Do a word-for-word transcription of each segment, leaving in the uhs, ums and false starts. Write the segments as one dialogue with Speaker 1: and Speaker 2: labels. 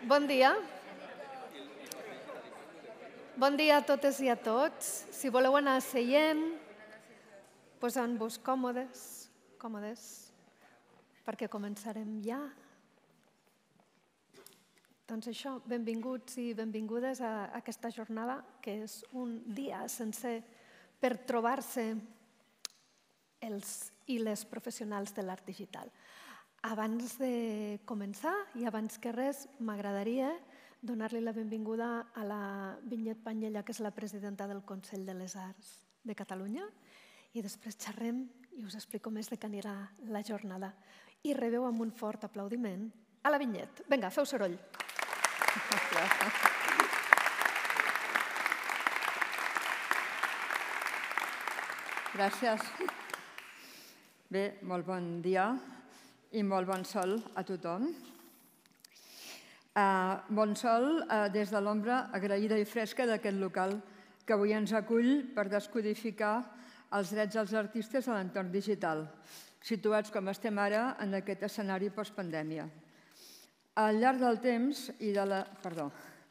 Speaker 1: Bon dia. Bon dia a totes i a tots. Si voleu anar seient, posant-vos còmodes, còmodes, perquè començarem ja. Doncs això, benvinguts i benvingudes a aquesta jornada, que és un dia sencer per trobar-se els i les professionals de l'art digital. Abans de començar i abans que res, m'agradaria donar-li la benvinguda a la Vinyet Panyella, que és la presidenta del Consell de les Arts de Catalunya, i després xerrem i us explico més de què anirà la jornada. I rebeu amb un fort aplaudiment a la Vinyet. Vinga, feu soroll.
Speaker 2: Gràcies. Bé, molt bon dia i molt bon sol a tothom. Bon sol des de l'ombra agraïda i fresca d'aquest local que avui ens acull per descodificar els drets dels artistes a l'entorn digital, situats com estem ara en aquest escenari postpandèmia. Al llarg del temps i de la... Perdó.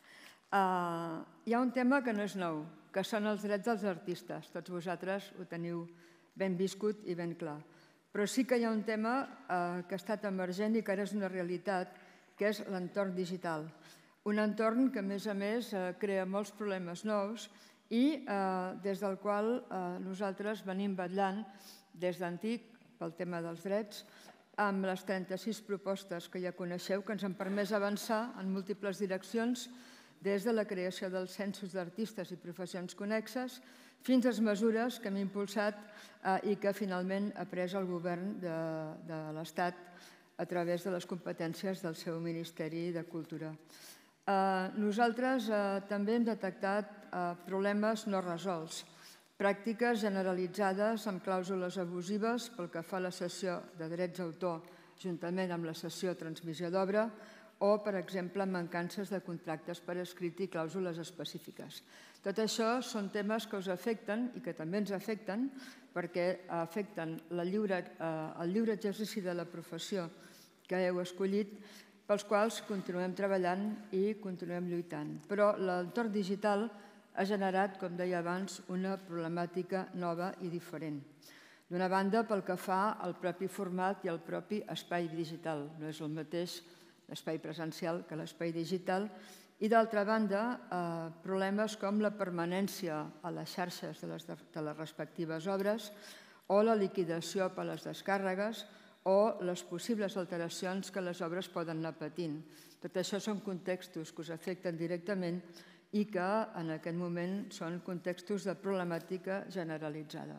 Speaker 2: Hi ha un tema que no és nou, que són els drets dels artistes. Tots vosaltres ho teniu ben viscut i ben clar. Però sí que hi ha un tema que ha estat emergent i que ara és una realitat, que és l'entorn digital. Un entorn que, a més a més, crea molts problemes nous i des del qual nosaltres venim vetllant des d'antic pel tema dels drets, amb les trenta-sis propostes que ja coneixeu, que ens han permès avançar en múltiples direccions, des de la creació dels censos d'artistes i professions connexes fins a les mesures que hem impulsat i que finalment ha pres el govern de l'Estat a través de les competències del seu Ministeri de Cultura. Nosaltres també hem detectat problemes no resolts, pràctiques generalitzades amb clàusules abusives pel que fa a la cessió de drets d'autor juntament amb la cessió o transmissió d'obra o, per exemple, mancances de contractes per escrit i clàusules específiques. Tot això són temes que us afecten i que també ens afecten perquè afecten el lliure exercici de la professió que heu escollit, pels quals continuem treballant i continuem lluitant. Però l'entorn digital ha generat, com deia abans, una problemàtica nova i diferent. D'una banda, pel que fa al propi format i al propi espai digital. No és el mateix l'espai presencial que l'espai digital. I d'altra banda, problemes com la permanència a les xarxes de les respectives obres o la liquidació per les descàrregues o les possibles alteracions que les obres poden anar patint. Tot això són contextos que us afecten directament i que en aquest moment són contextos de problemàtica generalitzada.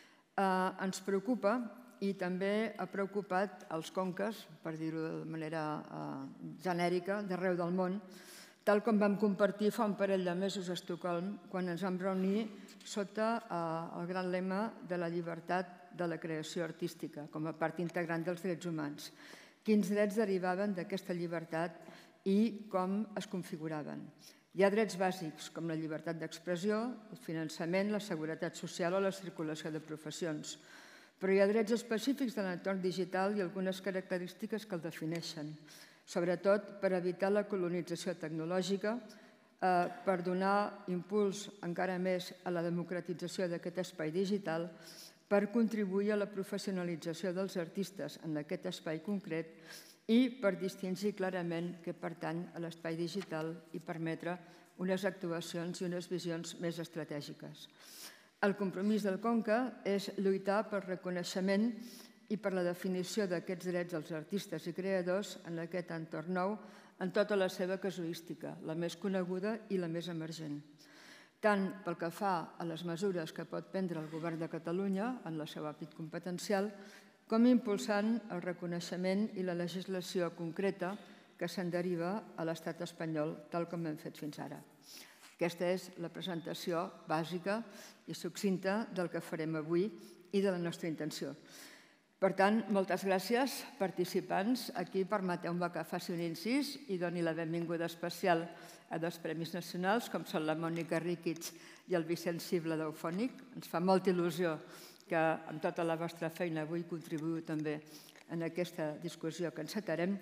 Speaker 2: Ens preocupa i també ha preocupat els conques, per dir-ho de manera genèrica, d'arreu del món, tal com vam compartir fa un parell de mesos a Estocolm, quan ens vam reunir sota el gran lema de la llibertat de la creació artística, com a part integrant dels drets humans. Quins drets derivaven d'aquesta llibertat i com es configuraven. Hi ha drets bàsics, com la llibertat d'expressió, el finançament, la seguretat social o la circulació de professions. Però hi ha drets específics de l'entorn digital i algunes característiques que el defineixen, sobretot per evitar la colonització tecnològica, per donar impuls encara més a la democratització d'aquest espai digital, per contribuir a la professionalització dels artistes en aquest espai concret i per distingir clarament què pertany a l'espai digital i permetre unes actuacions i unes visions més estratègiques. El compromís del Conca és lluitar pel reconeixement i per la definició d'aquests drets dels artistes i creadors en aquest entorn nou en tota la seva casuística, la més coneguda i la més emergent. Tant pel que fa a les mesures que pot prendre el Govern de Catalunya en el seu àmbit competencial, com impulsant el reconeixement i la legislació concreta que se'n deriva a l'estat espanyol, tal com hem fet fins ara. Aquesta és la presentació bàsica i succinta del que farem avui i de la nostra intenció. Per tant, moltes gràcies, participants. Aquí permeteu-me que faci un incís i doni la benvinguda especial a dos premis nacionals, com són la Mònica Ríquits i el Vicent Sibla d'Eufònic. Ens fa molta il·lusió que amb tota la vostra feina avui contribuïu també en aquesta discussió que encetarem.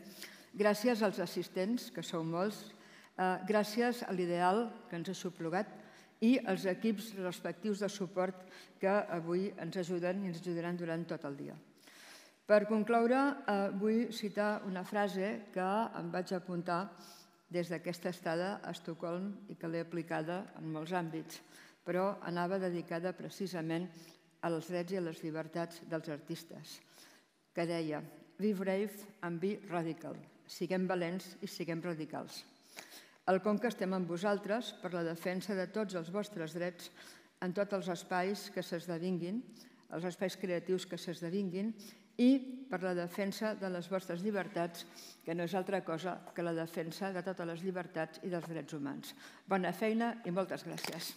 Speaker 2: gràcies als assistents, que sou molts, gràcies a l'Ideal, que ens ha suplogat, i als equips respectius de suport que avui ens ajuden i ens ajudaran durant tot el dia. Per concloure, vull citar una frase que em vaig apuntar des d'aquesta estada a Estocolm i que l'he aplicada en molts àmbits, però anava dedicada precisament als drets i a les llibertats dels artistes, que deia: "Be brave and be radical". Siguem valents i siguem radicals. Al Conca estem amb vosaltres per la defensa de tots els vostres drets en tots els espais que s'esdevinguin, els espais creatius que s'esdevinguin, i per la defensa de les vostres llibertats, que no és altra cosa que la defensa de totes les llibertats i dels drets humans. Bona feina i moltes gràcies.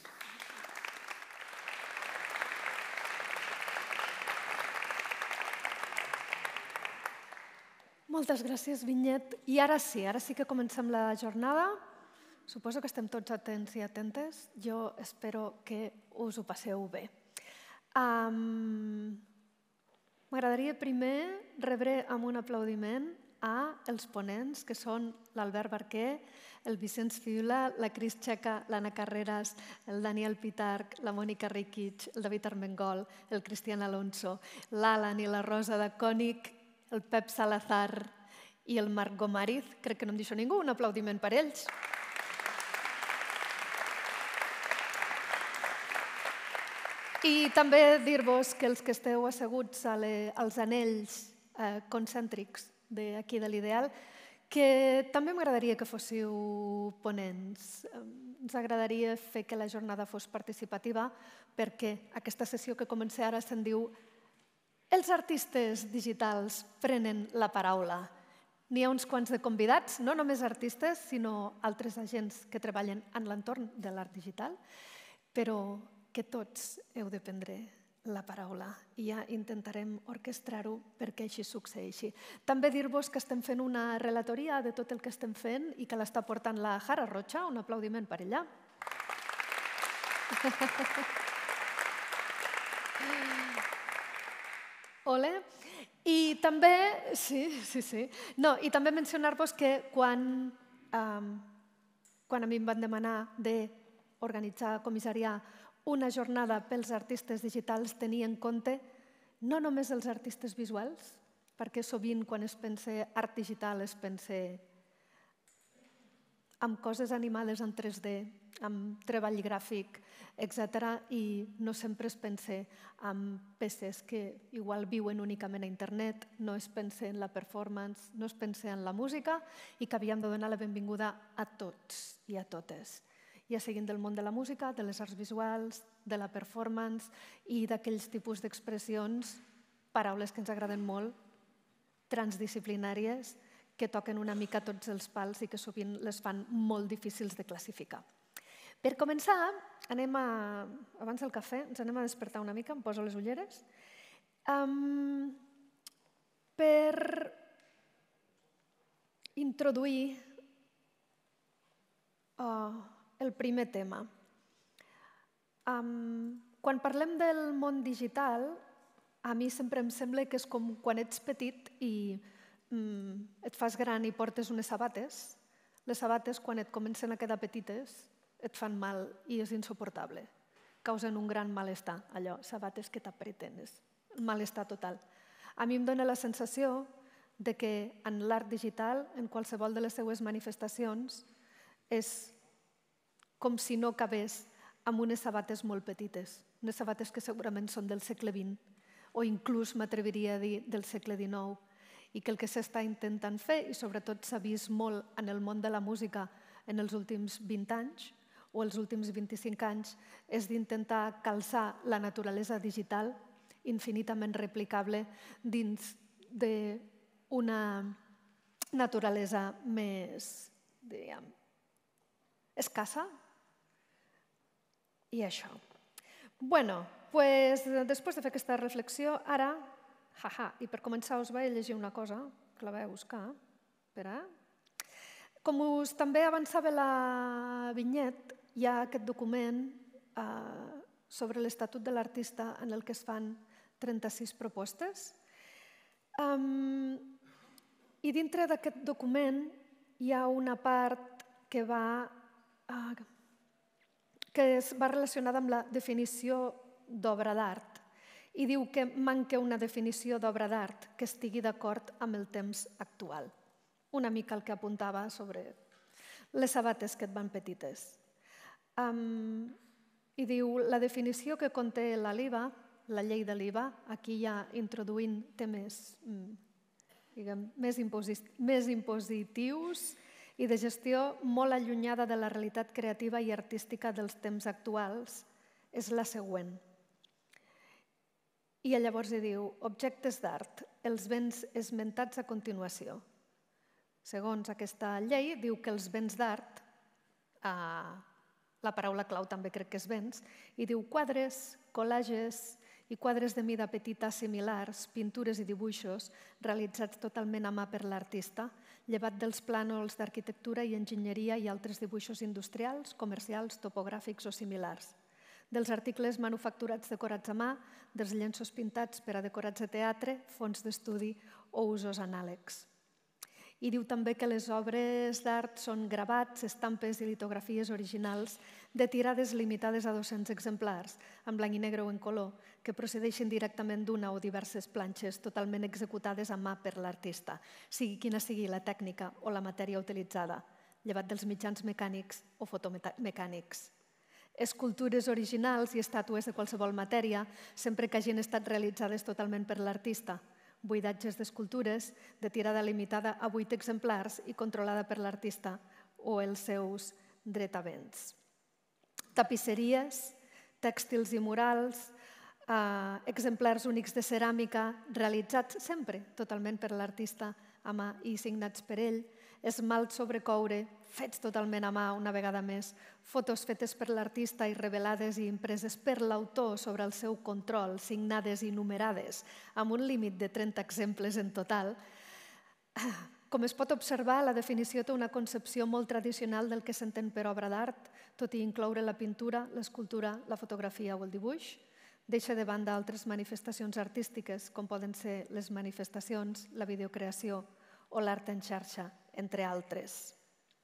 Speaker 1: Moltes gràcies, Vinyet. I ara sí, ara sí que comencem la jornada. Suposo que estem tots atents i atentes. Jo espero que us ho passeu bé. M'agradaria primer rebre amb un aplaudiment a els ponents, que són l'Albert Barquer, el Vicenç Fiula, la Cris Txeca, l'Anna Carreras, el Daniel Pitarch, la Mònica Riquich, el David Armengol, el Cristian Alonso, l'Alan i la Rosa de Cònic, el Pep Salazar i el Marc Gomariz. Crec que no em deixo ningú. Un aplaudiment per ells. I també dir-vos que els que esteu asseguts als anells concèntrics d'aquí de l'Ideal, que també m'agradaria que fóssiu ponents. Ens agradaria fer que la jornada fos participativa perquè aquesta sessió que comença ara se'n diu "Els artistes digitals prenen la paraula". N'hi ha uns quants de convidats, no només artistes, sinó altres agents que treballen en l'entorn de l'art digital, però que tots heu de prendre la paraula i ja intentarem orquestrar-ho perquè així succeeixi. També dir-vos que estem fent una relatoria de tot el que estem fent i que l'està portant la Jara Rocha. Un aplaudiment per ella. Ole. I també, sí, sí, sí. No, i també mencionar-vos que quan, quan a mi em van demanar d'organitzar, comissariar una jornada pels artistes digitals, tenir en compte no només els artistes visuals, perquè sovint quan es pensa art digital es pensa amb coses animades en tres D, amb treball gràfic, etcètera, i no sempre es pensa en peces que igual viuen únicament a internet, no es pensa en la performance, no es pensa en la música i que havíem de donar la benvinguda a tots i a totes, ja siguin del món de la música, de les arts visuals, de la performance i d'aquells tipus d'expressions, paraules que ens agraden molt, transdisciplinàries, que toquen una mica tots els pals i que sovint les fan molt difícils de classificar. Per començar, anem a, abans del cafè, ens anem a despertar una mica, em poso les ulleres, um, per introduir uh, el primer tema. Um, quan parlem del món digital, a mi sempre em sembla que és com quan ets petit i um, et fas gran i portes unes sabates. Les sabates, quan et comencen a quedar petites, et fan mal i és insuportable. Causen un gran malestar, allò, sabates que t'apreten, és malestar total. A mi em dóna la sensació de que en l'art digital, en qualsevol de les seues manifestacions, és com si no cabés amb unes sabates molt petites, unes sabates que segurament són del segle vint o inclús m'atreviria a dir del segle dinou, i que el que s'està intentant fer, i sobretot s'ha vist molt en el món de la música en els últims vint anys o els últims vint-i-cinc anys, és d'intentar calçar la naturalesa digital infinitament replicable dins d'una naturalesa més, diguem, escassa. I això. Bueno, doncs, després de fer aquesta reflexió, ara, jaja, i per començar us vaig llegir una cosa, que la vaig buscar, espera. Com us també avançava la Vinyet, hi ha aquest document sobre l'Estatut de l'Artista en el que es fan trenta-sis propostes. I dintre d'aquest document hi ha una part que va, que es va relacionada amb la definició d'obra d'art i diu que manca una definició d'obra d'art que estigui d'acord amb el temps actual. Una mica el que apuntava sobre les sabates que et van petites. I diu, la definició que conté la L I V A, la llei de l'I V A, aquí ja introduint temes més impositius i de gestió molt allunyada de la realitat creativa i artística dels temps actuals, és la següent. I llavors hi diu, objectes d'art, els béns esmentats a continuació. Segons aquesta llei, diu que els béns d'art, la paraula clau també crec que és béns, i diu quadres, collages i quadres de mida petita similars, pintures i dibuixos realitzats totalment a mà per l'artista, llevat dels plànols d'arquitectura i enginyeria i altres dibuixos industrials, comercials, topogràfics o similars, dels articles manufacturats decorats a mà, dels llenços pintats per a decorats de teatre, fons d'estudi o usos anàlegs. I diu també que les obres d'art són gravats, estampes i litografies originals de tirades limitades a dos-cents exemplars, en blanc i negre o en color, que procedeixen directament d'una o diverses planxes totalment executades a mà per l'artista, sigui quina sigui la tècnica o la matèria utilitzada, llevat dels mitjans mecànics o fotomecànics. Escultures originals i estàtues de qualsevol matèria, sempre que hagin estat realitzades totalment per l'artista, buidatges d'escultures de tirada limitada a vuit exemplars i controlada per l'artista o els seus dretavents. Tapisseries, tèxtils i murals, exemplars únics de ceràmica realitzats sempre totalment per l'artista a mà i signats per ell, esmalt sobre coure, fets totalment a mà una vegada més, fotos fetes per l'artista i revelades i impreses per l'autor sobre el seu control, signades i numerades, amb un límit de trenta exemples en total. Com es pot observar, la definició té una concepció molt tradicional del que s'entén per obra d'art, tot i incloure la pintura, l'escultura, la fotografia o el dibuix. Deixa de banda altres manifestacions artístiques, com poden ser les manifestacions, la videocreació o l'art en xarxa, entre altres.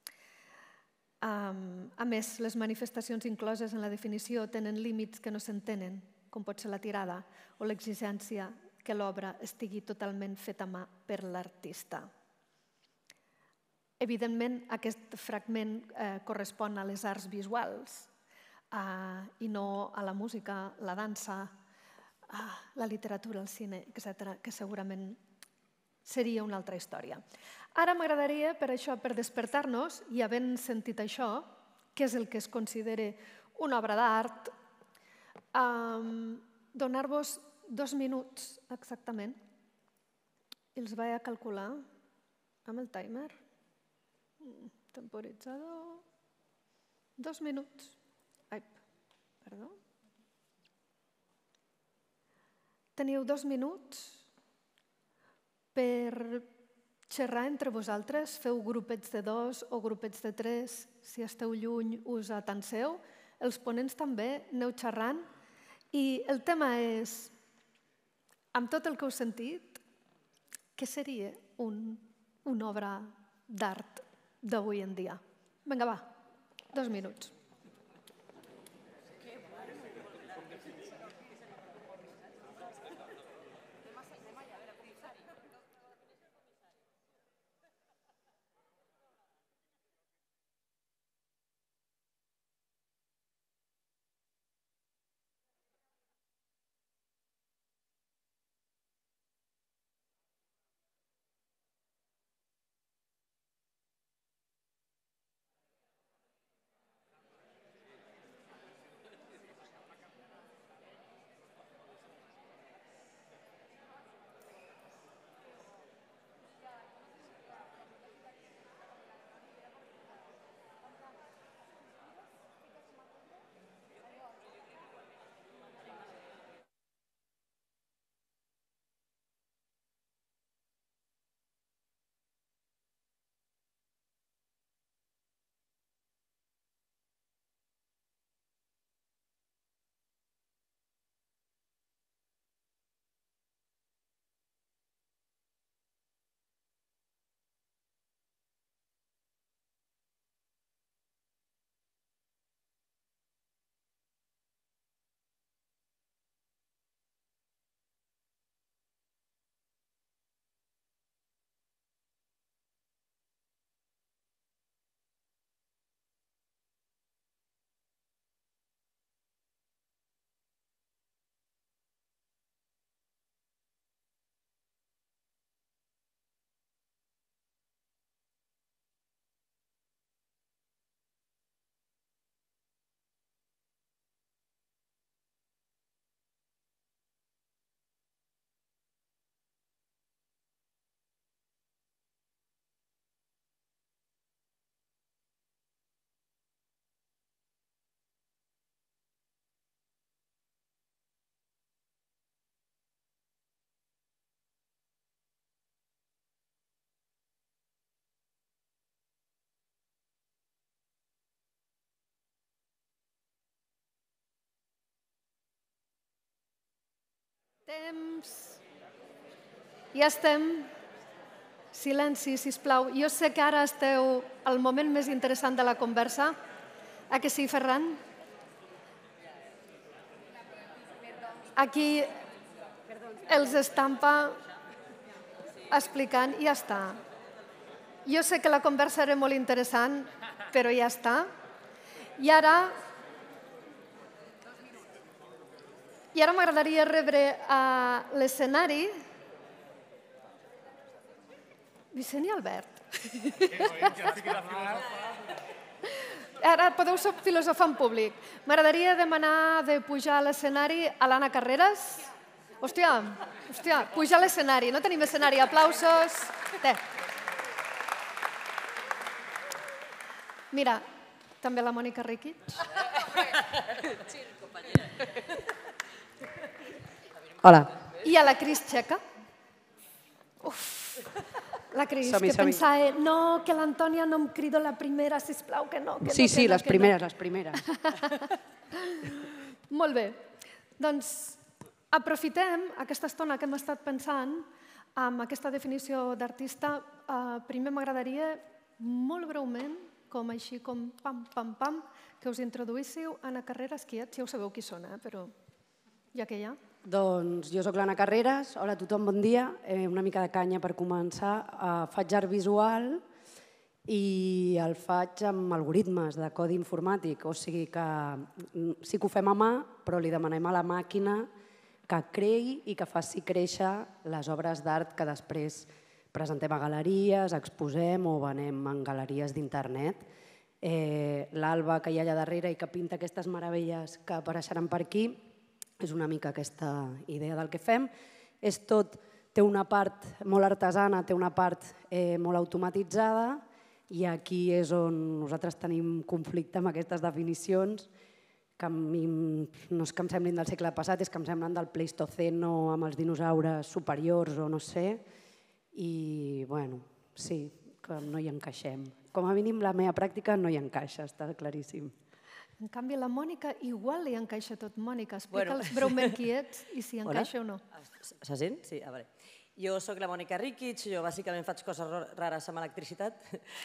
Speaker 1: A més, les manifestacions incloses en la definició tenen límits que no s'entenen, com pot ser la tirada o l'exigència que l'obra estigui totalment feta a mà per l'artista. Evidentment, aquest fragment correspon a les arts visuals i no a la música, la dansa, la literatura, el cine, etcètera, que segurament seria una altra història. Ara m'agradaria, per això, per despertar-nos, i havent sentit això, què és el que es considera una obra d'art, donar-vos dos minuts exactament. I els vaig a calcular amb el timer. Temporitzador. Dos minuts. Ai, perdó. Teniu dos minuts per xerrar entre vosaltres, feu grupets de dos o grupets de tres, si esteu lluny us atanseu, els ponents també, aneu xerrant, i el tema és, amb tot el que heu sentit, què seria una obra d'art d'avui en dia? Vinga, va, dos minuts. Temps. Ja estem. Silenci, sisplau. Jo sé que ara esteu al moment més interessant de la conversa. A que sí, Ferran? Aquí els estampa explicant i ja està. Jo sé que la conversa era molt interessant, però ja està. I ara... I ara m'agradaria rebre a l'escenari Vicent i Albert. Ara podeu filosofar en públic. M'agradaria demanar de pujar a l'escenari a l'Anna Carreras. Hòstia, hòstia, pujar a l'escenari. No tenim escenari. Aplausos. Té. Mira, també la Mònica Riquic.
Speaker 3: Hola.
Speaker 1: I a la Cris Txeca. Uf, la Cris, que pensava, no, que l'Antònia no em crido la primera, sisplau, que no.
Speaker 3: Sí, sí, les primeres, les primeres.
Speaker 1: Molt bé. Doncs aprofitem aquesta estona que hem estat pensant amb aquesta definició d'artista. Primer m'agradaria, molt breument, com així, com pam, pam, pam, que us introduïssiu Anna Carreras, quiet, si ja ho sabeu qui són, però ja que hi ha.
Speaker 3: Doncs jo soc l'Anna Carreras, hola a tothom, bon dia. Una mica de canya per començar. Faig art visual i el faig amb algoritmes de codi informàtic, o sigui que sí que ho fem a mà, però li demanem a la màquina que creï i que faci créixer les obres d'art que després presentem a galeries, exposem o venem en galeries d'internet. L'Alba, que hi ha allà darrere i que pinta aquestes meravelles que apareixeran per aquí, és una mica aquesta idea del que fem. És tot, té una part molt artesana, té una part molt automatitzada i aquí és on nosaltres tenim conflicte amb aquestes definicions que a mi no és que em semblin del segle passat, és que em semblen del Pleistoceno amb els dinosaures superiors o no sé. I, bueno, sí, que no hi encaixem. Com a mínim la meva pràctica no hi encaixa, està claríssim.
Speaker 1: En canvi, la Mònica igual li encaixa tot. Mònica, explica'ls breument qui ets i si encaixa o no.
Speaker 4: Se sent? Sí, a veure. Jo soc la Mònica Riquic, jo bàsicament faig coses rares amb electricitat,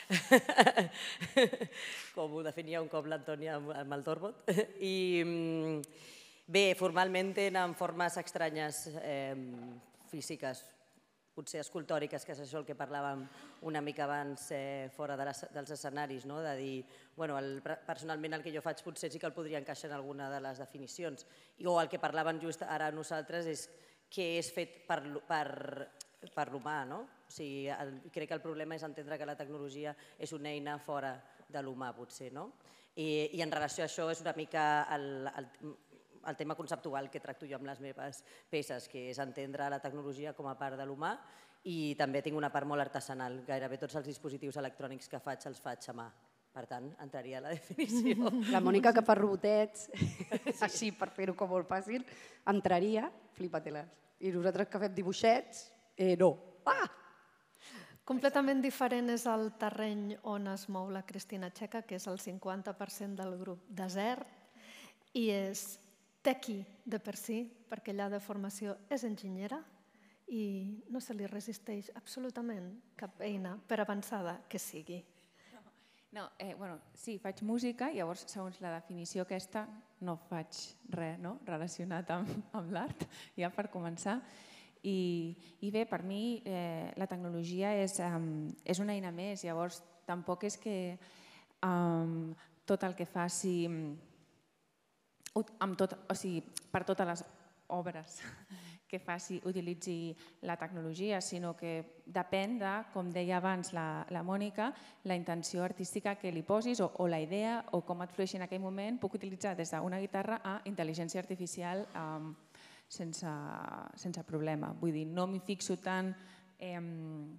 Speaker 4: com ho definia un cop l'Antònia amb el Torbot. I bé, formalment tenen formes estranyes físiques, potser escultòriques, que és això el que parlàvem una mica abans fora dels escenaris, de dir, personalment el que jo faig potser sí que el podria encaixar en alguna de les definicions. O el que parlàvem just ara nosaltres és què és fet per l'humà. Crec que el problema és entendre que la tecnologia és una eina fora de l'humà, potser. I en relació a això és una mica el tema conceptual que tracto jo amb les meves peces, que és entendre la tecnologia com a part de l'humà, i també tinc una part molt artesanal. Gairebé tots els dispositius electrònics que faig els faig a mà. Per tant, entraria a la definició.
Speaker 3: La Mònica, que fa robotets, així per fer-ho com molt fàcil, entraria, flipa-te-les. I nosaltres que fem dibuixets, no.
Speaker 1: Completament diferent és el terreny on es mou la Cristina Txeca, que és el cinquanta per cent del grup Desert, i és tequi de per si, perquè ella de formació és enginyera i no se li resisteix absolutament cap eina, per avançada que sigui.
Speaker 5: No, bueno, sí, faig música, llavors, segons la definició aquesta, no faig res relacionat amb l'art, ja per començar. I bé, per mi la tecnologia és una eina més, llavors tampoc és que tot el que faci per totes les obres que faci utilitzi la tecnologia, sinó que depèn de, com deia abans la Mònica, la intenció artística que li posis o la idea o com et flueixi en aquell moment. Puc utilitzar des d'una guitarra a intel·ligència artificial sense problema. Vull dir, no m'hi fixo tant en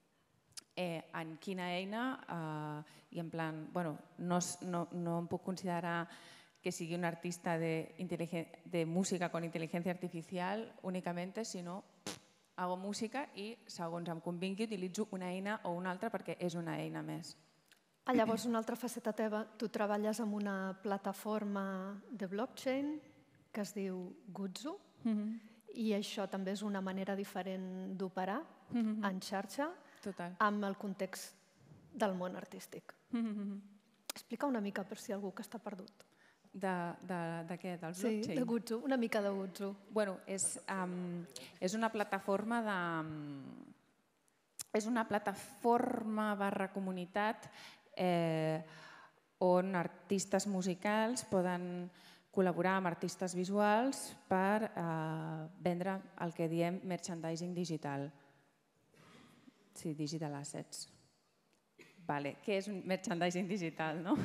Speaker 5: quina eina i en plan, bueno, no em puc considerar que sigui un artista de música con inteligencia artificial únicamente, sinó hago música i segons em convingui utilitzo una eina o una altra perquè és una eina més.
Speaker 1: Llavors, una altra faceta teva, tu treballes amb una plataforma de blockchain que es diu Guzzo i això també és una manera diferent d'operar en xarxa amb el context del món artístic. Explica una mica per si algú que està perdut.
Speaker 5: De, de, de què? Del
Speaker 1: blockchain? Sí, de Gutsu, una mica de Gutsu.
Speaker 5: Bueno, és, um, és una plataforma de... És una plataforma barra comunitat eh, on artistes musicals poden col·laborar amb artistes visuals per eh, vendre el que diem merchandising digital. Sí, digital assets. Vale, què és un merchandising digital, no?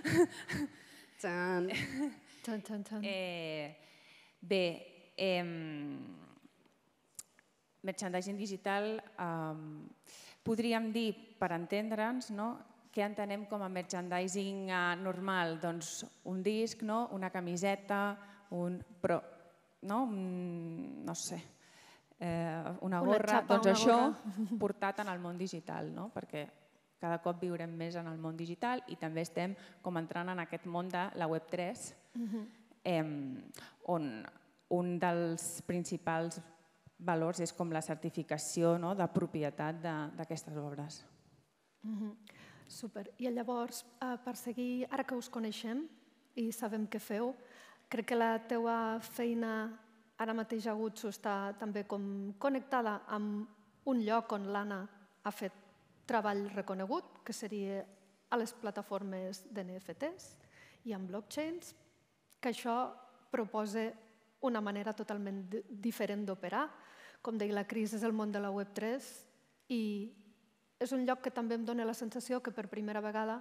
Speaker 3: Txan.
Speaker 1: Txan, txan, txan.
Speaker 5: Eh, bé, eh, merchandising digital eh, podríem dir, per entendre'ns, no? Què entenem com a merchandising eh, normal? Doncs un disc, no? Una camiseta, un... Però, no? Un, no sé, eh, una gorra...
Speaker 1: Una xapa,
Speaker 5: doncs
Speaker 1: una
Speaker 5: això
Speaker 1: gorra.
Speaker 5: Portat en el món digital, no? Perquè cada cop viurem més en el món digital i també estem com entrant en aquest món de la web tres, uh-huh. eh, on un dels principals valors és com la certificació, no? De propietat d'aquestes obres.
Speaker 1: Uh-huh. Super. I llavors, eh, per seguir, ara que us coneixem i sabem què feu, crec que la teua feina ara mateix a Gutsu està també com connectada amb un lloc on l'Anna ha fet treball reconegut, que seria a les plataformes d'N F Ts i amb blockchains, que això proposa una manera totalment diferent d'operar. Com deia la Cris, és el món de la web tres i és un lloc que també em dona la sensació que per primera vegada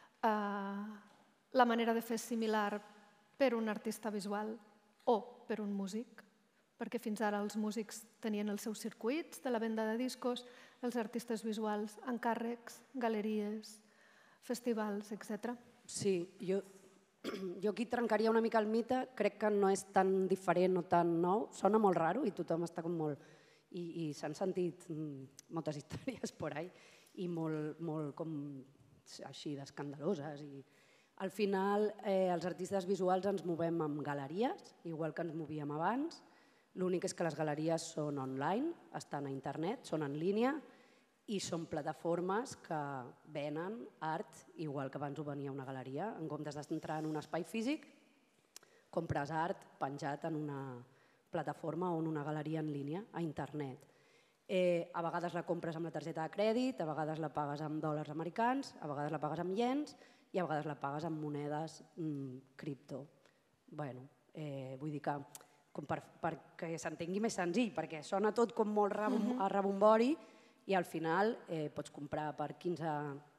Speaker 1: eh, la manera de fer és similar per un artista visual o per un músic, perquè fins ara els músics tenien els seus circuits de la venda de discos, els artistes visuals, encàrrecs, galeries, festivals, etcètera.
Speaker 3: Sí, jo, jo aquí trencaria una mica el mite, crec que no és tan diferent o tan nou, sona molt raro i tothom està com molt... I, i s'han sentit moltes històries por ahí i molt, molt com així d'escandaloses. I al final eh, els artistes visuals ens movem amb galeries, igual que ens movíem abans. L'únic és que les galeries són online, estan a internet, són en línia i són plataformes que venen art igual que abans ho venia una galeria. En comptes d'entrar en un espai físic, compres art penjat en una plataforma o en una galeria en línia, a internet. Eh, a vegades la compres amb la targeta de crèdit, a vegades la pagues amb dòlars americans, a vegades la pagues amb iens i a vegades la pagues amb monedes mm, cripto. Bueno, eh, vull dir que com per, perquè s'entengui més senzill, perquè sona tot com molt rebom, a rebombori i al final eh, pots comprar per quinze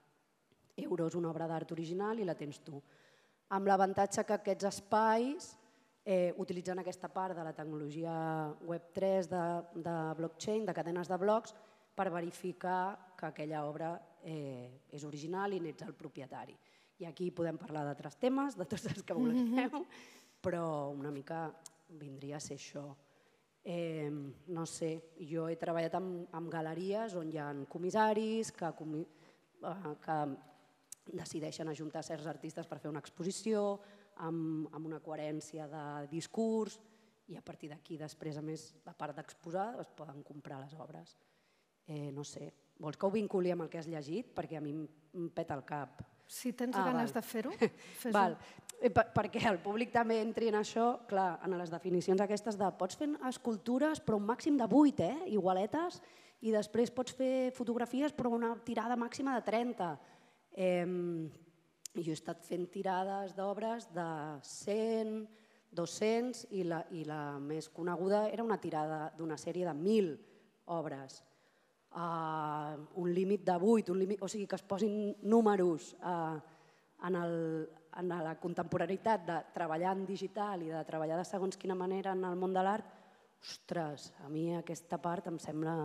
Speaker 3: euros una obra d'art original i la tens tu. Amb l'avantatge que aquests espais eh, utilitzen aquesta part de la tecnologia web tres, de, de blockchain, de cadenes de blocs, per verificar que aquella obra eh, és original i n'ets el propietari. I aquí podem parlar d'altres temes, de tots els que vulgueu, però una mica vindria a ser això. Eh, no sé, jo he treballat amb, amb galeries on hi ha comissaris que, comi, eh, que decideixen ajuntar certs artistes per fer una exposició amb, amb una coherència de discurs i a partir d'aquí després, a més, a part d'exposar, es poden comprar les obres. Eh, no sé, vols que ho vinculi amb el que has llegit? Perquè a mi em peta el cap.
Speaker 1: Si tens ah, ganes val. de fer-ho, fes-ho.
Speaker 3: Val. Per, perquè el públic també entri en això, clar, en les definicions aquestes de pots fer escultures però un màxim de vuit, eh, igualetes, i després pots fer fotografies però una tirada màxima de trenta. Eh, jo he estat fent tirades d'obres de cent, dos-cents i la, i la més coneguda era una tirada d'una sèrie de mil obres. Uh, un límit de vuit, un límit, o sigui que es posin números uh, en, el, en la contemporaneitat de treballar en digital i de treballar de segons quina manera en el món de l'art. Ostres, a mi aquesta part em sembla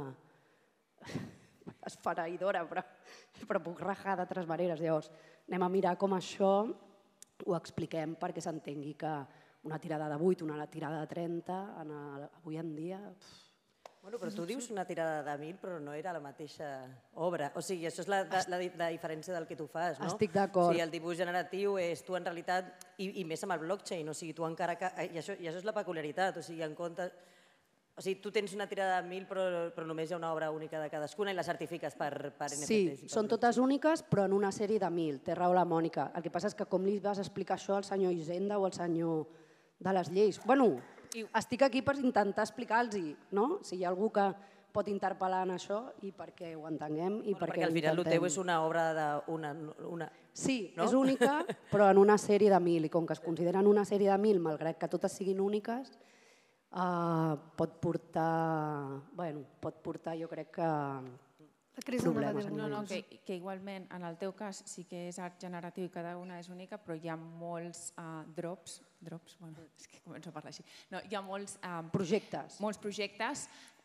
Speaker 3: esfereïdora, però, però puc rajar d'altres maneres. Llavors, anem a mirar com això ho expliquem perquè s'entengui que una tirada de vuit, una tirada de trenta, en el, avui en dia... Pff.
Speaker 4: Bueno, però tu dius una tirada de mil, però no era la mateixa obra. O sigui, això és la, la, la diferència del que tu fas, no?
Speaker 3: Estic d'acord.
Speaker 4: O sigui, el dibuix generatiu és tu en realitat, i, i més amb el blockchain, o sigui, tu encara... I això, i això és la peculiaritat, o sigui, en compte... O sigui, tu tens una tirada de mil, però només hi ha una obra única de cadascuna i la certifiques per N F Ts.
Speaker 3: Sí, són totes úniques, però en una sèrie de mil. Té raó la Mònica. El que passa és que com li vas explicar això al senyor Hisenda o al senyor de les lleis? Bueno, estic aquí per intentar explicar-los, no? Si hi ha algú que pot interpel·lar en això i perquè ho entenguem i perquè
Speaker 4: Perquè al final el teu és una obra de...
Speaker 3: Sí, és única, però en una sèrie de mil. I com que es consideren una sèrie de mil, malgrat que totes siguin úniques, pot portar, bueno, pot portar, jo crec que... problemes.
Speaker 5: No, no, que igualment, en el teu cas, sí que és art generatiu i cada una és única, però hi ha molts drops, drops, bueno, és que començo a parlar així, no, hi ha molts...
Speaker 3: Projectes.
Speaker 5: Molts projectes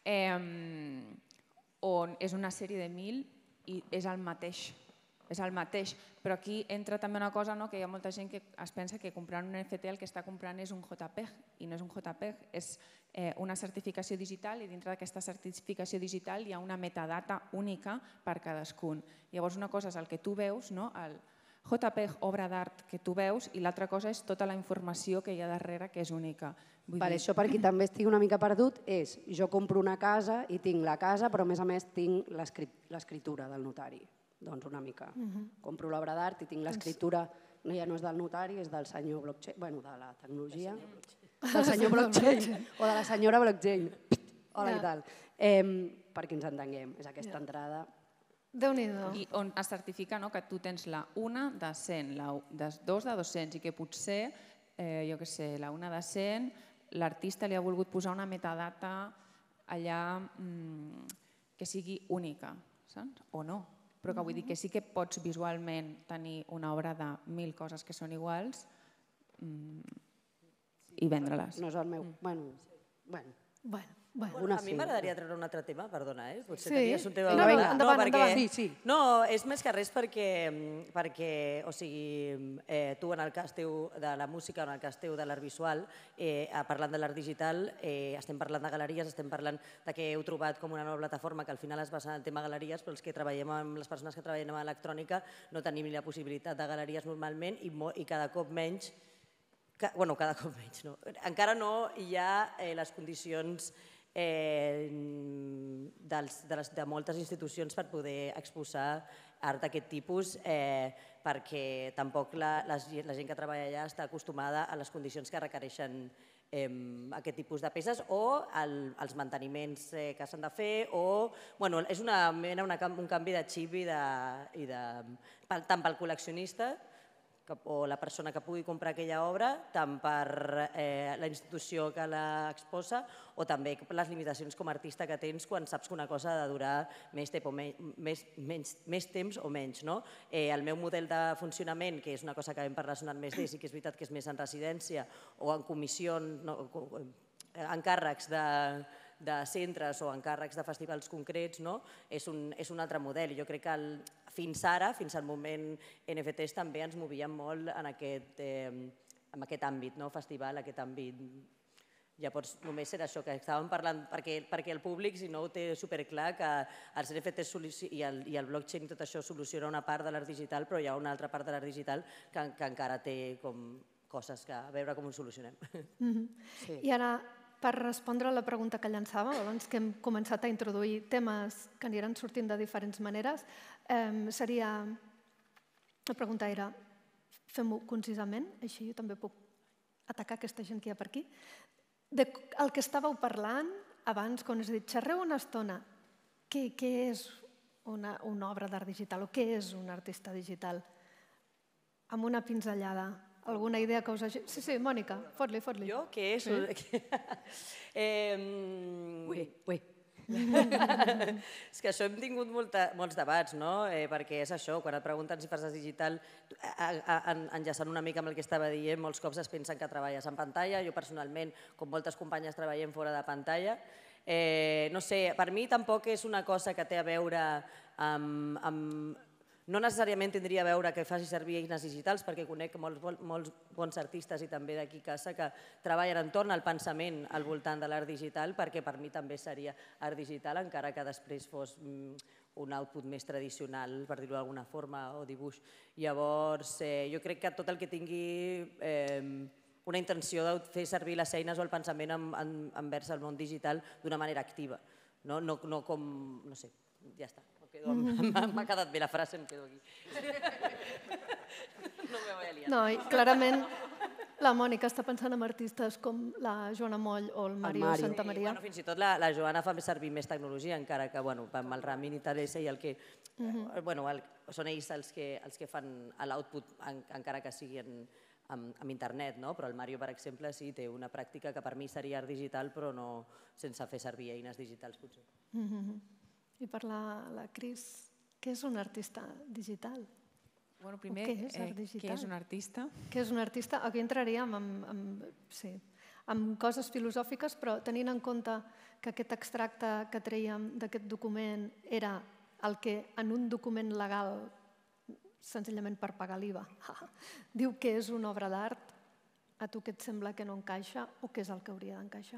Speaker 5: on és una sèrie de mil i és el mateix, és el mateix, però aquí entra també una cosa, que hi ha molta gent que es pensa que comprant un N F T el que està comprant és un JPEG, i no és un JPEG, és una certificació digital i dintre d'aquesta certificació digital hi ha una metadata única per cadascun. Llavors una cosa és el que tu veus, el JPEG, obra d'art que tu veus, i l'altra cosa és tota la informació que hi ha darrere que és única.
Speaker 3: Per això, per qui també estic una mica perdut, és jo compro una casa i tinc la casa, però a més a més tinc l'escriptura del notari. Doncs una mica. Compro l'obra d'art i tinc l'escriptura, ja no és del notari, és del senyor blockchain, bueno, de la tecnologia, del senyor blockchain o de la senyora blockchain. Hola, i tal. Perquè ens entenguem, és aquesta entrada.
Speaker 1: Déu-n'hi-do.
Speaker 5: I on es certifica que tu tens la una de cent, la dos de dos-cents i que potser, jo què sé, la una de cent, l'artista li ha volgut posar una metadata allà que sigui única, saps? O no. Però que vull dir que sí que pots visualment tenir una obra de mil coses que són iguals i vendre-les.
Speaker 3: No és el meu... Bueno, bueno.
Speaker 4: A mi m'agradaria treure un altre tema, perdona, eh? Potser
Speaker 1: Sí.
Speaker 4: tenies un tema...
Speaker 1: Endavant, endavant.
Speaker 3: Sí, sí.
Speaker 4: No, és més que res perquè, o sigui, tu en el cas teu de la música, en el cas teu de l'art visual, parlant de l'art digital, estem parlant de galeries, estem parlant que heu trobat com una nova plataforma que al final es basa en el tema galeries, però els que treballem amb les persones que treballem amb electrònica no tenim la possibilitat de galeries normalment i cada cop menys, bueno, cada cop menys, no, encara no hi ha les condicions de moltes institucions per poder exposar art d'aquest tipus perquè tampoc la gent que treballa allà està acostumada a les condicions que requereixen aquest tipus de peces o els manteniments que s'han de fer o... És una mena, un canvi de xip tant pel col·leccionista o la persona que pugui comprar aquella obra, tant per la institució que l'exposa o també per les limitacions com a artista que tens quan saps que una cosa ha de durar més temps o menys. El meu model de funcionament, que és una cosa que hem relacionat més d'ells i que és veritat que és més en residència o en comissions, encàrrecs de centres o encàrrecs de festivals concrets, és un altre model. Jo crec que fins ara, fins al moment N F Ts també ens movíem molt en aquest àmbit, festival, aquest àmbit. Llavors només era això que estàvem parlant, perquè el públic, si no ho té superclar, que els N F Ts i el blockchain i tot això soluciona una part de l'art digital, però hi ha una altra part de l'art digital que encara té coses que a veure com ho solucionem.
Speaker 1: I ara, per respondre a la pregunta que llançàvem, abans que hem començat a introduir temes que aniran sortint de diferents maneres, seria... La pregunta era, fem-ho concisament, així jo també puc atacar aquesta gent que hi ha per aquí. El que estàveu parlant abans, quan us he dit, xerreu una estona, què és una obra d'art digital o què és un artista digital? Amb una pinzellada. Alguna idea que us hagi... Sí, sí, Mònica, fot-li, fot-li.
Speaker 4: Jo? Què és?
Speaker 3: Ui, ui.
Speaker 4: És que això hem tingut molts debats, no? Perquè és això, quan et pregunten si fas art digital, enllaçant una mica amb el que estava dient, molts cops es pensen que treballes en pantalla. Jo personalment, com moltes companyes, treballem fora de pantalla. No sé, per mi tampoc és una cosa que té a veure amb... No necessàriament tindria a veure que faci servir eines digitals, perquè conec molts bons artistes i també d'aquí a casa que treballen entorn al pensament al voltant de l'art digital, perquè per mi també seria art digital, encara que després fos un output més tradicional, per dir-ho d'alguna forma, o dibuix. Llavors, jo crec que tot el que tingui una intenció de fer servir les eines o el pensament envers el món digital d'una manera activa, no, no, no com, no sé, ja està, m'ha quedat bé la frase, em quedo aquí. No me voy a liar.
Speaker 1: No, i clarament la Mònica està pensant en artistes com la Joana Moll o el Mario Santamaria.
Speaker 4: Sí, fins i tot la Joana fa servir més tecnologia, encara que amb el Ramin i Teresa i el que... Són ells els que fan l'output, encara que sigui amb internet, però el Mario, per exemple, sí, té una pràctica que per mi seria art digital, però no sense fer servir eines digitals, potser.
Speaker 1: I per la Cris, què és un artista digital?
Speaker 5: Bueno, primer, què és un artista?
Speaker 1: Què és un artista? Aquí entraríem en coses filosòfiques, però tenint en compte que aquest extracte que traiem d'aquest document era el que en un document legal, senzillament per pagar l'I V A, diu que és una obra d'art, a tu què et sembla que no encaixa o què és el que hauria d'encaixar?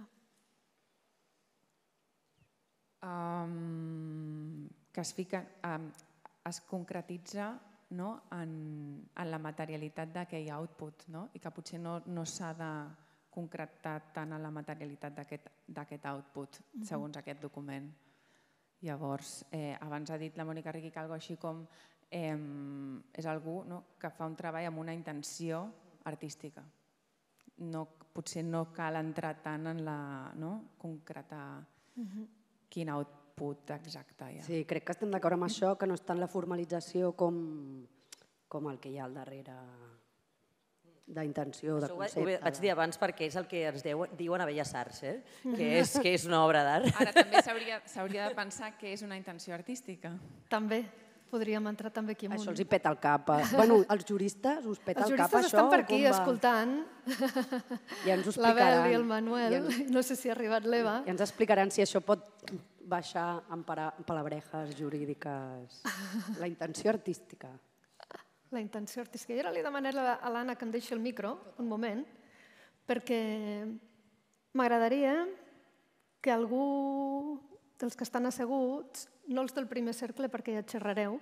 Speaker 5: Que es fica, es concretitza en la materialitat d'aquell output i que potser no s'ha de concretar tant en la materialitat d'aquest output, segons aquest document. Llavors, abans ha dit la Mònica Riquic alguna cosa així com és algú que fa un treball amb una intenció artística. Potser no cal entrar tant en la concretar quin output exacte hi ha.
Speaker 3: Sí, crec que estem d'acord amb això, que no és tant la formalització com el que hi ha al darrere d'intenció, de concepte.
Speaker 4: Ho vaig dir abans perquè és el que ens diuen a Belles Arts, que és una obra d'art.
Speaker 5: Ara també s'hauria de pensar que és una intenció artística.
Speaker 1: També. Podríem entrar també aquí amunt.
Speaker 3: Això els hi peta el cap. Bueno, els juristes us peta el cap, això?
Speaker 1: Els juristes estan per aquí escoltant.
Speaker 3: Ja ens ho explicaran.
Speaker 1: La Bel i el Manuel. No sé si ha arribat l'Eva.
Speaker 3: Ja ens explicaran si això pot baixar en palabrejas jurídiques. La intenció artística.
Speaker 1: La intenció artística. Jo ara li demanaré a l'Anna que em deixi el micro, un moment, perquè m'agradaria que algú dels que estan asseguts, no els del primer cercle perquè ja xerrareu,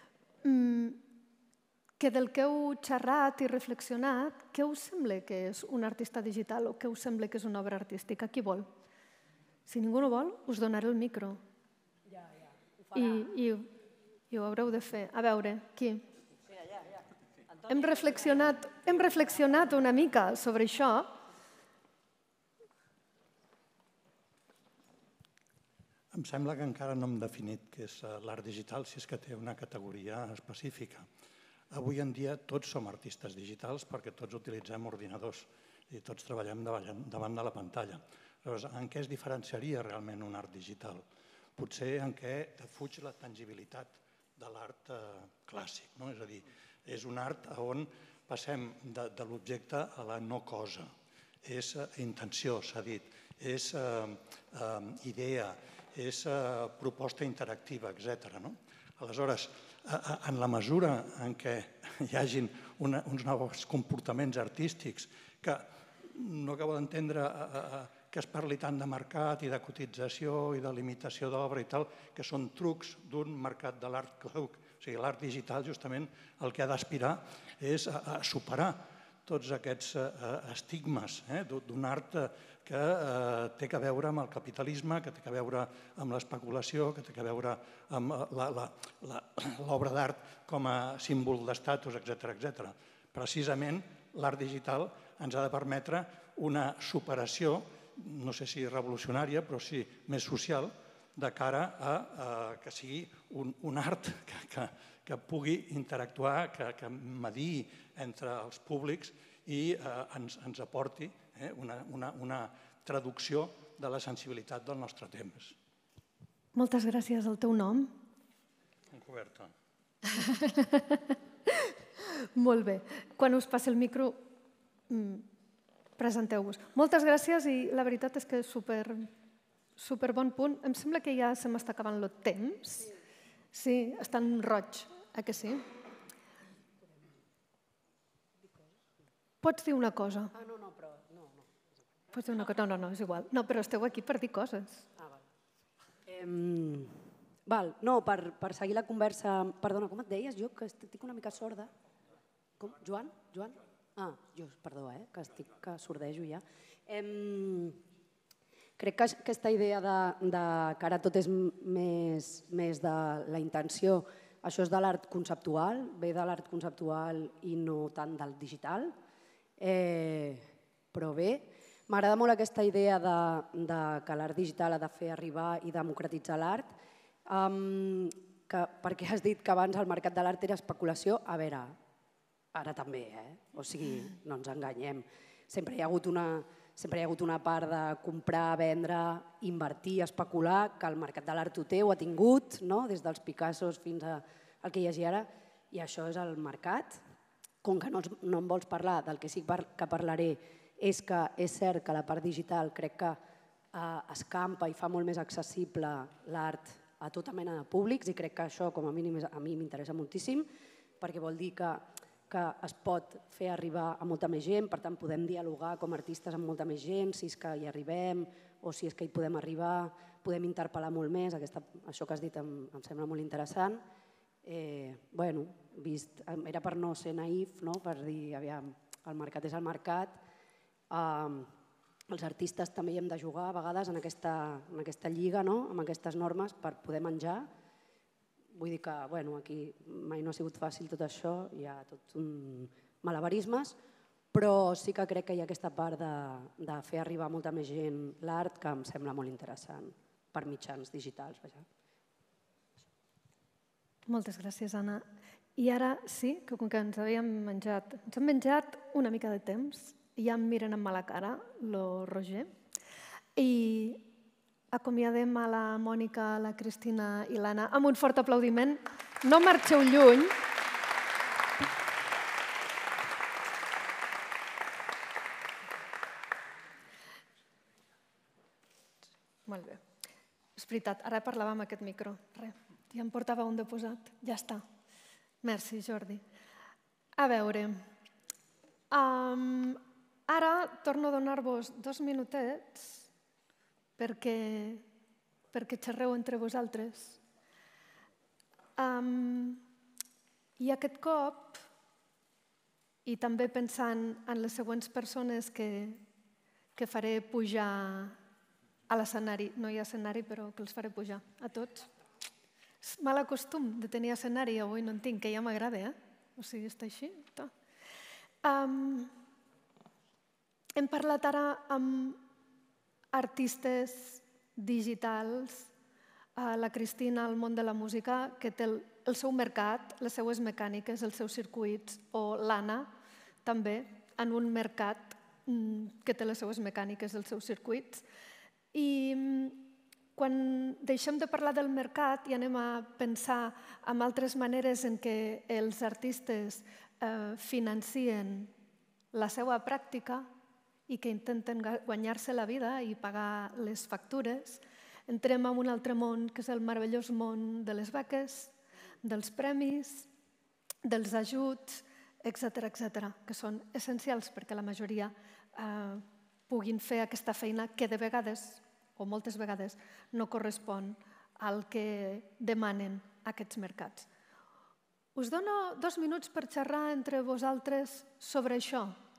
Speaker 1: que del que heu xerrat i reflexionat, què us sembla que és un artista digital o què us sembla que és una obra artística? Qui vol? Si ningú no vol, us donaré el micro. I ho haureu de fer. A veure, qui? Hem reflexionat una mica sobre això.
Speaker 6: Em sembla que encara no hem definit què és l'art digital, si és que té una categoria específica. Avui en dia tots som artistes digitals perquè tots utilitzem ordinadors i tots treballem davant de la pantalla. Llavors, en què es diferenciaria realment un art digital? Potser en què fuig la tangibilitat de l'art clàssic. És a dir, és un art on passem de l'objecte a la no cosa. És intenció, s'ha dit, és idea, és proposta interactiva, etcètera. Aleshores, en la mesura en què hi hagin uns nous comportaments artístics que no acabo d'entendre que es parli tant de mercat i de cotització i de limitació d'obra i tal, que són trucs d'un mercat de l'art clàssic. O sigui, l'art digital justament el que ha d'aspirar és a superar tots aquests estigmes d'un art que té a veure amb el capitalisme, que té a veure amb l'especulació, que té a veure amb l'obra d'art com a símbol d'estatus, etcètera. Precisament l'art digital ens ha de permetre una superació, no sé si revolucionària, però sí més social, de cara a que sigui un art que pugui interactuar, que mediï entre els públics i ens aporti una traducció de la sensibilitat del nostre temps.
Speaker 1: Moltes gràcies. El teu nom?
Speaker 6: Encoberta.
Speaker 1: Molt bé. Quan us passi el micro, presenteu-vos. Moltes gràcies i la veritat és que és super, super bon punt. Em sembla que ja se m'està acabant el temps. Sí, està en roig, eh que sí? Pots dir una cosa?
Speaker 3: Ah, no, no, però no.
Speaker 1: Pots dir una cosa? No, no, és igual. No, però esteu aquí per dir coses.
Speaker 3: Ah, val. Val, no, per seguir la conversa... Perdona, com et deies? Jo que estic una mica sorda. Com? Joan? Joan? Ah, jo, perdó, eh, que estic que sordejo ja. Em, crec que aquesta idea de, de que ara tot és més, més de la intenció, això és de l'art conceptual, ve de l'art conceptual i no tant del digital, eh, però bé, m'agrada molt aquesta idea de, de que l'art digital ha de fer arribar i democratitzar l'art, um, que, perquè has dit que abans el mercat de l'art era especulació, a veure, ara també, eh? O sigui, no ens enganyem. Sempre hi ha hagut una, sempre hi ha hagut una part de comprar, vendre, invertir, especular, que el mercat de l'art ho té, ho ha tingut, no? Des dels Picassos fins al que hi hagi ara, i això és el mercat. Com que no, no em vols parlar, del que sí que parlaré és que és cert que la part digital crec que eh, escampa i fa molt més accessible l'art a tota mena de públics, i crec que això com a mínim a mi m'interessa moltíssim, perquè vol dir que que es pot fer arribar a molta més gent, per tant podem dialogar com a artistes amb molta més gent, si és que hi arribem o si és que hi podem arribar, podem interpel·lar molt més, aquesta, això que has dit em, em sembla molt interessant. Eh, bueno, vist, era per no ser naïf, no? Per dir, aviam, el mercat és el mercat, eh, els artistes també hi hem de jugar a vegades en aquesta, en aquesta lliga, no? Amb aquestes normes per poder menjar. Vull dir que bueno, aquí mai no ha sigut fàcil tot això, hi ha tot un malabarismes, però sí que crec que hi ha aquesta part de, de fer arribar a molta més gent l'art que em sembla molt interessant per mitjans digitals. Vaja.
Speaker 1: Moltes gràcies, Anna. I ara sí, que com que ens havíem menjat, ens hem menjat una mica de temps, i ja em miren amb mala cara, lo Roger, i acomiadem a la Mònica, la Cristina i l'Anna amb un fort aplaudiment. No marxeu lluny. Molt bé. És veritat, ara parlava amb aquest micro. Re, ja em portava un de posat. Ja està. Merci, Jordi. A veure, um, ara torno a donar-vos dos minutets perquè, perquè xerreu entre vosaltres. Um, I aquest cop, i també pensant en les següents persones que, que faré pujar a l'escenari, no hi ha escenari, però que els faré pujar a tots. És mal costum de tenir escenari, avui no en tinc, que ja m'agrada, eh? O sigui, està així. Um, hem parlat ara amb artistes digitals, la Cristina al món de la música, que té el seu mercat, les seues mecàniques, els seus circuits, o l'Anna, també, en un mercat que té les seues mecàniques, els seus circuits. I quan deixem de parlar del mercat i anem a pensar en altres maneres en què els artistes financien la seva pràctica, i que intenten guanyar-se la vida i pagar les factures, entrem en un altre món, que és el meravellós món de les beques, dels premis, dels ajuts, etcètera, etcètera, que són essencials perquè la majoria eh, puguin fer aquesta feina que de vegades, o moltes vegades, no correspon al que demanen aquests mercats. Us dono dos minuts per xerrar entre vosaltres sobre això,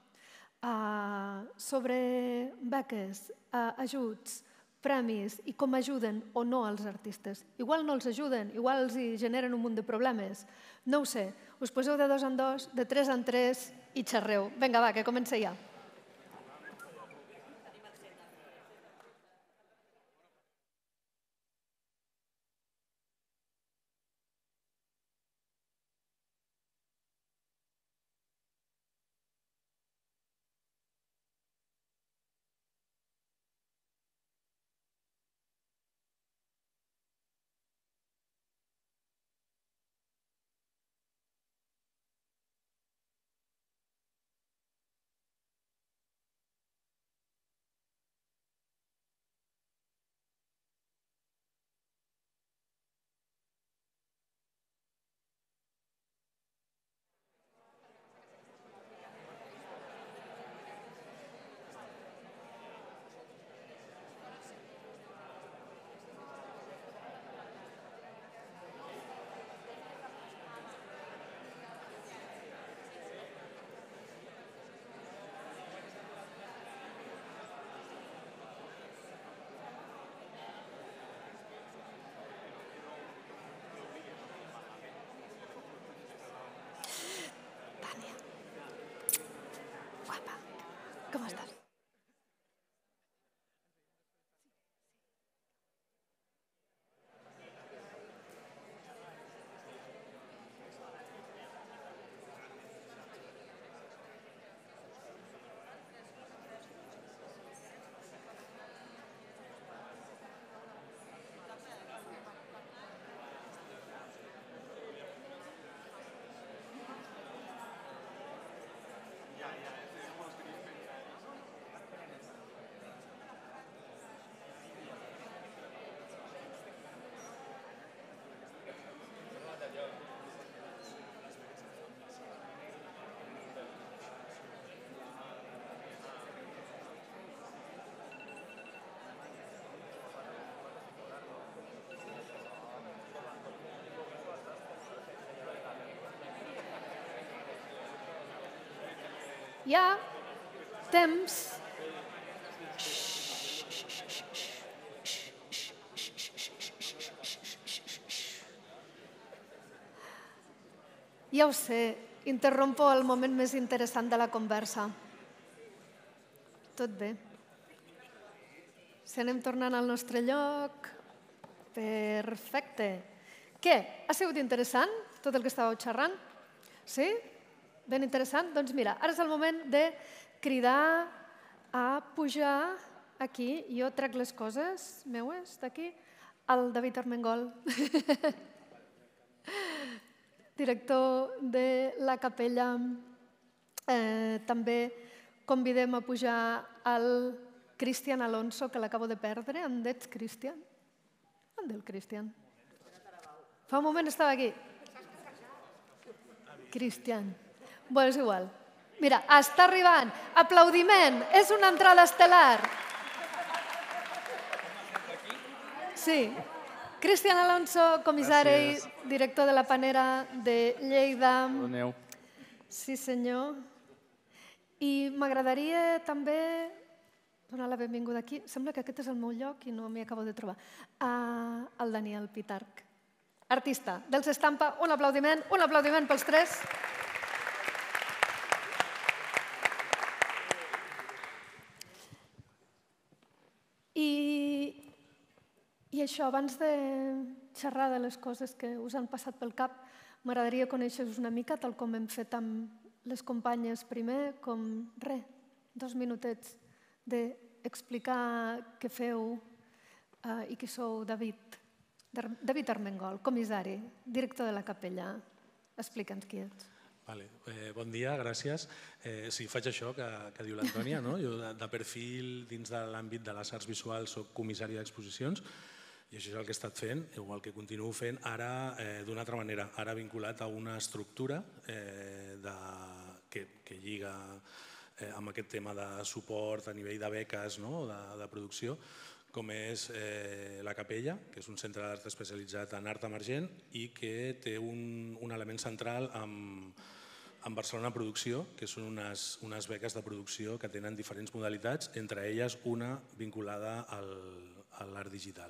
Speaker 1: sobre beques, ajuts, premis i com ajuden o no els artistes. Igual no els ajuden, igual els generen un munt de problemes. No ho sé, us poseu de dos en dos, de tres en tres i xerreu. Vinga, va, que comença ja. hi ha temps... Ja ho sé, interrompo el moment més interessant de la conversa. Tot bé. Si anem tornant al nostre lloc... Perfecte. Què? Ha sigut interessant tot el que estàveu xerrant? Sí? Ben interessant? Doncs mira, ara és el moment de cridar a pujar aquí. Jo trec les coses meues d'aquí. El David Armengol, director de la capella. Eh, també convidem a pujar el Cristian Alonso, que l'acabo de perdre. On ets, Cristian? On és el Cristian? Fa un moment estava aquí. Cristian. Bé, és igual. Mira, està arribant. Aplaudiment. És una entrada estel·lar. Sí. Cristian Alonso, comissari, director de la Panera de Lleida.
Speaker 7: Doneu.
Speaker 1: Sí, senyor. I m'agradaria també donar la benvinguda aquí. Sembla que aquest és el meu lloc i no m'hi acabo de trobar. Al Daniel Pitarch, artista dels Estampa. Un aplaudiment, un aplaudiment pels tres. I, I això, abans de xerrar de les coses que us han passat pel cap, m'agradaria conèixer-vos una mica, tal com hem fet amb les companyes primer, com res, dos minutets d'explicar què feu eh, i qui sou. David, David Armengol, comissari, director de la capella. Explica'ns qui ets.
Speaker 8: Vale. Eh, bon dia, gràcies. Eh, sí, faig això que, que diu l'Antònia, no? Jo de, de perfil dins de l'àmbit de les arts visuals soc comissari d'exposicions i això és el que he estat fent, igual que continuo fent ara eh, d'una altra manera, ara vinculat a una estructura eh, de, que, que lliga eh, amb aquest tema de suport a nivell de beques, no? de, de producció, com és eh, la Capella, que és un centre d'art especialitzat en art emergent i que té un, un element central amb, amb Barcelona Producció, que són unes, unes beques de producció que tenen diferents modalitats, entre elles una vinculada al, a l'art digital.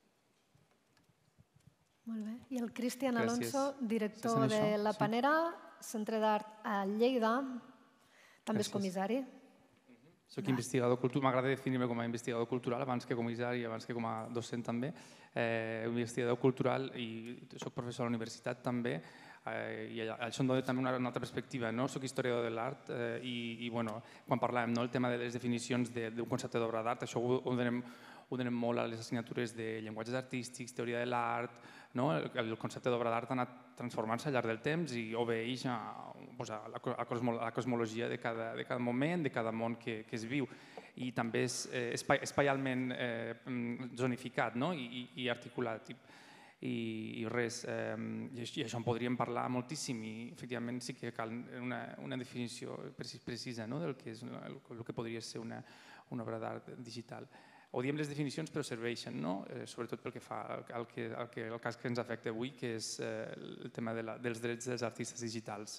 Speaker 1: Molt bé. I el Cristian Alonso, director de la Panera, Centre d'Art a Lleida, també és comissari.
Speaker 7: Soc investigador cultural, m'agrada definir-me com a investigador cultural abans que comissari, abans que com a docent també. Eh, investigador cultural i soc professor a la universitat també, eh, i això em dona també una, una altra perspectiva. No? Soc historiador de l'art eh, i, i bueno, quan parlàvem no? el tema de les definicions d'un concepte d'obra d'art, això ho, ho, donem, ho donem molt a les assignatures de llenguatges artístics, teoria de l'art, no? el, el concepte d'obra d'art ha anat transformant-se al llarg del temps i obeeix a, pues, a, la, a la cosmologia de cada, de cada moment, de cada món que, que es viu. I també és eh, espai, espaialment eh, zonificat no? I, i, i articulat. I, i, i res, eh, i això en podríem parlar moltíssim i efectivament sí que cal una, una definició precisa no? del que és el, el que podria ser una, una obra d'art digital. Odiem les definicions però serveixen, no? eh, sobretot pel que fa al que, al que, el cas que ens afecta avui, que és eh, el tema de la, dels drets dels artistes digitals.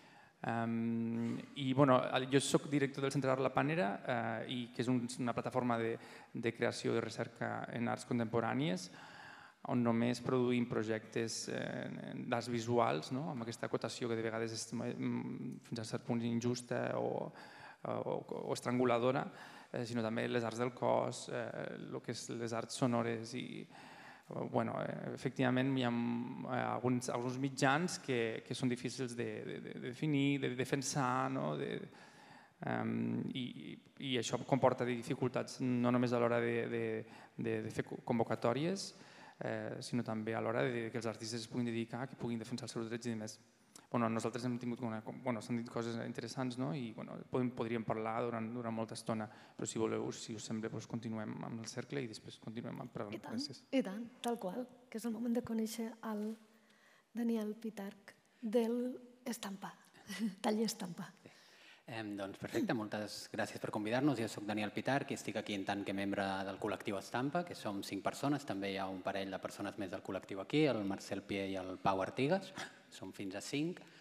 Speaker 7: Um, i bueno, jo soc director del Centre d'Art La Panera, eh, i que és un, una plataforma de, de creació i recerca en arts contemporànies, on només produïm projectes eh, d'arts visuals, no? amb aquesta acotació que de vegades és fins a cert punt injusta o, o, o estranguladora, eh, sinó també les arts del cos, eh, el que és les arts sonores i bueno, efectivament hi ha alguns, alguns mitjans que, que són difícils de, de, de definir, de defensar, no? de, um, i, i això comporta dificultats no només a l'hora de, de, de, de fer convocatòries, eh, sinó també a l'hora de que els artistes es puguin dedicar, que puguin defensar els seus drets i demés. Bueno, nosaltres hem tingut una, bueno, s'han dit coses interessants, no? I bueno, podríem parlar durant, durant molta estona, però si voleu, si us sembla, doncs continuem amb el cercle i després continuem amb preguntes.
Speaker 1: I tant, i tant, tal qual, que és el moment de conèixer el Daniel Pitarch del Estampa, Taller Estampa.
Speaker 9: Eh, doncs perfecte, moltes gràcies per convidar-nos. Jo soc Daniel Pitarch i estic aquí en tant que membre del col·lectiu Estampa, que som cinc persones, també hi ha un parell de persones més del col·lectiu aquí, el Marcel Pié i el Pau Artigas, som fins a cinc.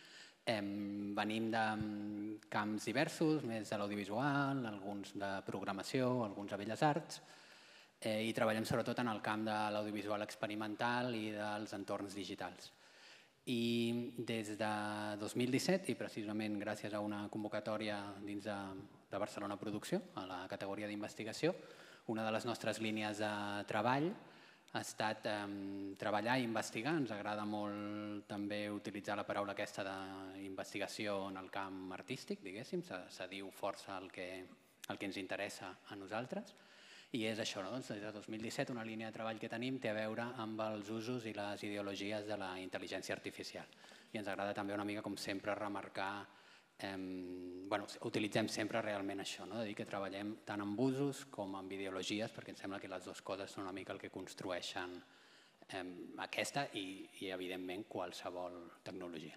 Speaker 9: Venim de camps diversos, més de l'audiovisual, alguns de programació, alguns de belles arts, i treballem sobretot en el camp de l'audiovisual experimental i dels entorns digitals. I des de dos mil disset, i precisament gràcies a una convocatòria dins de Barcelona Producció, a la categoria d'investigació, una de les nostres línies de treball ha estat treballar i investigar. Ens agrada molt també utilitzar la paraula aquesta d'investigació en el camp artístic, diguéssim, se diu força el que ens interessa a nosaltres. I és això, des de dos mil disset una línia de treball que tenim té a veure amb els usos i les ideologies de la intel·ligència artificial. I ens agrada també una mica, com sempre, remarcar, utilitzem sempre realment això, de dir que treballem tant amb usos com amb ideologies, perquè em sembla que les dues coses són una mica el que construeixen aquesta i, evidentment, qualsevol tecnologia.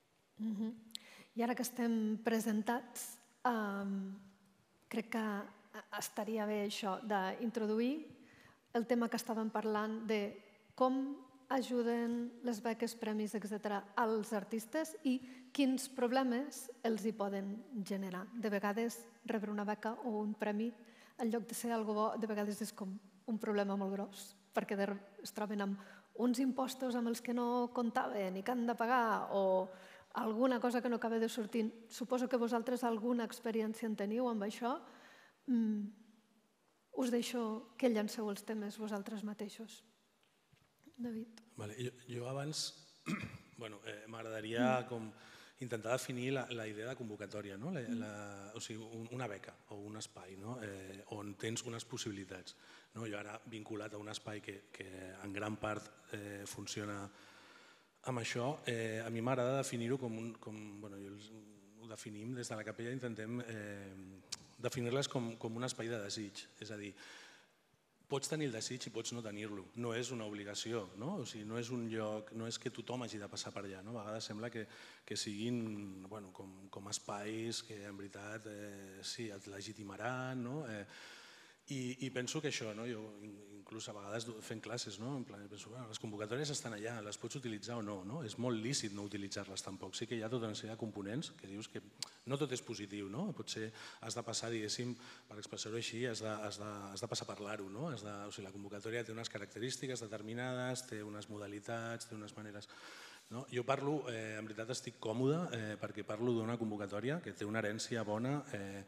Speaker 1: I ara que estem presentats, crec que estaria bé això d'introduir el tema que estàvem parlant de com ajuden les beques, premis, etcètera, als artistes i quins problemes els hi poden generar. De vegades, rebre una beca o un premi, en lloc de ser algo bo, de vegades és com un problema molt gros, perquè es troben amb uns impostos amb els que no comptaven i que han de pagar o alguna cosa que no acaba de sortir. Suposo que vosaltres alguna experiència en teniu amb això. Us deixo que llanceu els temes vosaltres mateixos. David.
Speaker 8: Jo abans m'agradaria intentar definir la idea de convocatòria, o sigui, una beca o un espai on tens unes possibilitats. Jo ara vinculat a un espai que en gran part funciona amb això, a mi m'agrada definir-ho com, ho definim des de la capella, intentem definir-les com un espai de desig, és a dir, pots tenir el desig i pots no tenir-lo, no és una obligació, no és un lloc, no és que tothom hagi de passar per allà, a vegades sembla que siguin com espais que en veritat sí, et legitimaran, i penso que això, inclús a vegades fent classes, penso que les convocatòries estan allà, les pots utilitzar o no, és molt lícit no utilitzar-les tampoc, sí que hi ha tota una sèrie de components que dius que no tot és positiu, potser has de passar, diguéssim, per expressar-ho així, has de passar a parlar-ho, la convocatòria té unes característiques determinades, té unes modalitats, té unes maneres... Jo parlo, en veritat estic còmode perquè parlo d'una convocatòria que té una herència bona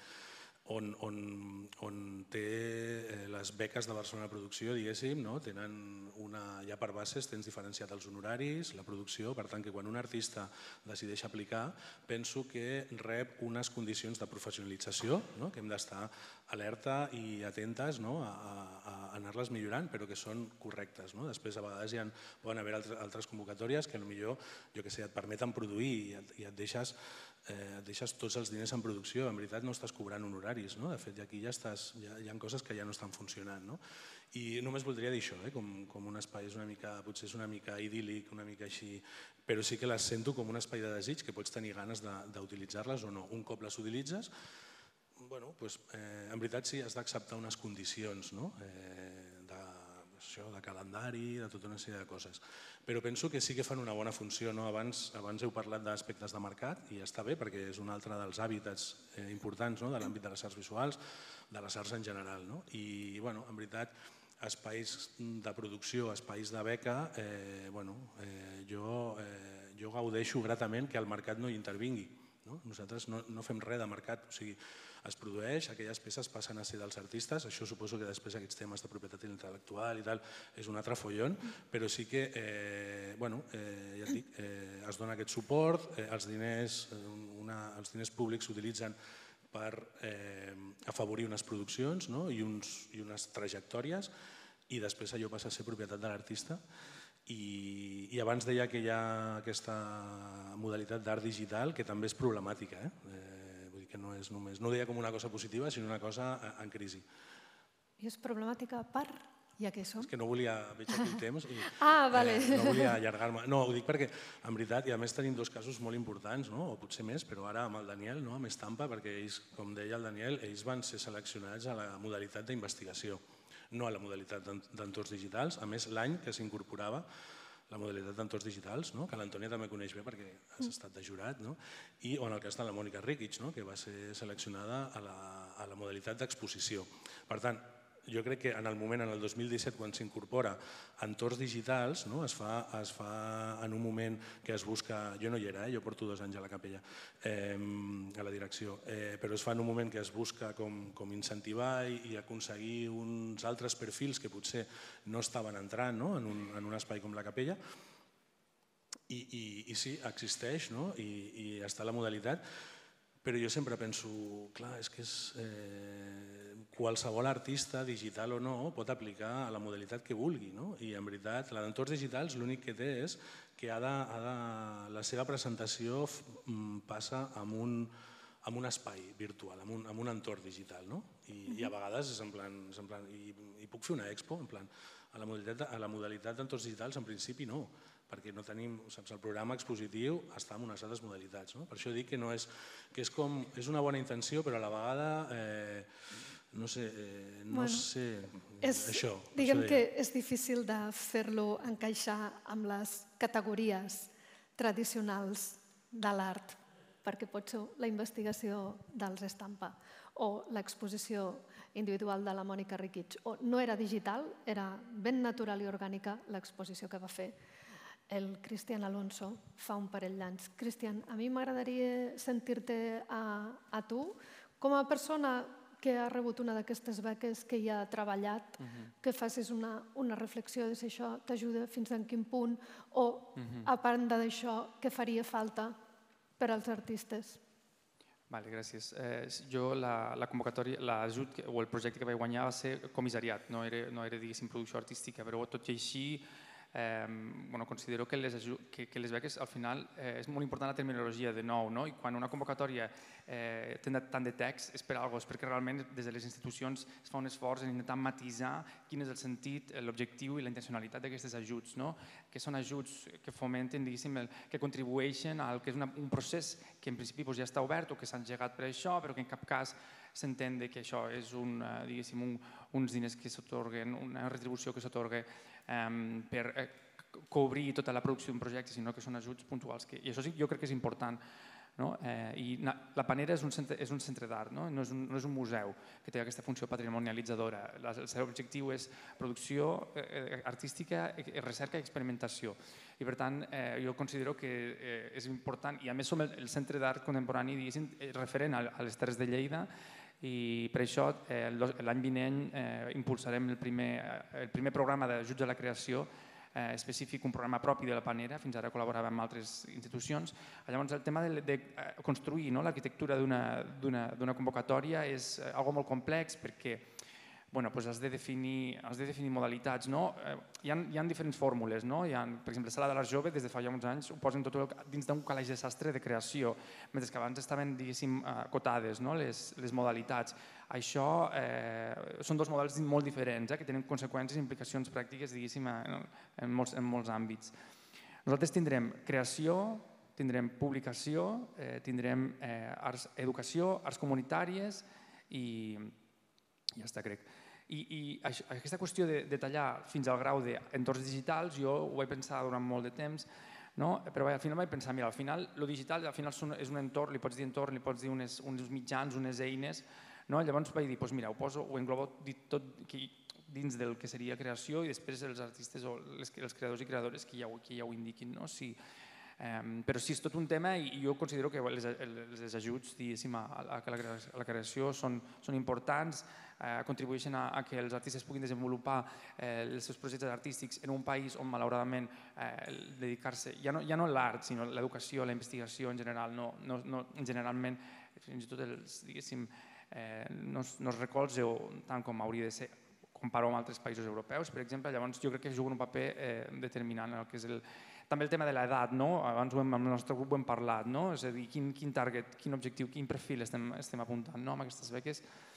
Speaker 8: on té les beques de Barcelona Producció, diguéssim, tenen una, ja per bases tens diferenciat els honoraris, la producció, per tant que quan un artista decideix aplicar penso que rep unes condicions de professionalització, que hem d'estar alerta i atentes a anar-les millorant, però que són correctes. Després a vegades poden haver altres convocatòries que potser, jo què sé, et permeten produir i et deixes et deixes tots els diners en producció, en veritat no estàs cobrant honoraris, de fet aquí ja hi ha coses que ja no estan funcionant. I només voldria dir això, com un espai és una mica, potser és una mica idíl·lic, una mica així, però sí que les sento com un espai de desig, que pots tenir ganes d'utilitzar-les o no. Un cop les utilitzes, en veritat sí, has d'acceptar unes condicions de calendari, de tota una sèrie de coses. Però penso que sí que fan una bona funció. Abans heu parlat d'aspectes de mercat i està bé perquè és un altre dels hàbitats importants de l'àmbit de les arts visuals, de les arts en general. I, en veritat, espais de producció, espais de beca, jo gaudeixo gratament que el mercat no hi intervingui. Nosaltres no fem res de mercat, o sigui, es produeix, aquelles peces passen a ser dels artistes, això suposo que després aquests temes de propietat intel·lectual i tal és un altre follon, però sí que, bueno, ja et dic, es dona aquest suport, els diners públics s'utilitzen per afavorir unes produccions i unes trajectòries i després allò passa a ser propietat de l'artista. I abans deia que hi ha aquesta modalitat d'art digital que també és problemàtica, vull dir que no és només, no ho deia com una cosa positiva, sinó una cosa en crisi.
Speaker 1: I és problemàtica per, ja que som?
Speaker 8: És que no volia, veig aquí el temps,
Speaker 1: ah, vale.
Speaker 8: no volia allargar-me. No, ho dic perquè, en veritat, i a més tenim dos casos molt importants, o potser més, però ara amb el Daniel, amb Estampa, perquè ells, com deia el Daniel, ells van ser seleccionats a la modalitat d'investigació, no a la modalitat d'entorns digitals. A més, l'any que s'incorporava la modalitat d'entorns digitals, que l'Antònia també coneix bé perquè has estat de jurat, i en el cas de la Mònica Rikic, que va ser seleccionada a la modalitat d'exposició. Per tant, jo crec que en el moment, en el dos mil disset, quan s'incorpora entorns digitals, es fa en un moment que es busca... Jo no hi era, jo porto dos anys a la capella, a la direcció, però es fa en un moment que es busca com incentivar i aconseguir uns altres perfils que potser no estaven entrant en un espai com la capella. I sí, existeix i està la modalitat, però jo sempre penso, clar, és que qualsevol artista, digital o no, pot aplicar a la modalitat que vulgui. I en veritat, l'entorns digitals l'únic que té és que la seva presentació passa en un espai virtual, en un entorn digital. I a vegades és en plan, i puc fer una expo? En plan, a la modalitat d'entorns digitals en principi no, perquè no tenim, saps, el programa expositiu està en unes altres modalitats. Per això dic que no és, que és com, és una bona intenció, però a la vegada, no sé, no sé, això.
Speaker 1: Diguem que és difícil de fer-lo encaixar amb les categories tradicionals de l'art, perquè pot ser la investigació dels Estampa o l'exposició individual de la Mònica Rikic. No era digital, era ben natural i orgànica l'exposició que va fer el Cristian Alonso fa un parell d'anys. Cristian, a mi m'agradaria sentir-te a tu com a persona que ha rebut una d'aquestes beques, que hi ha treballat, que facis una reflexió de si això t'ajuda fins en quin punt o, a part d'això, què faria falta per als artistes.
Speaker 7: Vale, gràcies. Jo la convocatòria, l'ajut o el projecte que vaig guanyar va ser comissariat, no era, diguéssim, producció artística, però tot i així considero que les beques al final és molt important la terminologia de nou, i quan una convocatòria té tant de text és per alguna cosa, és perquè realment des de les institucions es fa un esforç en intentar matisar quin és el sentit, l'objectiu i la intencionalitat d'aquests ajuts, que són ajuts que fomenten, diguéssim, que contribueixen al que és un procés que en principi ja està obert o que s'ha engegat per això, però que en cap cas s'entén que això és uns diners que s'atorguen, una retribució que s'atorga per cobrir tota la producció d'un projecte, sinó que són ajuts puntuals. I això jo crec que és important. I la Panera és un centre d'art, no és un museu que té aquesta funció patrimonialitzadora. El seu objectiu és producció artística, recerca i experimentació. I per tant, jo considero que és important, i a més som el centre d'art contemporani referent a les Terres de Lleida, i per això l'any vinent impulsarem el primer programa d'ajuts a la creació específic, un programa propi de la Panera, fins ara col·laborava amb altres institucions. Llavors el tema de construir l'arquitectura d'una convocatòria és algo molt complex perquè has de definir modalitats. Hi ha diferents fórmules. Per exemple, Sala de l'Art Jove, des de fa ja uns anys, ho posen tot dins d'un calaix de sastre de creació, mentre que abans estaven, diguéssim, acotades les modalitats. Això són dos models molt diferents, que tenen conseqüències i implicacions pràctiques, diguéssim, en molts àmbits. Nosaltres tindrem creació, tindrem publicació, tindrem educació, arts comunitàries i ja està, crec. I aquesta qüestió de tallar fins al grau d'entorns digitals, jo ho vaig pensar durant molt de temps, però al final vaig pensar, mira, al final el digital és un entorn, li pots dir entorn, li pots dir uns mitjans, unes eines, llavors vaig dir, doncs mira, ho englobo tot dins del que seria creació i després els artistes o els creadors i creadores que ja ho indiquin. Però sí, és tot un tema i jo considero que els ajuts a la creació són importants, contribueixen a que els artistes puguin desenvolupar els seus projectes artístics en un país on, malauradament, dedicar-se, ja no a l'art, sinó a l'educació, a la investigació en general, generalment, fins i tot, diguéssim, no es recolza tant com hauria de ser, comparo amb altres països europeus, per exemple. Llavors jo crec que juga un paper determinant en el que és el... També el tema de l'edat, abans amb el nostre grup ho hem parlat, és a dir, quin target, quin objectiu, quin perfil estem apuntant amb aquestes beques.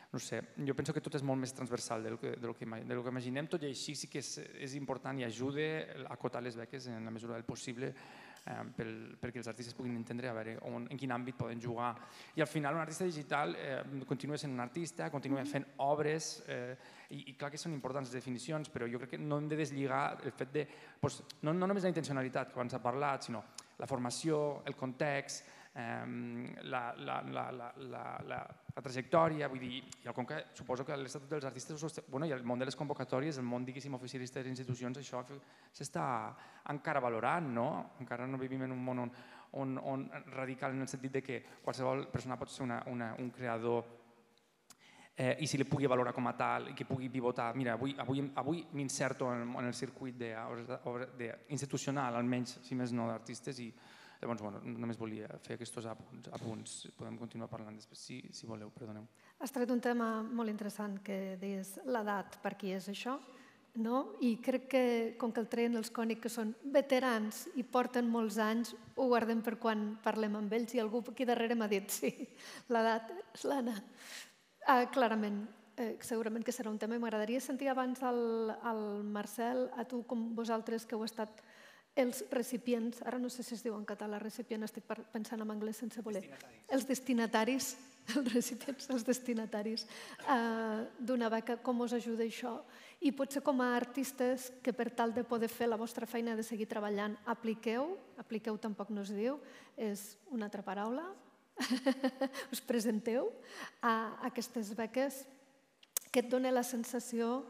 Speaker 7: no sé, jo penso que tot és molt més transversal del que, del que, del que imaginem, tot i així sí que és, és important i ajuda a acotar les beques en la mesura del possible eh, pel, perquè els artistes puguin entendre a veure on, en quin àmbit poden jugar. I al final un artista digital eh, continua sent un artista, continua fent obres eh, i, i clar que són importants les definicions, però jo crec que no hem de deslligar el fet de, doncs, no, no només la intencionalitat que abans s'ha parlat, sinó la formació, el context, La, la, la, la, la, la, la trajectòria, vull dir, i el Conca, suposo que l'Estatut dels Artistes, bueno, i el món de les convocatòries, el món, diguéssim, oficialista de les institucions, això s'està encara valorant, no? Encara no vivim en un món on, on, on radical en el sentit de que qualsevol persona pot ser una, una, un creador eh, i si li pugui valorar com a tal i que pugui pivotar. Mira, avui, avui, avui m'inserto en, en el circuit de, de, institucional, almenys, si més no, d'artistes i llavors, bueno, només volia fer aquests apunts, apunts. Podem continuar parlant després, si, si voleu, perdoneu.
Speaker 1: Has tret un tema molt interessant que deies l'edat, per qui és això, no? I crec que, com que el treien els Cònic, que són veterans i porten molts anys, ho guardem per quan parlem amb ells i algú aquí darrere m'ha dit, sí, l'edat és l'Anna. Ah, clarament, eh, segurament que serà un tema. M'agradaria sentir abans el, el Marcel, a tu com vosaltres que heu estat els recipients, ara no sé si es diu en català recipient, estic pensant en anglès sense voler, els destinataris, els recipients, els destinataris d'una beca, com us ajuda això? I potser com a artistes que per tal de poder fer la vostra feina de seguir treballant, apliqueu, apliqueu tampoc no es diu, és una altra paraula, us presenteu a aquestes beques que et dona la sensació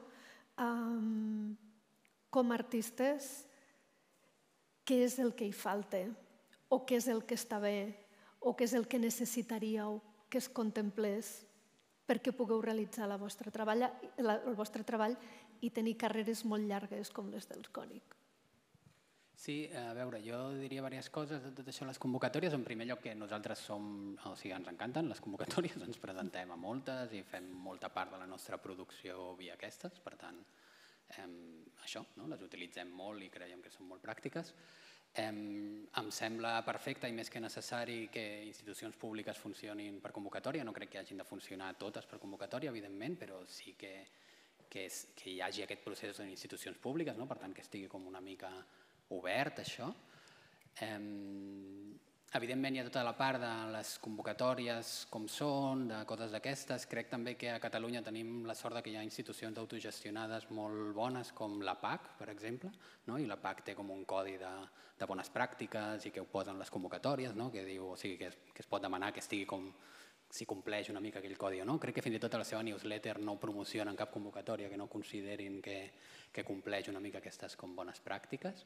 Speaker 1: com a artistes què és el que hi falta, o què és el que està bé, o què és el que necessitaríeu que es contemplés perquè pugueu realitzar el vostre treball, el vostre treball i tenir carreres molt llargues com les dels Cònic.
Speaker 9: Sí, a veure, jo diria diverses coses de tot això. Les convocatòries, en primer lloc, que nosaltres som, o sigui, ens encanten les convocatòries, ens presentem a moltes i fem molta part de la nostra producció via aquestes, per tant, això, les utilitzem molt i creiem que són molt pràctiques. Em sembla perfecte i més que necessari que institucions públiques funcionin per convocatòria. No crec que hagin de funcionar totes per convocatòria, evidentment, però sí que hi hagi aquest procés en institucions públiques, per tant que estigui com una mica obert, això. Evidentment hi ha tota la part de les convocatòries com són, de coses d'aquestes. Crec també que a Catalunya tenim la sort que hi ha institucions autogestionades molt bones com la P A C, per exemple, i la P A C té com un codi de bones pràctiques i que ho posen les convocatòries, que diu, o sigui, que es pot demanar que estigui com si compleix una mica aquell codi o no. Crec que fins i tot a la seva newsletter no promocionen cap convocatòria que no considerin que compleix una mica aquestes com bones pràctiques.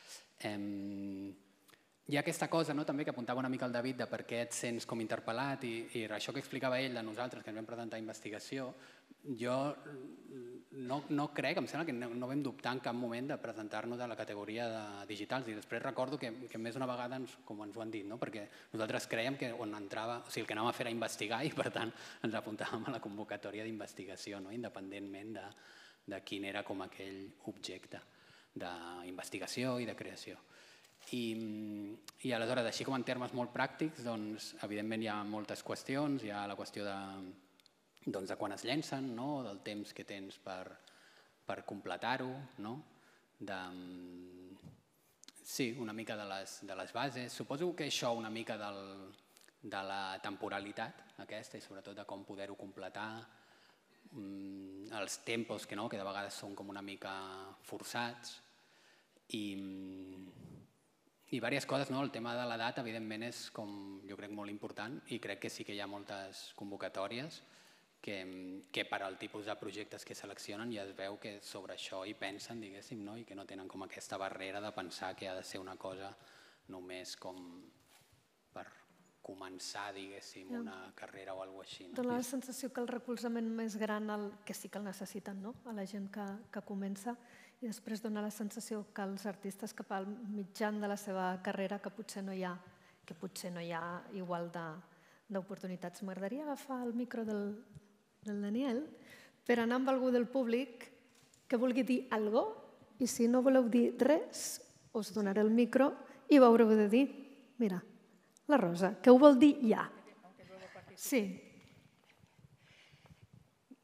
Speaker 9: Hi ha aquesta cosa també que apuntava una mica el David de per què et sents com interpel·lat i això que explicava ell de nosaltres que ens vam presentar investigació, jo no crec, em sembla que no vam dubtar en cap moment de presentar-nos a la categoria de digitals i després recordo que més d'una vegada com ens ho han dit, perquè nosaltres creiem que on entrava, o sigui, el que anàvem a fer era investigar i per tant ens apuntàvem a la convocatòria d'investigació, independentment de quin era com aquell objecte d'investigació i de creació. I aleshores, així com en termes molt pràctics, doncs, evidentment hi ha moltes qüestions. Hi ha la qüestió de quan es llencen, del temps que tens per completar-ho, sí, una mica de les bases. Suposo que això una mica de la temporalitat aquesta i sobretot de com poder-ho completar, els tempos que de vegades són com una mica forçats i... I diverses coses, el tema de l'edat evidentment és com jo crec molt important i crec que sí que hi ha moltes convocatòries que per al tipus de projectes que seleccionen ja es veu que sobre això hi pensen, diguéssim, i que no tenen com aquesta barrera de pensar que ha de ser una cosa només com per començar, diguéssim, una carrera o alguna cosa així.
Speaker 1: Dóna la sensació que el recolzament més gran, que sí que el necessiten, a la gent que comença, i després dona la sensació que els artistes cap al mitjan de la seva carrera que potser no hi ha, que potser no hi ha igual d'oportunitats. M'agradaria agafar el micro del Daniel per anar amb algú del públic que vulgui dir alguna cosa i si no voleu dir res us donaré el micro i ho haureu de dir. Mira, la Rosa, que ho vol dir ja. Sí.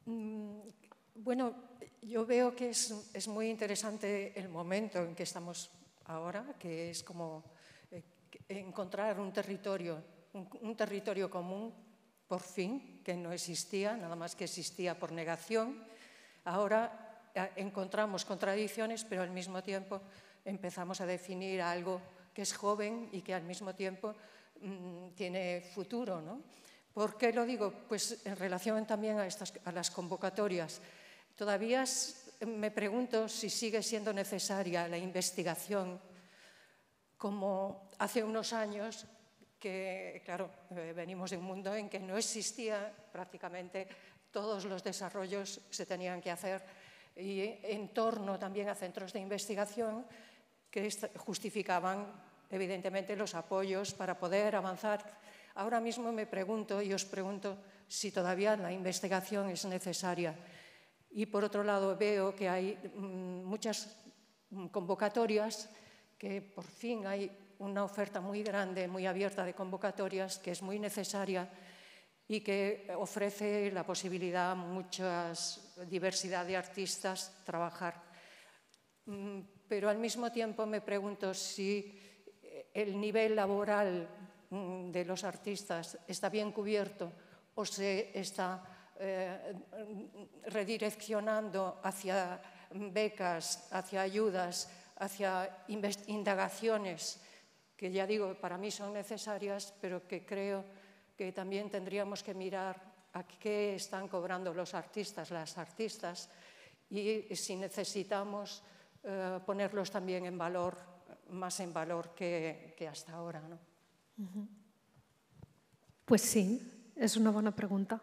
Speaker 10: Bueno, yo veo que es, es muy interesante el momento en que estamos ahora, que es como eh, encontrar un territorio, un, un territorio común, por fin, que no existía, nada más que existía por negación. Ahora eh, encontramos contradicciones, pero al mismo tiempo empezamos a definir algo que es joven y que al mismo tiempo mmm, tiene futuro, ¿no? ¿Por qué lo digo? Pues en relación también a, estas, a las convocatorias. Todavía me pregunto si sigue siendo necesaria la investigación como hace unos años, que claro, venimos de un mundo en que no existía prácticamente, todos los desarrollos se tenían que hacer y en torno también a centros de investigación que justificaban evidentemente los apoyos para poder avanzar. Ahora mismo me pregunto y os pregunto si todavía la investigación es necesaria. Y por otro lado veo que hay muchas convocatorias, que por fin hay una oferta muy grande, muy abierta de convocatorias, que es muy necesaria y que ofrece la posibilidad a mucha diversidad de artistas trabajar. Pero al mismo tiempo me pregunto si el nivel laboral de los artistas está bien cubierto o se está eh, redireccionando hacia becas, hacia ayudas, hacia indagaciones, que ya digo, para mí son necesarias, pero que creo que también tendríamos que mirar a qué están cobrando los artistas, las artistas, y si necesitamos eh, ponerlos también en valor, más en valor que, que hasta ahora, ¿no?
Speaker 1: Uh-huh. Pues sí, és una bona pregunta.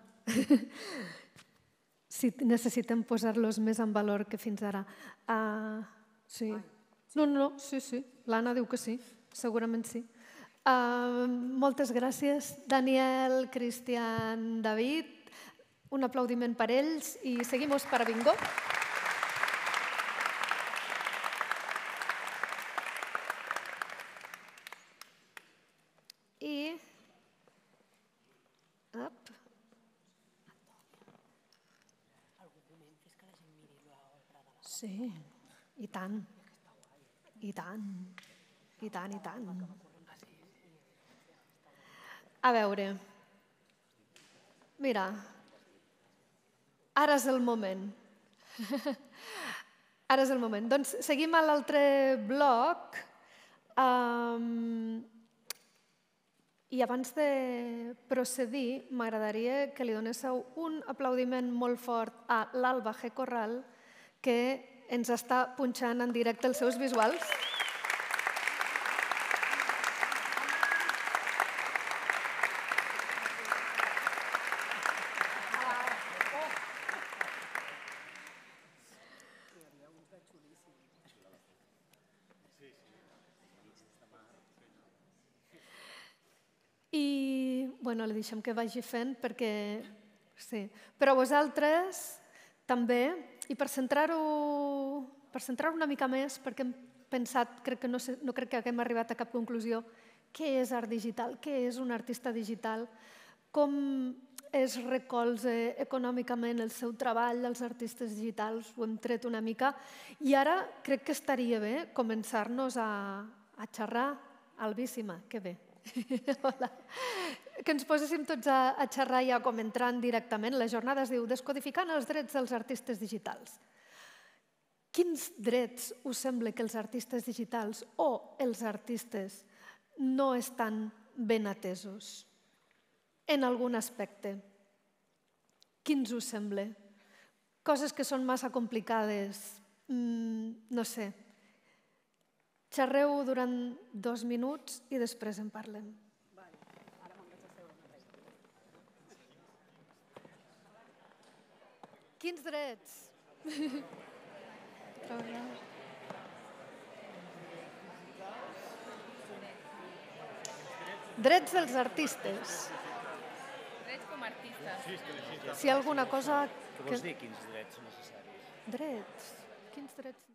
Speaker 1: Si necessitem posar-los més en valor que fins ara. Uh, sí. No, no, sí, sí. L'Anna diu que sí, segurament sí. Uh, moltes gràcies, Daniel, Cristian, David. Un aplaudiment per ells i seguimos para bingo. I... Up. Sí, i tant, i tant, i tant, i tant. A veure, mira, ara és el moment. Ara és el moment. Doncs seguim a l'altre bloc. Um, I abans de procedir, m'agradaria que li donéssiu un aplaudiment molt fort a l'Alba G. Corral, que ens està punxant en directe els seus visuals. I, bueno, li deixem que vagi fent perquè... Sí. Però vosaltres també, i per centrar-ho per centrar-ho una mica més, perquè hem pensat, crec que no, sé, no crec que haguem arribat a cap conclusió, què és art digital, què és un artista digital, com es recolza econòmicament el seu treball dels artistes digitals, ho hem tret una mica, i ara crec que estaria bé començar-nos a, a xerrar. Albíssima, que bé. Hola. Que ens poséssim tots a, a xerrar ja com entrant directament. La jornada es diu Descodificant els drets dels artistes digitals. Quins drets us sembla que els artistes digitals o els artistes no estan ben atesos en algun aspecte? Quins us sembla? Coses que són massa complicades, mm, no sé. Xerreu durant dos minuts i després en parlem. Quins drets? Drets dels artistes.
Speaker 5: Drets com a artistes.
Speaker 1: Si hi ha alguna cosa...
Speaker 11: Què vols dir, quins drets necessaris?
Speaker 1: Drets? Quins drets?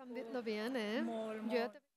Speaker 1: Han dit lo bien, eh?
Speaker 12: Molt,
Speaker 1: Jo ja
Speaker 12: molt.
Speaker 1: te-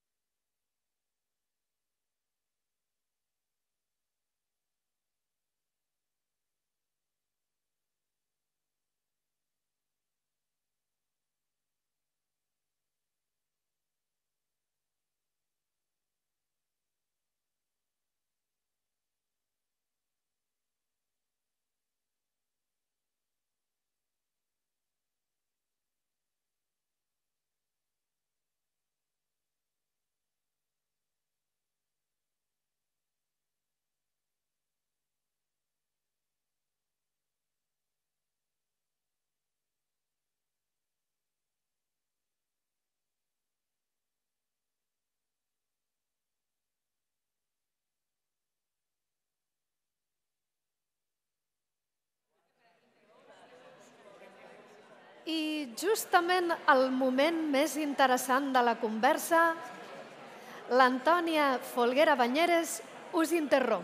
Speaker 1: I justament al moment més interessant de la conversa, l'Antònia Folguera Banyeres us interromp.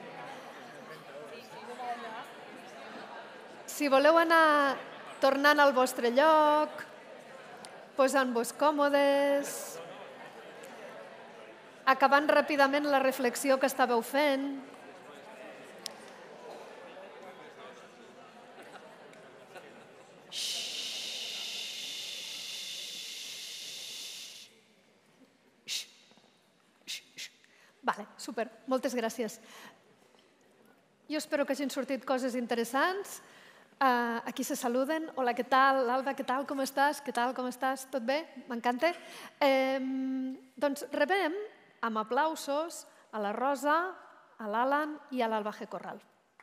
Speaker 1: Si voleu anar tornant al vostre lloc, posant-vos còmodes, acabant ràpidament la reflexió que estàveu fent, Vale, super, moltes gràcies. Jo espero que hagin sortit coses interessants. Uh, aquí se saluden. Hola, què tal? Alba, què tal? Com estàs? Què tal? Com estàs? Tot bé? M'encanta. Eh, doncs rebem amb aplausos a la Rosa, a l'Alan i a l'Alba G. Corral.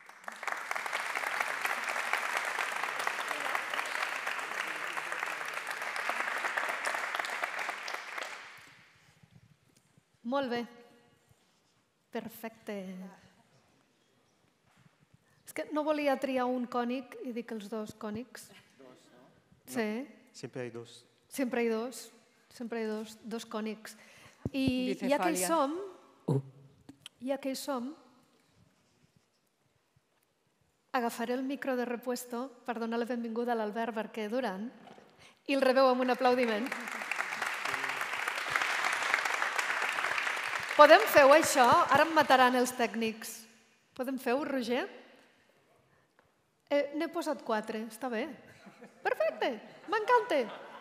Speaker 1: Molt bé. Perfecte. És que no volia triar un cònic i dic els dos cònics.
Speaker 13: Dos, no?
Speaker 1: Sí.
Speaker 13: Siempre hay dos.
Speaker 1: Sempre hi ha dos. Sempre hi ha dos, dos cònics. I ja que hi
Speaker 12: Bicefàlia.
Speaker 1: som, ja que hi som, agafaré el micro de repuesto per donar la benvinguda a l'Albert Barquer Duran i el rebeu amb un aplaudiment. Podem fer-ho, això? Ara em mataran els tècnics. Podem fer-ho, Roger? Eh, N'he posat quatre, està bé. Perfecte, m'encanta.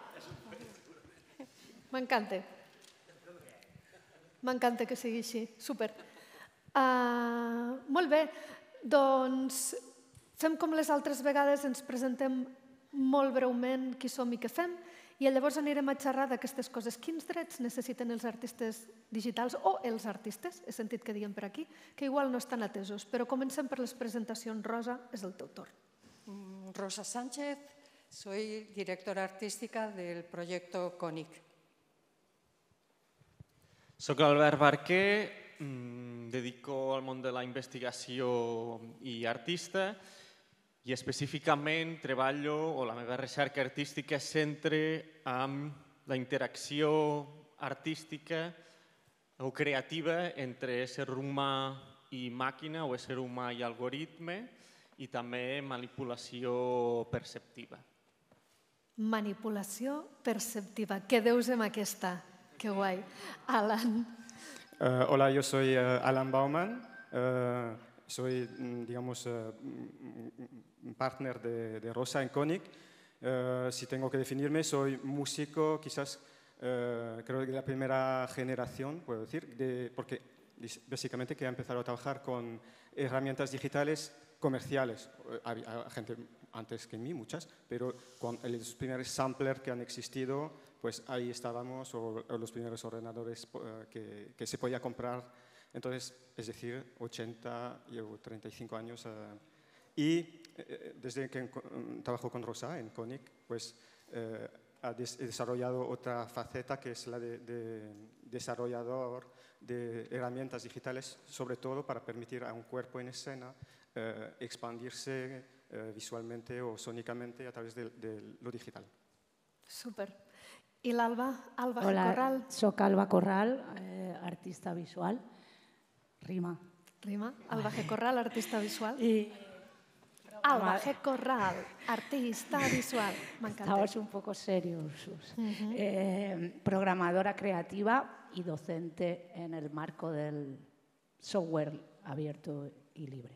Speaker 1: M'encanta. M'encanta que sigui així, super. Uh, molt bé, doncs fem com les altres vegades, ens presentem molt breument qui som i què fem, i llavors anirem a xerrar d'aquestes coses. Quins drets necessiten els artistes digitals o els artistes, he sentit que diem per aquí, que igual no estan atesos. Però comencem per les presentacions. Rosa, és el teu torn.
Speaker 10: Rosa Sánchez, soy directora artística del proyecto CONIC.
Speaker 14: Soc Albert Barquer, em dedico al món de la investigació i artista i específicament treballo, o la meva recerca artística es centra en la interacció artística o creativa entre ésser humà i màquina o ésser humà i algoritme i també manipulació perceptiva.
Speaker 1: Manipulació perceptiva. Quedeu-vos amb aquesta. Que guai. Alan.
Speaker 13: Uh, hola, yo soy uh, Alan Bauman. Uh, soy, digamos, uh, partner de, de Rosa en CONIC. Uh, si tengo que definirme, soy músico, quizás, uh, creo que de la primera generación, puedo decir, de, porque básicamente que ha empezado a trabajar con herramientas digitales comerciales. Había gente antes que mí, muchas, pero con los primeros samplers que han existido, pues ahí estábamos, o, o los primeros ordenadores uh, que, que se podía comprar. Entonces, es decir, ochenta y treinta y cinco años. Uh, y eh, desde que um, trabajo con Rosa en CONIC, pues eh, ha des desarrollado otra faceta que es la de, de desarrollador de herramientas digitales, sobre todo para permitir a un cuerpo en escena eh, expandirse eh, visualmente o sónicamente a través de, de lo digital.
Speaker 1: Super. I l'Alba? Alba
Speaker 15: Hola,
Speaker 1: Corral.
Speaker 15: soc Alba Corral, eh, artista visual. Rima.
Speaker 1: Rima. Alba G. Corral, artista visual.
Speaker 15: I
Speaker 1: Alba G. Corral, artista visual. M'encanta.
Speaker 15: Estabas un poco serios. Eh, programadora creativa y docente en el marco del software abierto y libre.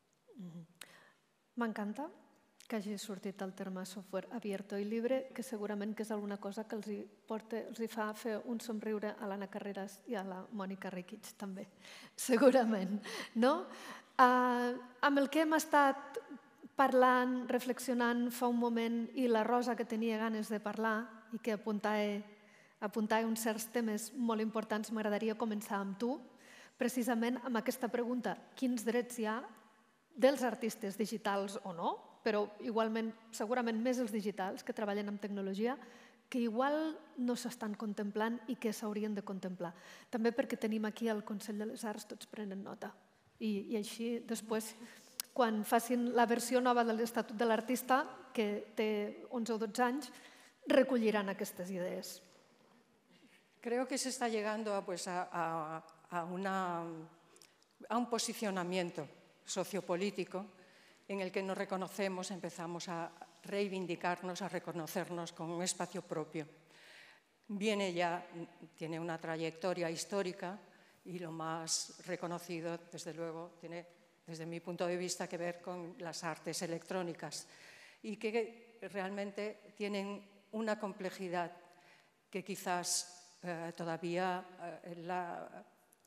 Speaker 1: M'encanta que hagi sortit el terme software abierto i libre, que segurament que és alguna cosa que els hi, porta, els hi fa fer un somriure a l'Anna Carreras i a la Mònica Riquich també, segurament. No? Uh, amb el que hem estat parlant, reflexionant fa un moment, i la Rosa que tenia ganes de parlar i que apuntava, apuntava uns certs temes molt importants, m'agradaria començar amb tu, precisament amb aquesta pregunta: quins drets hi ha dels artistes digitals o no, però igualment, segurament més els digitals que treballen amb tecnologia, que igual no s'estan contemplant i que s'haurien de contemplar. També perquè tenim aquí al Consell de les Arts, tots prenen nota. I, i així, després, quan facin la versió nova de l'Estatut de l'Artista, que té onze o dotze anys, recolliran aquestes idees.
Speaker 10: Creo que se está llegando a, pues, a, a, a, una, a un posicionamiento sociopolítico en el que nos reconocemos, empezamos a reivindicarnos, a reconocernos con un espacio propio. Viene ya, tiene una trayectoria histórica y lo más reconocido, desde luego, tiene, desde mi punto de vista, que ver con las artes electrónicas y que realmente tienen una complejidad que quizás eh, todavía eh, la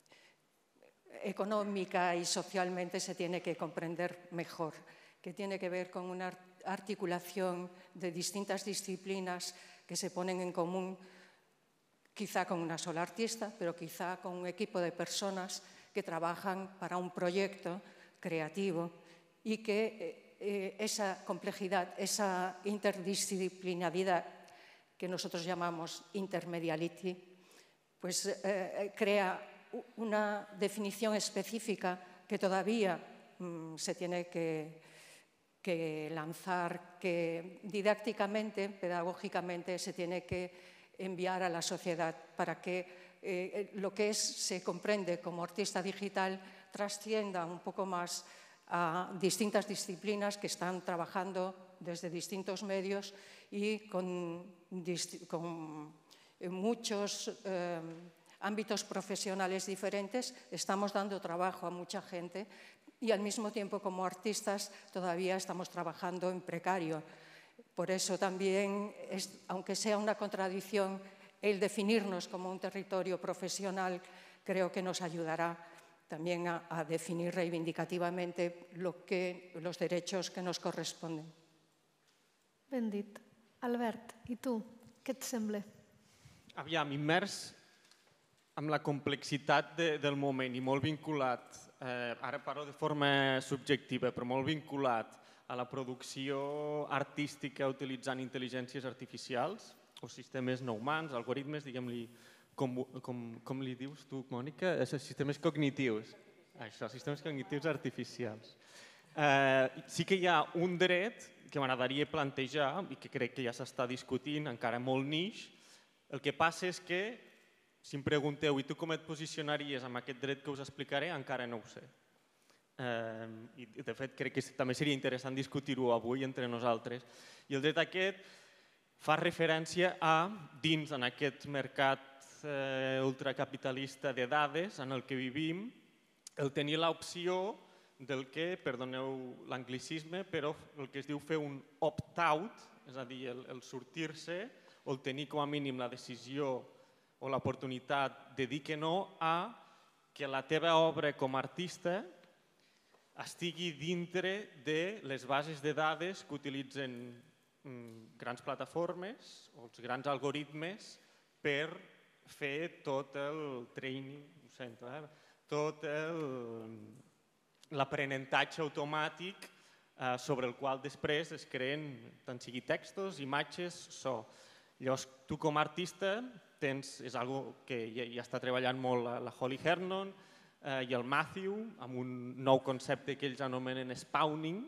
Speaker 10: económica y socialmente se tiene que comprender mejor, que tiene que ver con una articulación de distintas disciplinas que se ponen en común, quizá con una sola artista, pero quizá con un equipo de personas que trabajan para un proyecto creativo y que eh, esa complejidad, esa interdisciplinaridad que nosotros llamamos intermediality, pues eh, crea una definición específica que todavía mmm, se tiene que, que lanzar, que didácticamente, pedagógicamente, se tiene que enviar a la sociedad para que eh, lo que es, se comprende como artista digital trascienda un poco más a distintas disciplinas que están trabajando desde distintos medios y con, con muchos eh, ámbitos profesionales diferentes. Estamos dando trabajo a mucha gente y al mismo tiempo, como artistas, todavía estamos trabajando en precario. Por eso también, es, aunque sea una contradicción, el definirnos como un territorio profesional creo que nos ayudará también a, a definir reivindicativamente lo que, los derechos que nos corresponden.
Speaker 1: Ben dit. Albert, i tu? Què et sembla?
Speaker 14: Aviam, immers amb la complexitat de, del moment i molt vinculat, eh, ara parlo de forma subjectiva, però molt vinculat a la producció artística utilitzant intel·ligències artificials o sistemes no humans, algoritmes, diguem-li, com, com, com li dius tu, Mònica? Sistemes cognitius. Això, sistemes cognitius artificials. Eh, sí que hi ha un dret que m'agradaria plantejar i que crec que ja s'està discutint, encara molt nix. El que passa és que, si em pregunteu, i tu com et posicionaries amb aquest dret que us explicaré, encara no ho sé. Eh, I, de fet, crec que també seria interessant discutir-ho avui entre nosaltres. I el dret aquest fa referència a, dins en aquest mercat eh, ultracapitalista de dades en el que vivim, el tenir l'opció del que, perdoneu l'anglicisme, però el que es diu fer un opt-out, és a dir, el, el sortir-se o el tenir com a mínim la decisió o l'oportunitat de dir que no a que la teva obra com a artista estigui dintre de les bases de dades que utilitzen mm, grans plataformes o els grans algoritmes per fer tot el training, ho sento, eh? tot l'aprenentatge automàtic eh, sobre el qual després es creen tant sigui textos, imatges, so. Llavors, tu com a artista tens, és algo que ja, ja està treballant molt la, la Holly Hernon eh, i el Matthew amb un nou concepte que ells anomenen spawning,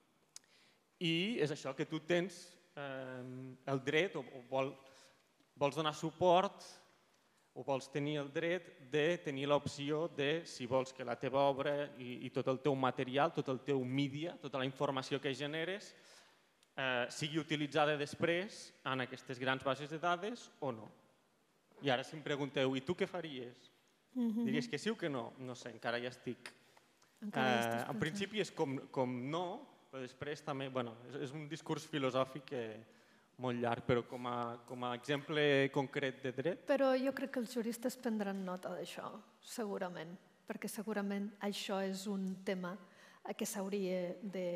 Speaker 14: i és això que tu tens eh, el dret o, o vol, vols donar suport o vols tenir el dret de tenir l'opció de, si vols que la teva obra i, i tot el teu material, tot el teu mídia, tota la informació que generes, eh, sigui utilitzada després en aquestes grans bases de dades o no. I ara si em pregunteu, i tu què faries?
Speaker 1: Mhm.
Speaker 14: Diries que sí o que no? No sé, encara ja estic...
Speaker 1: Encara ja estàs
Speaker 14: Eh, en principi és com, com no, però després també, bueno, és, és un discurs filosòfic que, molt llarg, però com a, com a exemple concret de dret.
Speaker 1: Però jo crec que els juristes prendran nota d'això, segurament, perquè segurament això és un tema a què s'hauria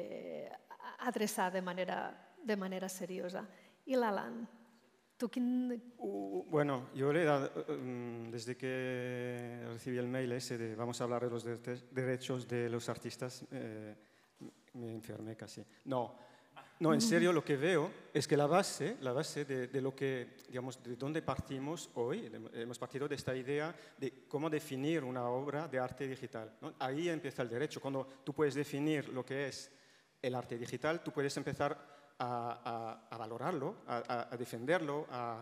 Speaker 1: d'adreçar de manera, de manera seriosa. I l'Alan, tu quin...
Speaker 13: Uh, bueno, yo le he dado, um, desde que recibí el mail ese de vamos a hablar de los de derechos de los artistas, eh, me enfermé casi. No, no, en serio lo que veo es que la base, la base de, de lo que, digamos, de dónde partimos hoy, de, hemos partido de esta idea de cómo definir una obra de arte digital, ¿no? Ahí empieza el derecho. Cuando tú puedes definir lo que es el arte digital, tú puedes empezar A, a, a valorarlo, a, a defenderlo, a,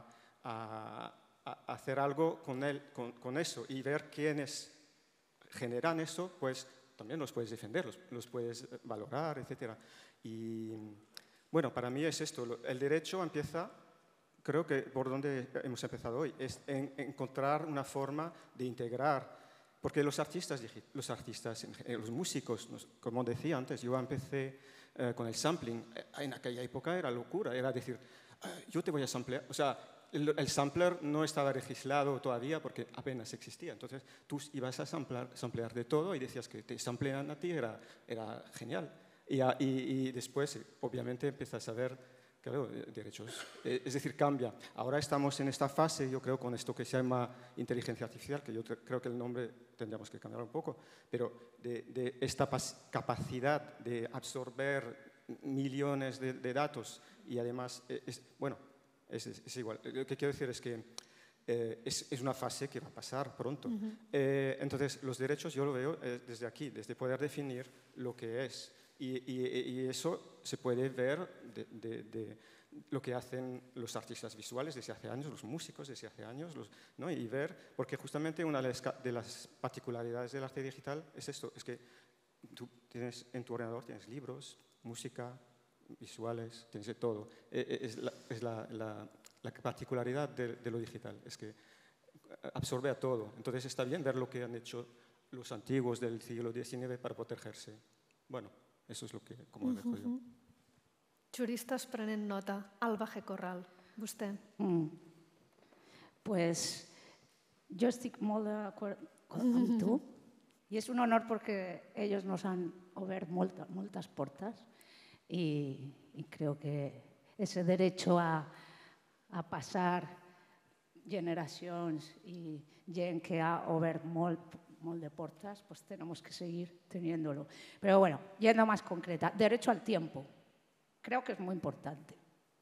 Speaker 13: a, a hacer algo con, él, con, con eso y ver quiénes generan eso, pues también los puedes defender, los, los puedes valorar, etcétera. Y bueno, para mí es esto, el derecho empieza, creo que por donde hemos empezado hoy, es en, encontrar una forma de integrar, porque los artistas, los, artistas, los músicos, como decía antes, yo empecé Eh, con el sampling, en aquella época era locura, era decir, eh, yo te voy a samplear, o sea, el, el sampler no estaba registrado todavía porque apenas existía, entonces tú ibas a samplar, samplear de todo y decías que te samplean a ti, era, era genial. Y, y, y después, obviamente, empiezas a ver, claro, derechos, eh, es decir, cambia. Ahora estamos en esta fase, yo creo, con esto que se llama inteligencia artificial, que yo creo que el nombre tendríamos que cambiar un poco, pero de, de esta capacidad de absorber millones de, de datos y además, es, bueno, es, es, es igual. Lo que quiero decir es que eh, es, es una fase que va a pasar pronto. Uh-huh. eh, entonces, los derechos yo lo veo eh, desde aquí, desde poder definir lo que es. Y, y, y eso se puede ver de, de, de lo que hacen los artistas visuales desde hace años, los músicos desde hace años, los, ¿no? Y ver, porque justamente una de las particularidades del arte digital es esto, es que tú tienes en tu ordenador tienes libros, música, visuales, tienes de todo. Es la, es la, la, la particularidad de, de lo digital, es que absorbe a todo. Entonces está bien ver lo que han hecho los antiguos del siglo diecinueve para protegerse. Bueno, eso es lo que, como lo dejo yo.
Speaker 1: Juristes prenent nota. Alba G. Corral, vostè.
Speaker 15: Mm. Pues yo estic molt d'acord amb tu y es un honor porque ellos nos han obert molta, moltes portes y, y creo que ese derecho a, a passar generacions i gent que ha obert molt molt de portas, pues tenemos que seguir teniéndolo. Pero bueno, yendo más concreta, derecho al tiempo. Creo que es muy importante.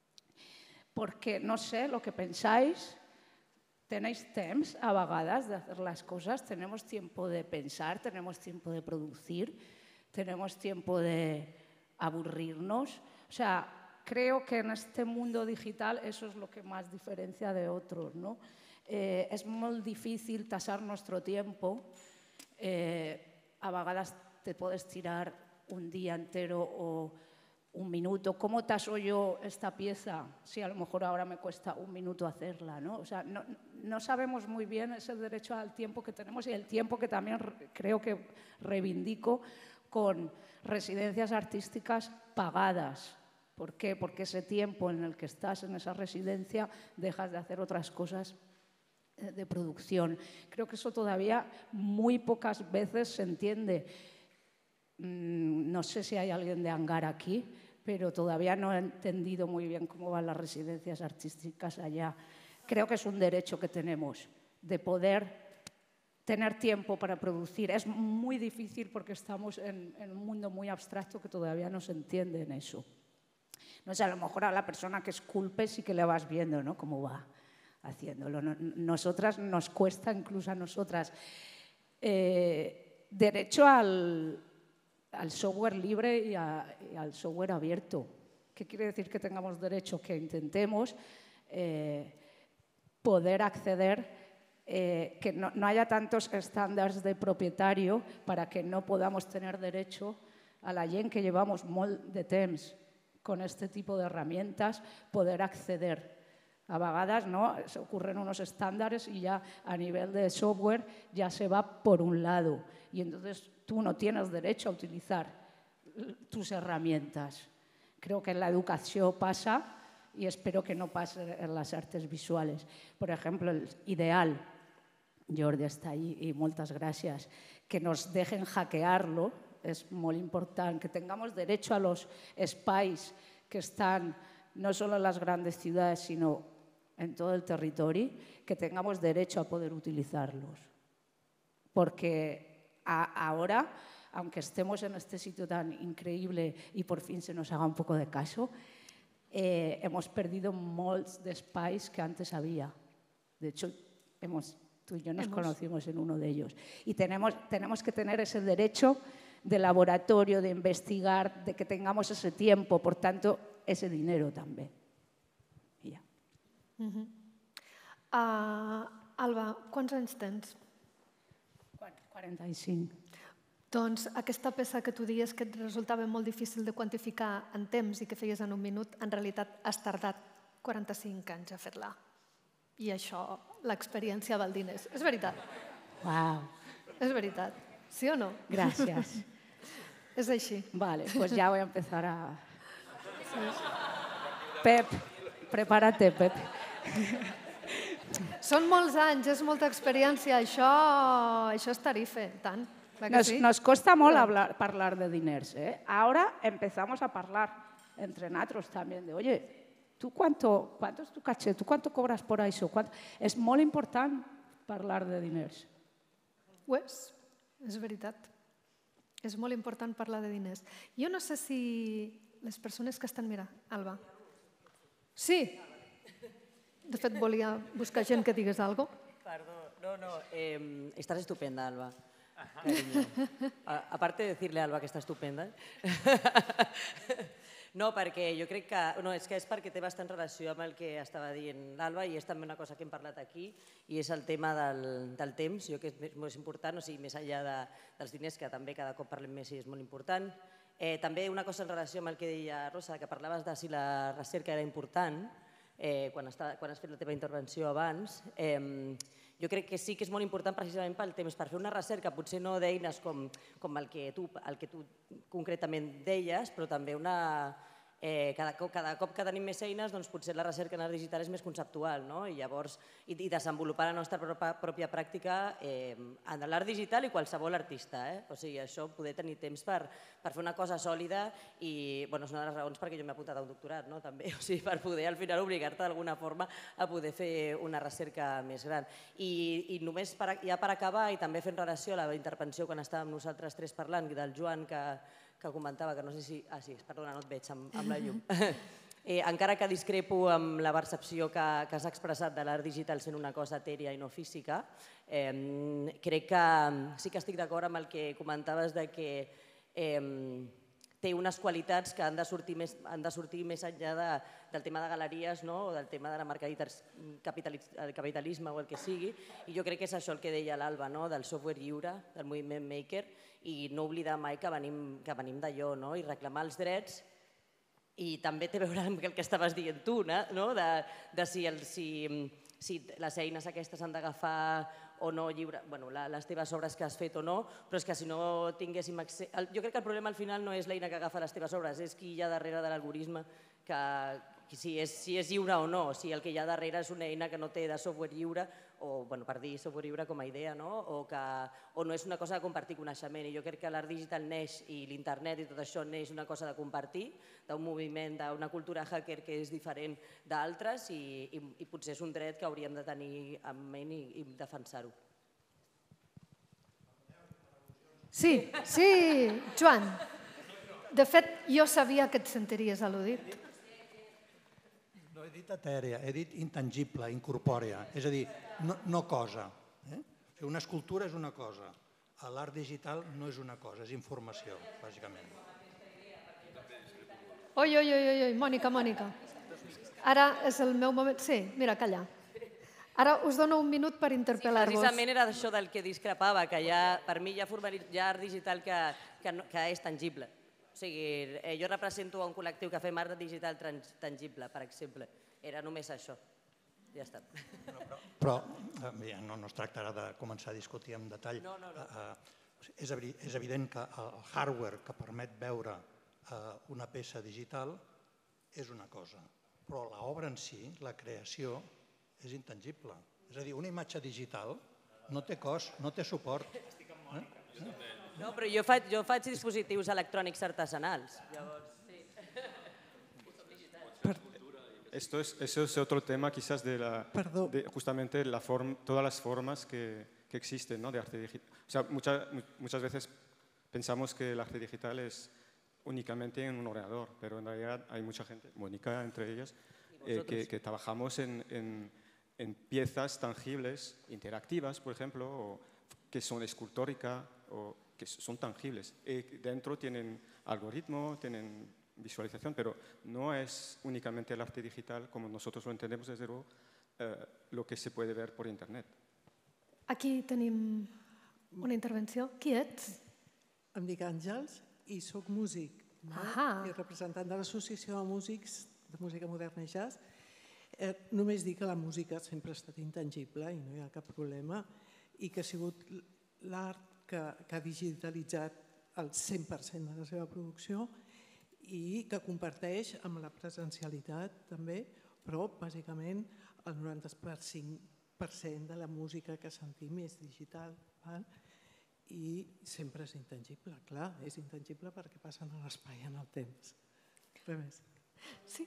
Speaker 15: Porque no sé lo que pensáis, tenéis temps a vegades de hacer las cosas, tenemos tiempo de pensar, tenemos tiempo de producir, tenemos tiempo de aburrirnos. O sea, creo que en este mundo digital eso es lo que más diferencia de otros, ¿no? Eh, és molt difícil tasar nuestro tiempo. Eh, a vegades te puedes tirar un día entero o un minuto. ¿Cómo taso yo esta pieza? Si a lo mejor ahora me cuesta un minuto hacerla, ¿no? O sea, no, no sabemos muy bien ese derecho al tiempo que tenemos y el tiempo que también creo que reivindico con residencias artísticas pagadas. ¿Por qué? Porque ese tiempo en el que estás en esa residencia dejas de hacer otras cosas de producción. Creo que eso todavía muy pocas veces se entiende. No sé si hay alguien de Hangar aquí, pero todavía no he entendido muy bien cómo van las residencias artísticas allá. Creo que es un derecho que tenemos de poder tener tiempo para producir. Es muy difícil porque estamos en, en un mundo muy abstracto que todavía no se entiende en eso. No sé, a lo mejor a la persona que esculpe sí que le vas viendo, ¿no? Cómo va haciéndolo. Nosotras nos cuesta, incluso a nosotras. Eh, derecho al, al software libre y, a, y al software abierto. ¿Qué quiere decir que tengamos derecho? Que intentemos eh, poder acceder eh, que no, no haya tantos estándares de propietario para que no podamos tener derecho a la gent que llevamos molt de temps con este tipo de herramientas poder acceder. A vegades no, se ocurren unos estándares y ya a nivel de software ya se va por un lado y entonces tú no tienes derecho a utilizar tus herramientas. Creo que en la educación pasa y espero que no pase en las artes visuales. Por ejemplo, el ideal, Jordi está ahí y muchas gracias, que nos dejen hackearlo, es muy importante, que tengamos derecho a los espais que están no solo en las grandes ciudades, sino en todo el territorio, que tengamos derecho a poder utilizarlos. Porque a, ahora, aunque estemos en este sitio tan increíble y por fin se nos haga un poco de caso, eh, hemos perdido molts d'espais que antes había. De hecho, hemos, tú y yo nos hemos... conocimos en uno de ellos. Y tenemos, tenemos que tener ese derecho de laboratorio, de investigar, de que tengamos ese tiempo, por tanto, ese dinero també. I ja.
Speaker 1: Uh-huh. uh, Alba, quants anys tens?
Speaker 15: quaranta-cinc.
Speaker 1: Doncs aquesta peça que tu dies que et resultava molt difícil de quantificar en temps i que feies en un minut, en realitat has tardat quaranta-cinc anys a fer-la. I això, l'experiència val diners. És veritat.
Speaker 15: Uau.
Speaker 1: És veritat. ¿Sí o no?
Speaker 15: Gràcies.
Speaker 1: És així.
Speaker 15: Vale, pues ya voy a empezar a... Pep, prepárate, Pep.
Speaker 1: Són molts anys, és molta experiència. Això, això és tarife, tant.
Speaker 15: Nos, sí? nos costa molt hablar, parlar de diners. ¿eh? Ahora empezamos a hablar entre nosotros también de, oye, ¿tú cuánto, cuánto es tu caché? ¿Tú cuánto cobras por això? ¿Cuánto? És molt important parlar de diners.
Speaker 1: Ho és, és veritat. És molt important parlar de diners. Jo no sé si les persones que estan mirant... Alba. Sí. De fet, volia buscar gent que digués alguna cosa.
Speaker 4: Perdó, no, no. Eh, estás estupenda, Alba. Cariño. A, aparte de decirle a Alba que està estupenda. No, perquè jo crec que... No, és que és perquè té bastant relació amb el que estava dient l'Alba i és també una cosa que hem parlat aquí i és el tema del, del temps, jo que és molt important, o sigui, més enllà de, dels diners, que també cada cop parlem més i és molt important. Eh, també una cosa en relació amb el que deia Rosa, que parlaves de si la recerca era important, eh, quan, està, quan has fet la teva intervenció abans, eh, jo crec que sí que és molt important precisament pel temps, per fer una recerca, potser no d'eines com, com el, que tu, el que tu concretament deies, però també una... Eh, cada, cada cop que tenim més eines, doncs potser la recerca en l'art digital és més conceptual, no? I llavors i, i desenvolupar la nostra pròpia, pròpia pràctica eh, en l'art digital i qualsevol artista. Eh? O sigui, això, poder tenir temps per, per fer una cosa sòlida i bueno, és una de les raons perquè jo m'he apuntat a un doctorat, no? També, o sigui, per poder al final obligar-te d'alguna forma a poder fer una recerca més gran. I, i només per, ja per acabar, i també fent relació a la intervenció quan estàvem nosaltres tres parlant, del Joan que que comentava, que no sé si... Ah, sí, perdona, no et veig amb, amb la llum. eh, encara que discrepo amb la percepció que, que has expressat de l'art digital sent una cosa etèria i no física, eh, crec que sí que estic d'acord amb el que comentaves de que eh, té unes qualitats que han de sortir més, han de sortir més enllà de, del tema de galeries, no? O del tema de la capitalisme o el que sigui. I jo crec que és això el que deia l'Alba, no? Del software lliure, del moviment maker, i no oblidar mai que venim, que venim d'allò, no? I reclamar els drets. I també té a veure amb el que estaves dient tu, no? De, de si, el, si, si les eines aquestes han d'agafar o no lliure, bueno, la, les teves obres que has fet o no, però és que si no tinguéssim accés... Jo crec que el problema al final no és l'eina que agafa les teves obres, és qui hi ha darrere de l'algoritme, que si és, si és lliure o no, si el que hi ha darrere és una eina que no té de software lliure, o bueno, per dir software lliure com a idea, no? O, que, o no és una cosa de compartir coneixement. I jo crec que l'art digital neix i l'internet i tot això neix una cosa de compartir, d'un moviment, d'una cultura hacker que és diferent d'altres i, i, i potser és un dret que hauríem de tenir en ment i, i defensar-ho.
Speaker 1: Sí, sí, Joan. De fet, jo sabia que et sentiries al·ludit.
Speaker 6: No he dit etèria, he dit intangible, incorpòrea, és a dir, no, no cosa. Eh? Una escultura és una cosa, l'art digital no és una cosa, és informació, bàsicament.
Speaker 1: Oi, oi, oi, oi, Mònica, Mònica. Ara és el meu moment... Sí, mira, calla. Ara us dono un minut per interpel·lar-vos.
Speaker 4: Precisament era d'això del que discrepava, que per mi hi ha art digital que és tangible. O sigui, jo represento un col·lectiu que fem art digital tangible, per exemple. Era només això. Ja està.
Speaker 6: Però no es tractarà de començar a discutir en detall. És evident que el hardware que permet veure una peça digital és una cosa, però l'obra en si, la creació, és intangible. És a dir, una imatge digital no té cost, no té suport.
Speaker 4: No, però jo faig dispositius electrònics artesanals.
Speaker 13: Esto es, eso es otro tema quizás de, la, de justamente la forma, todas las formas que, que existen, ¿no? De arte digital. O sea, muchas, muchas veces pensamos que el arte digital es únicamente en un ordenador, pero en realidad hay mucha gente, Mónica entre ellas, eh, que, que trabajamos en, en, en piezas tangibles, interactivas, por ejemplo, o que son escultóricas o que son tangibles. Eh, dentro tienen algoritmo, tienen visualización, pero no es únicamente el arte digital como nosotros lo entendemos, desde luego, eh, lo que se puede ver por internet.
Speaker 1: Aquí tenim una intervenció. Qui ets?
Speaker 12: Em dic Àngels i soc músic i representant de l'Associació de Músics de Música Moderna i Jazz. Només dic que la música sempre ha estat intangible i no hi ha cap problema i que ha sigut l'art que ha digitalitzat el cent per cent de la seva producció i que comparteix amb la presencialitat també, però bàsicament el noranta-cinc per cent de la música que sentim és digital. I sempre és intangible, clar, és intangible perquè passen a l'espai, en el temps. Res més.
Speaker 1: Sí.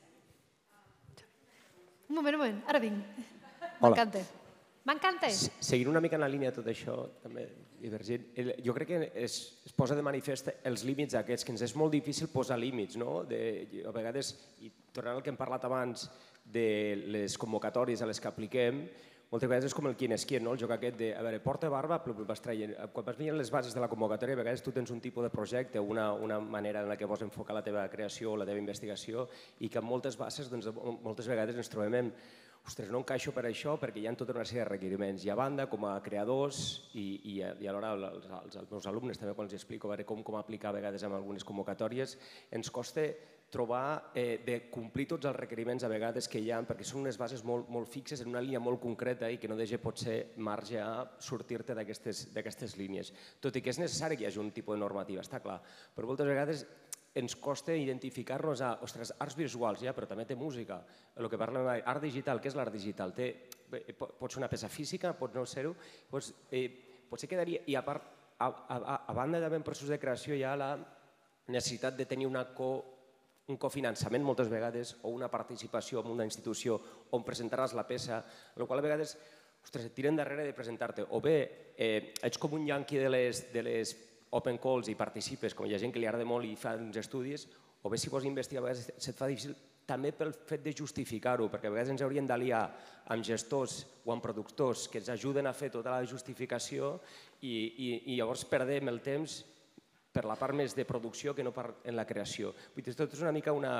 Speaker 1: Un moment, un moment, ara vinc.
Speaker 16: M'encanta.
Speaker 1: M'encanta.
Speaker 16: Seguint una mica en la línia de tot això, també divergent, jo crec que es posa de manifest els límits aquests, que ens és molt difícil posar límits, no? A vegades, i tornant al que hem parlat abans de les convocatòries a les que apliquem, moltes vegades és com el quien és quien, el joc aquest de, a veure, porta barba, vas traient. Quan vas veient les bases de la convocatòria, a vegades tu tens un tipus de projecte, una manera en la que vols enfocar la teva creació o la teva investigació i que en moltes bases, moltes vegades ens trobem en ostres, no encaixo per això perquè hi ha tota una sèrie de requeriments. I a banda, com a creadors i alhora als meus alumnes també quan els explico com aplicar a vegades en algunes convocatòries, ens costa trobar de complir tots els requeriments a vegades que hi ha, perquè són unes bases molt fixes en una línia molt concreta i que no deixa potser marge a sortir-te d'aquestes línies. Tot i que és necessari que hi hagi un tipus de normativa, està clar, però moltes vegades ens costa identificar-nos a, ostres, arts visuals, ja, però també té música. El que parlem d'art digital, què és l'art digital? Pot ser una peça física, pot no ser-ho, potser quedaria... I a part, a banda d'haver un procés de creació, hi ha la necessitat de tenir un cofinançament moltes vegades o una participació en una institució on presentaràs la peça, en la qual a vegades, ostres, et tiren darrere de presentar-te. O bé, ets com un yanqui de les open calls i participes, com hi ha gent que li agrada molt i fa uns estudis, o bé si vols investigar a vegades se't fa difícil també pel fet de justificar-ho, perquè a vegades ens hauríem d'aliar amb gestors o amb productors que ens ajuden a fer tota la justificació i llavors perdem el temps per la part més de producció que no en la creació. Tot és una mica una...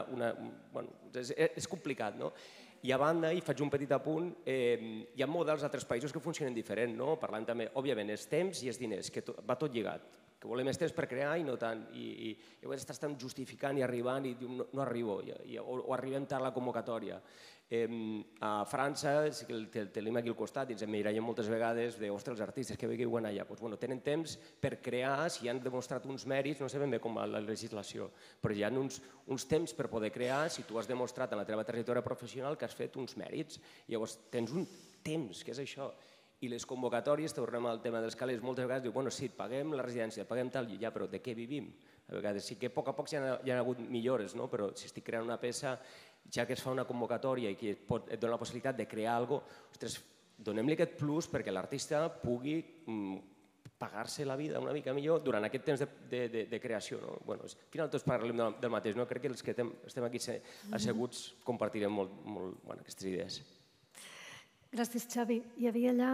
Speaker 16: és complicat, no? I a banda, i faig un petit apunt, hi ha models d'altres països que funcionen diferent, no? Parlant també, òbviament, és temps i és diners, que va tot lligat, que volem més temps per crear i no tant, i llavors estàs tan justificant i arribant i dius, no arribo, o arribem tard a la convocatòria. A França, tenim aquí al costat, i ens emmirallem moltes vegades de, ostres, els artistes que viuen allà, tenen temps per crear, si han demostrat uns mèrits, no sé ben bé com va la legislació, però hi ha uns temps per poder crear si tu has demostrat en la teva trajectòria professional que has fet uns mèrits. Llavors tens un temps, que és això. I les convocatòries, tornem al tema dels calés, moltes vegades diu, bueno, sí, paguem la residència, paguem tal, ja, però de què vivim? A vegades sí que a poc a poc hi ha hagut millores, però si estic creant una peça, ja que es fa una convocatòria i que et dona la possibilitat de crear alguna cosa, ostres, donem-li aquest plus perquè l'artista pugui pagar-se la vida una mica millor durant aquest temps de creació. Al final tots parlem del mateix, crec que els que estem aquí asseguts compartirem molt aquestes idees.
Speaker 1: Gràcies, Xavi. Hi havia allà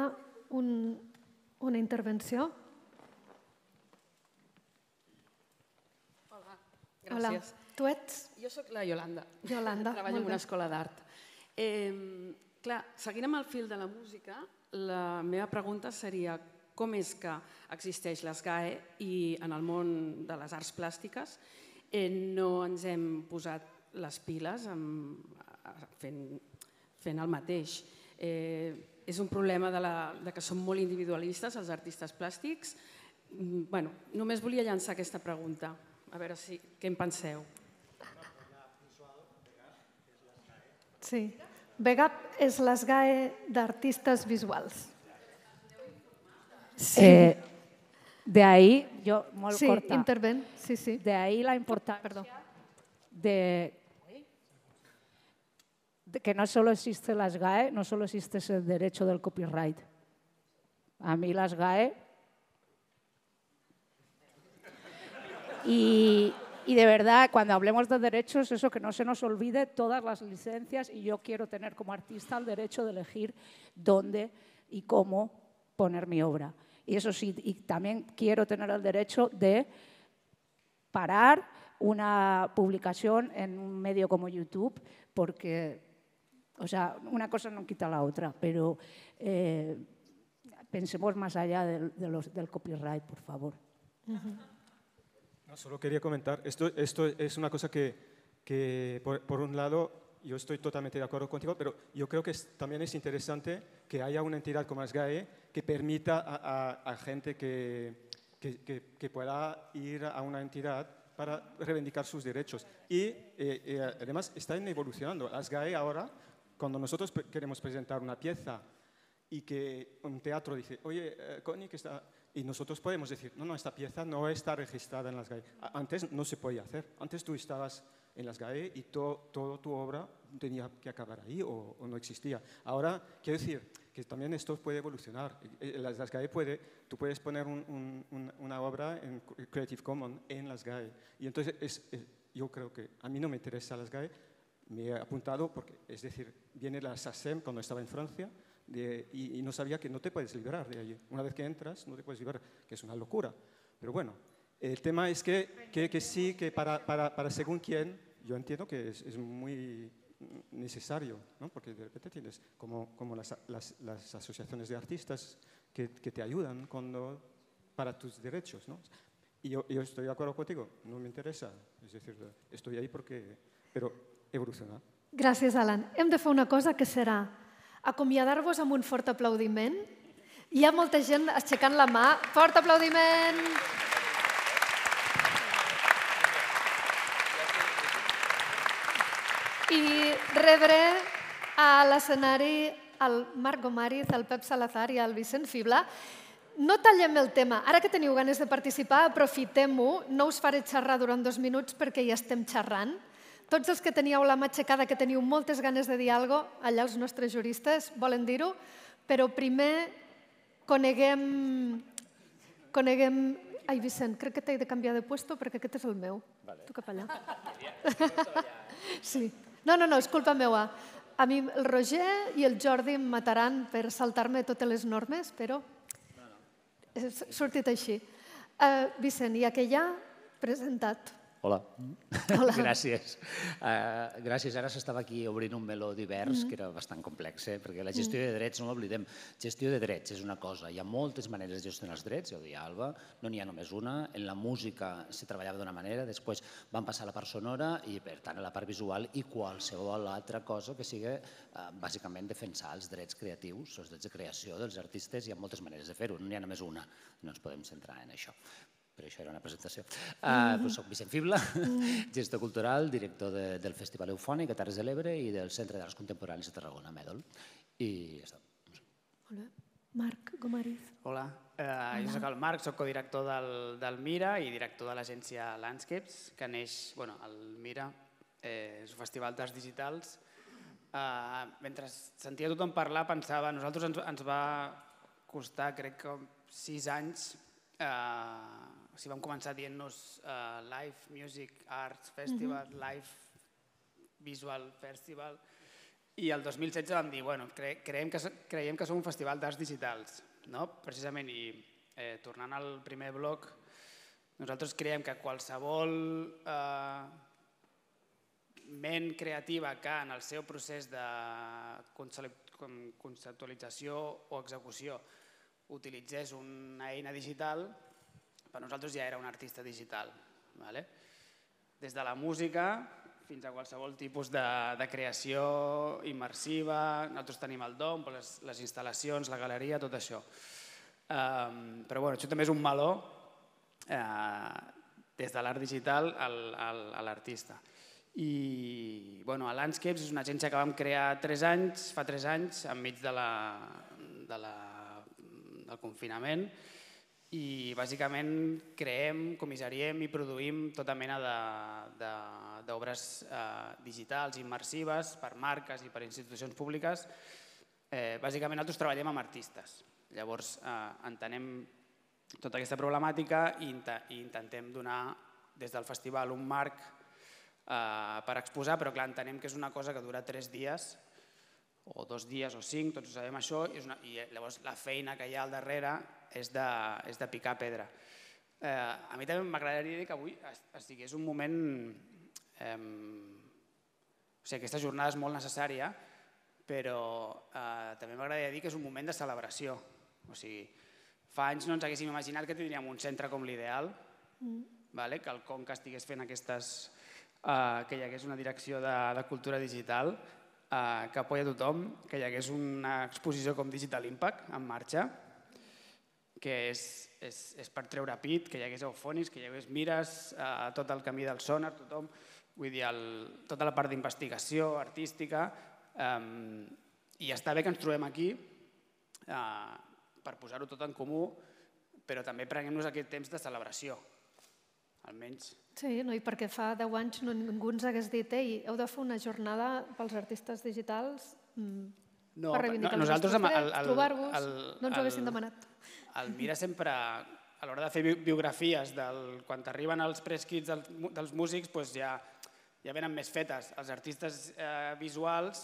Speaker 1: una intervenció.
Speaker 17: Hola,
Speaker 1: Hola.
Speaker 17: gràcies.
Speaker 1: Tu ets?
Speaker 17: Jo sóc la Yolanda.
Speaker 1: Yolanda.
Speaker 17: Treballo en una escola d'art. Clar, seguint amb el fil de la música, la meva pregunta seria com és que existeix l'S G A E i en el món de les arts plàstiques no ens hem posat les piles fent el mateix. És un problema que som molt individualistes, els artistes plàstics. Només volia llançar aquesta pregunta, a veure què en penseu.
Speaker 1: Sí. V G A P és l'S G A E d'artistes visuals.
Speaker 15: Sí. De ahí, yo, muy
Speaker 1: sí,
Speaker 15: corta.
Speaker 1: interven, sí, sí.
Speaker 15: De ahí la importancia
Speaker 1: Perdón.
Speaker 15: De, de que no solo existe la S G A E, no solo existe el derecho del copyright. A mí la S G A E... Y, y de verdad, cuando hablemos de derechos, eso que no se nos olvide todas las licencias, y yo quiero tener como artista el derecho de elegir dónde y cómo poner mi obra. Y eso sí, y también quiero tener el derecho de parar una publicación en un medio como YouTube, porque, o sea, una cosa no quita la otra, pero eh, pensemos más allá del, de los, del copyright, por favor.
Speaker 1: Uh-huh.
Speaker 13: No, solo quería comentar, esto, esto es una cosa que, que por, por un lado, yo estoy totalmente de acuerdo contigo, pero yo creo que es, también es interesante que haya una entidad como S G A E que permita a, a, a gente que, que, que, que pueda ir a una entidad para reivindicar sus derechos. Y eh, eh, además están evolucionando. La S G A E ahora, cuando nosotros queremos presentar una pieza y que un teatro dice, oye, eh, Connie, que está... Y nosotros podemos decir, no, no, esta pieza no está registrada en la S G A E. Antes no se podía hacer. Antes tú estabas en la S G A E y toda to, tu obra tenía que acabar ahí o, o no existía. Ahora, quiero decir que también esto puede evolucionar. La S G A E puede, tú puedes poner un, un, un, una obra en Creative Commons en la S G A E. Y entonces es, es, yo creo que a mí no me interesa la S G A E, me he apuntado porque, es decir, viene la SACEM cuando estaba en Francia, De, y, y no sabía que no te puedes liberar de allí. Una vez que entras, no te puedes liberar, que es una locura. Pero bueno, el tema es que, que, que sí, que para, para, para según quién, yo entiendo que es, es muy necesario, ¿no? Porque de repente tienes como, como las, las, las asociaciones de artistas que, que te ayudan cuando, para tus derechos, ¿no? Y yo, yo estoy de acuerdo contigo, no me interesa, es decir, estoy ahí porque, pero evolucionar.
Speaker 1: Gràcies, Alan. Hem de fer una cosa que serà acomiadar-vos amb un fort aplaudiment. Hi ha molta gent aixecant la mà. Fort aplaudiment! I rebre a l'escenari el Marc Gomariz, el Pep Salazar i el Vicent Fibla. No tallem el tema. Ara que teniu ganes de participar, aprofitem-ho. No us faré xerrar durant dos minuts perquè ja estem xerrant. Tots els que teníeu la mà aixecada, que teniu moltes ganes de dir alguna cosa, allà els nostres juristes volen dir-ho, però primer coneguem... coneguem... Ai, Vicent, crec que t'he de canviar de puesto perquè aquest és el meu. Tu cap allà. Sí. No, no, no, és culpa meva. A mi el Roger i el Jordi em mataran per saltar-me totes les normes, però he sortit així. Vicent, i aquella presentat.
Speaker 11: Hola. Hola. Gràcies. Uh, gràcies. Ara s'estava aquí obrint un meló divers, mm-hmm. que era bastant complex, eh? Perquè la gestió de drets, no l'oblidem, gestió de drets és una cosa. Hi ha moltes maneres de gestionar els drets, ja ho deia Alba, no n'hi ha només una. En la música se treballava d'una manera, després van passar a la part sonora i, per tant, a la part visual i qualsevol altra cosa que sigui, uh, bàsicament, defensar els drets creatius, els drets de creació dels artistes. Hi ha moltes maneres de fer-ho, no n'hi ha només una. No ens podem centrar en això. Per això era una presentació. Uh, soc Vicent Fibla, gestor cultural, director de, del Festival Eufònic a Terres de l'Ebre i del Centre d'Arts Contemporanis de Tarragona, Mèdol. I ja està.
Speaker 1: Hola. Marc Gomariz.
Speaker 18: Hola. Uh, jo soc el Marc, soc codirector del, del Mira i director de l'agència Landscapes, que neix, bueno, el Mira eh, és un festival d'arts digitals. Uh, mentre sentia tothom parlar, pensava, a nosaltres ens, ens va costar, crec que sis anys, uh, o sigui, vam començar dient-nos uh, Live Music Arts Festival, mm-hmm. Live Visual Festival, i el dos mil setze vam dir, bueno, cre creiem, que, creiem que som un festival d'arts digitals, no? Precisament, i eh, tornant al primer bloc, nosaltres creiem que qualsevol eh, ment creativa que en el seu procés de conceptualització o execució utilitzés una eina digital, per nosaltres ja era un artista digital. Des de la música fins a qualsevol tipus de creació immersiva, nosaltres tenim el dom, les instal·lacions, la galeria, tot això. Però això també és un meló des de l'art digital a l'artista. I a Landscapes és una agència que vam crear tres anys, fa tres anys, enmig del confinament, i bàsicament creem, comissariem i produïm tota mena d'obres digitals immersives per marques i per institucions públiques. Bàsicament nosaltres treballem amb artistes, llavors entenem tota aquesta problemàtica i intentem donar des del festival un marc per exposar, però clar, entenem que és una cosa que dura tres dies o dos dies o cinc, tots ho sabem això, i llavors la feina que hi ha al darrere és de picar pedra. A mi també m'agradaria dir que avui estigués un moment... O sigui, aquesta jornada és molt necessària, però també m'agradaria dir que és un moment de celebració. O sigui, fa anys no ens haguéssim imaginat que tindríem un centre com l'Ideal, que el Conca estigués fent aquestes... que hi hagués una direcció de cultura digital que apoya tothom, que hi hagués una exposició com Digital Impact en marxa, que és per treure pit, que hi hagués Eufònics, que hi hagués Mires, tot el camí del sonar, tothom, vull dir, tota la part d'investigació artística, i està bé que ens trobem aquí per posar-ho tot en comú, però també prenguem-nos aquest temps de celebració, almenys.
Speaker 1: Sí, i perquè fa deu anys ningú ens hagués dit ei, heu de fer una jornada pels artistes digitals per reivindicar els vostres drets, trobar-vos, no ens ho haguessin demanat.
Speaker 18: El Mira sempre, a l'hora de fer biografies, quan t'arriben els press kits dels músics, ja venen més fetes. Els artistes visuals,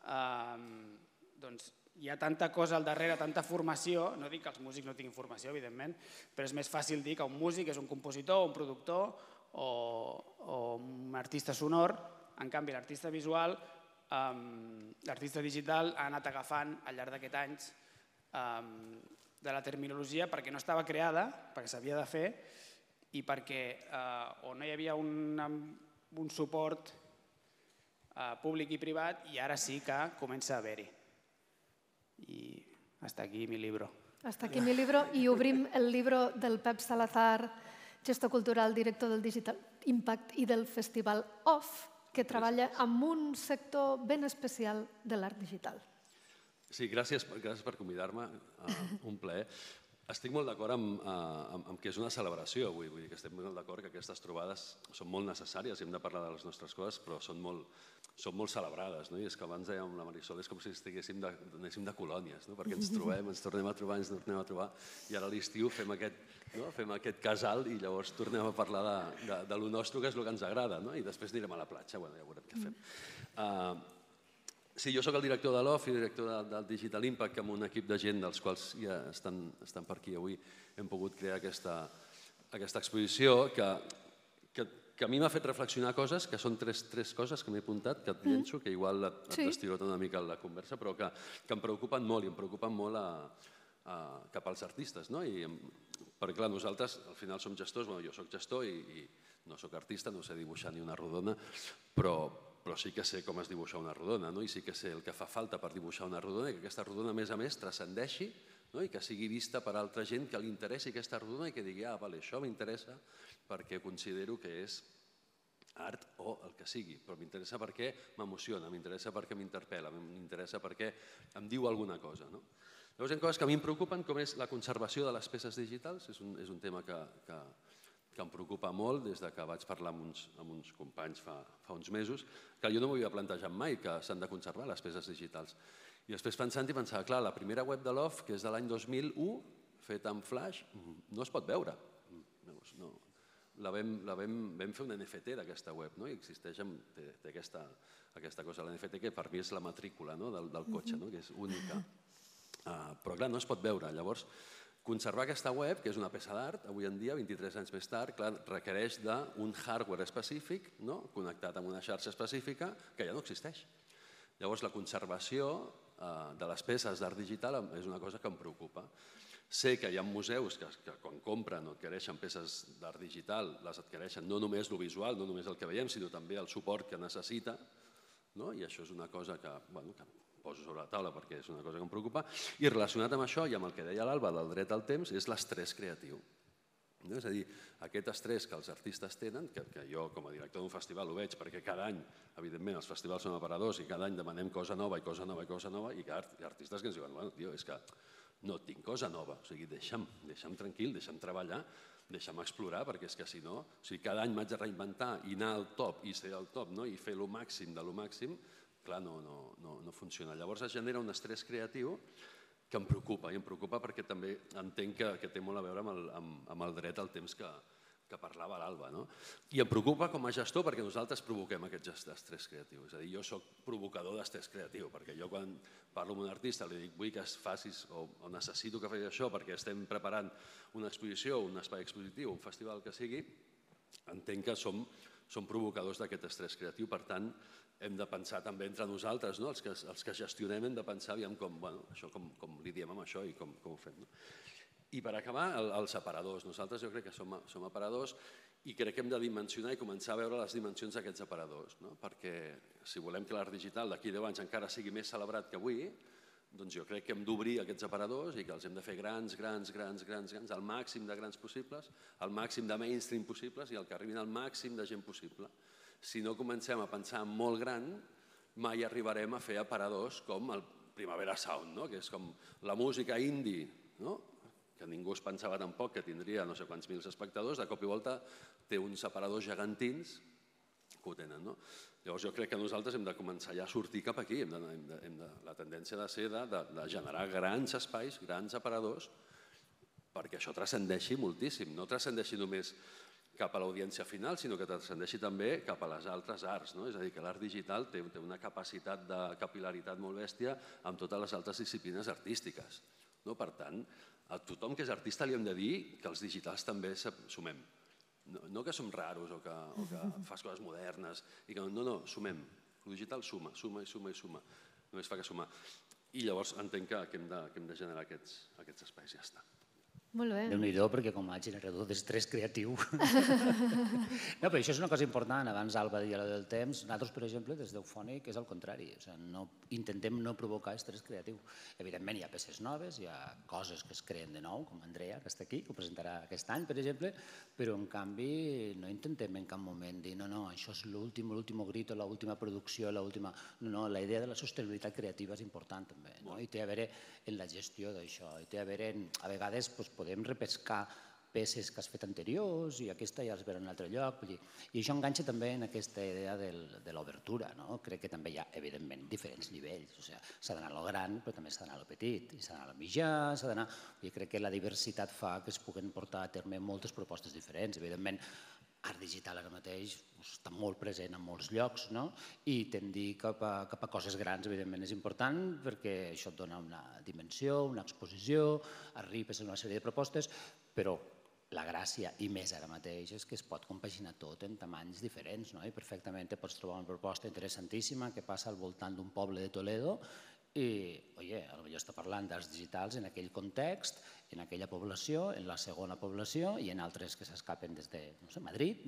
Speaker 18: hi ha tanta cosa al darrere, tanta formació, no dic que els músics no tinguin formació, evidentment, però és més fàcil dir que un músic és un compositor, un productor o un artista sonor. En canvi, l'artista visual, l'artista digital ha anat agafant al llarg d'aquests anys de la terminologia perquè no estava creada, perquè s'havia de fer i perquè o no hi havia un suport públic i privat i ara sí que comença a haver-hi. I hasta aquí mi libro.
Speaker 1: Hasta aquí mi libro i obrim el libro del Pep Salazar, gestor cultural, director del Digital Impact i del Festival Off, que treballa amb un sector ben especial de l'art digital.
Speaker 19: Sí, gràcies per convidar-me, un plaer. Estic molt d'acord amb que és una celebració avui, vull dir que estem molt d'acord que aquestes trobades són molt necessàries i hem de parlar de les nostres coses, però són molt celebrades. I és que abans dèiem la Marisol, és com si anéssim de colònies, perquè ens trobem, ens tornem a trobar, ens tornem a trobar, i ara a l'estiu fem aquest casal i llavors tornem a parlar de lo nostre, que és el que ens agrada, i després anirem a la platja, ja veurem què fem. Sí, jo soc el director de l'O F i director del Digital Impact, que amb un equip de gent dels quals ja estan per aquí avui hem pogut crear aquesta exposició que a mi m'ha fet reflexionar coses, que són tres coses que m'he apuntat, que et llenço, que igual et destirota una mica la conversa, però que em preocupen molt i em preocupen molt cap als artistes. Perquè clar, nosaltres al final som gestors, jo soc gestor i no soc artista, no sé dibuixar ni una rodona, però però sí que sé com es dibuixa una rodona i sí que sé el que fa falta per dibuixar una rodona i que aquesta rodona, a més a més, transcendeixi i que sigui vista per altra gent que li interessi aquesta rodona i que digui, ah, vale, això m'interessa perquè considero que és art o el que sigui, però m'interessa perquè m'emociona, m'interessa perquè m'interpel·la, m'interessa perquè em diu alguna cosa. Llavors hi ha coses que a mi em preocupen, com és la conservació de les peces digitals, és un tema que que em preocupa molt des que vaig parlar amb uns companys fa uns mesos, que jo no m'ho havia plantejat mai, que s'han de conservar les peces digitals. I després pensant i pensava, clar, la primera web de l'O F, que és de l'any dos mil u, feta en flash, no es pot veure. La vam fer un N F T d'aquesta web, i existeix, té aquesta cosa, l'N F T, que per mi és la matrícula del cotxe, que és única. Però clar, no es pot veure. Llavors, conservar aquesta web, que és una peça d'art, avui en dia, vint-i-tres anys més tard, requereix d'un hardware específic connectat amb una xarxa específica que ja no existeix. Llavors, la conservació de les peces d'art digital és una cosa que em preocupa. Sé que hi ha museus que quan compren o adquireixen peces d'art digital les adquireixen no només el visual, no només el que veiem, sinó també el suport que necessita, i això és una cosa que poso sobre la taula perquè és una cosa que em preocupa. I relacionat amb això i amb el que deia l'Alba del dret al temps és l'estrès creatiu. És a dir, aquest estrès que els artistes tenen, que jo com a director d'un festival ho veig perquè cada any, evidentment, els festivals són aparadors i cada any demanem cosa nova i cosa nova i cosa nova i hi ha artistes que ens diuen, bueno, tio, és que no tinc cosa nova, o sigui, deixa'm, deixa'm tranquil, deixa'm treballar, deixa'm explorar, perquè és que si no, o sigui, cada any m'haig de reinventar i anar al top i ser al top i fer el màxim de lo màxim, clar, no funciona. Llavors es genera un estrès creatiu que em preocupa, i em preocupa perquè també entenc que té molt a veure amb el dret al temps que parlava l'Alba. I em preocupa com a gestor perquè nosaltres provoquem aquest estrès creatiu. És a dir, jo soc provocador d'estrès creatiu, perquè jo quan parlo amb un artista li dic vull que es facis o necessito que facis això perquè estem preparant una exposició, un espai expositiu, un festival que sigui, entenc que som provocadors d'aquest estrès creatiu. Per tant, hem de pensar també entre nosaltres, els que gestionem hem de pensar com li diem amb això i com ho fem. I per acabar, els aparadors. Nosaltres jo crec que som aparadors i crec que hem de dimensionar i començar a veure les dimensions d'aquests aparadors, perquè si volem que l'art digital d'aquí a deu anys encara sigui més celebrat que avui, doncs jo crec que hem d'obrir aquests aparadors i que els hem de fer grans, grans, grans, grans, el màxim de grans possibles, el màxim de mainstream possibles i el que arribin al màxim de gent possible. Si no comencem a pensar molt gran, mai arribarem a fer aparadors com el Primavera Sound, que és com la música indie, que ningú es pensava tampoc que tindria no sé quants mils espectadors, de cop i volta té uns aparadors gegantins que ho tenen. Llavors jo crec que nosaltres hem de començar ja a sortir cap aquí, la tendència ha de ser de generar grans espais, grans aparadors, perquè això transcendeixi moltíssim, no transcendeixi només cap a l'audiència final, sinó que transcendeixi també cap a les altres arts. És a dir, que l'art digital té una capacitat de capil·laritat molt bèstia amb totes les altres disciplines artístiques. Per tant, a tothom que és artista li hem de dir que els digitals també sumem. No que som raros o que fas coses modernes. No, no, sumem. El digital suma, suma i suma i suma. Només fa que sumar. I llavors entenc que hem de generar aquests espais i ja està.
Speaker 1: Molt bé.
Speaker 11: Déu-n'hi-do, perquè com a generador d'estrès creatiu... No, però això és una cosa important. Abans Alba deia la del temps. Nosaltres, per exemple, des d'Eufònic és el contrari. Intentem no provocar estrès creatiu. Evidentment, hi ha peces noves, hi ha coses que es creen de nou, com Andrea, que està aquí, que ho presentarà aquest any, per exemple, però, en canvi, no intentem en cap moment dir no, no, això és l'últim, l'últim grito, l'última producció, l'última... No, la idea de la sostenibilitat creativa és important, també, i té a veure en la gestió d'això, i té a veure, a vegades, podem repescar peces que has fet anteriors i aquesta ja es veurà en un altre lloc. I això enganxa també en aquesta idea de l'obertura. Crec que també hi ha, evidentment, diferents nivells. S'ha d'anar a lo gran, però també s'ha d'anar a lo petit, i s'ha d'anar a lo mitjà, s'ha d'anar... Jo crec que la diversitat fa que es puguen portar a terme moltes propostes diferents. Evidentment, art digital ara mateix està molt present en molts llocs i tendir cap a coses grans, evidentment, és important perquè això et dona una dimensió, una exposició, arribes a una sèrie de propostes, però la gràcia, i més ara mateix, és que es pot compaginar tot en tamanys diferents i perfectament te pots trobar una proposta interessantíssima que passa al voltant d'un poble de Toledo i, oye, potser està parlant d'arts digitals en aquell context, en aquella població, en la segona població i en altres que s'escapen des de Madrid,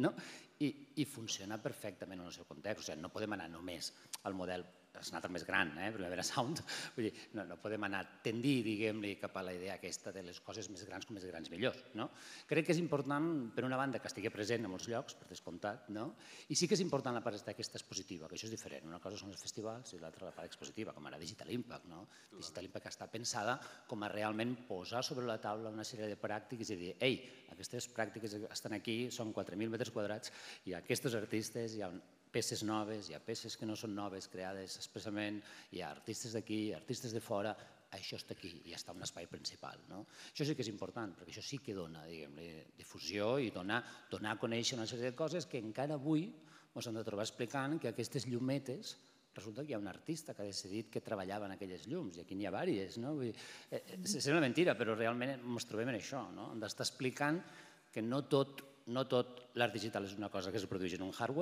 Speaker 11: i funciona perfectament en el seu context. No podem anar només al model, és un altre més gran, Primavera Sound, no podem anar tendir, diguem-li, cap a la idea aquesta de les coses més grans com més grans millors. Crec que és important, per una banda, que estigui present en molts llocs, per descomptat, i sí que és important la part aquesta expositiva, que això és diferent. Una cosa són els festivals i l'altra la part expositiva, com ara Digital Impact. Digital Impact està pensada com a realment posar sobre la taula una sèrie de pràctiques i dir, ei, aquestes pràctiques estan aquí, són quatre mil metres quadrats, hi ha aquests artistes, hi ha peces noves, hi ha peces que no són noves, creades expressament, hi ha artistes d'aquí, artistes de fora, això està aquí i està en un espai principal. Això sí que és important, perquè això sí que dona difusió i dona a conèixer una sèrie de coses que encara avui ens hem de trobar explicant que aquestes llumetes resulta que hi ha un artista que ha decidit que treballava en aquelles llums, i aquí n'hi ha diverses. Sembla mentira, però realment ens trobem en això. Hem d'estar explicant que no tot l'art digital és una cosa que es produeix en un hardware,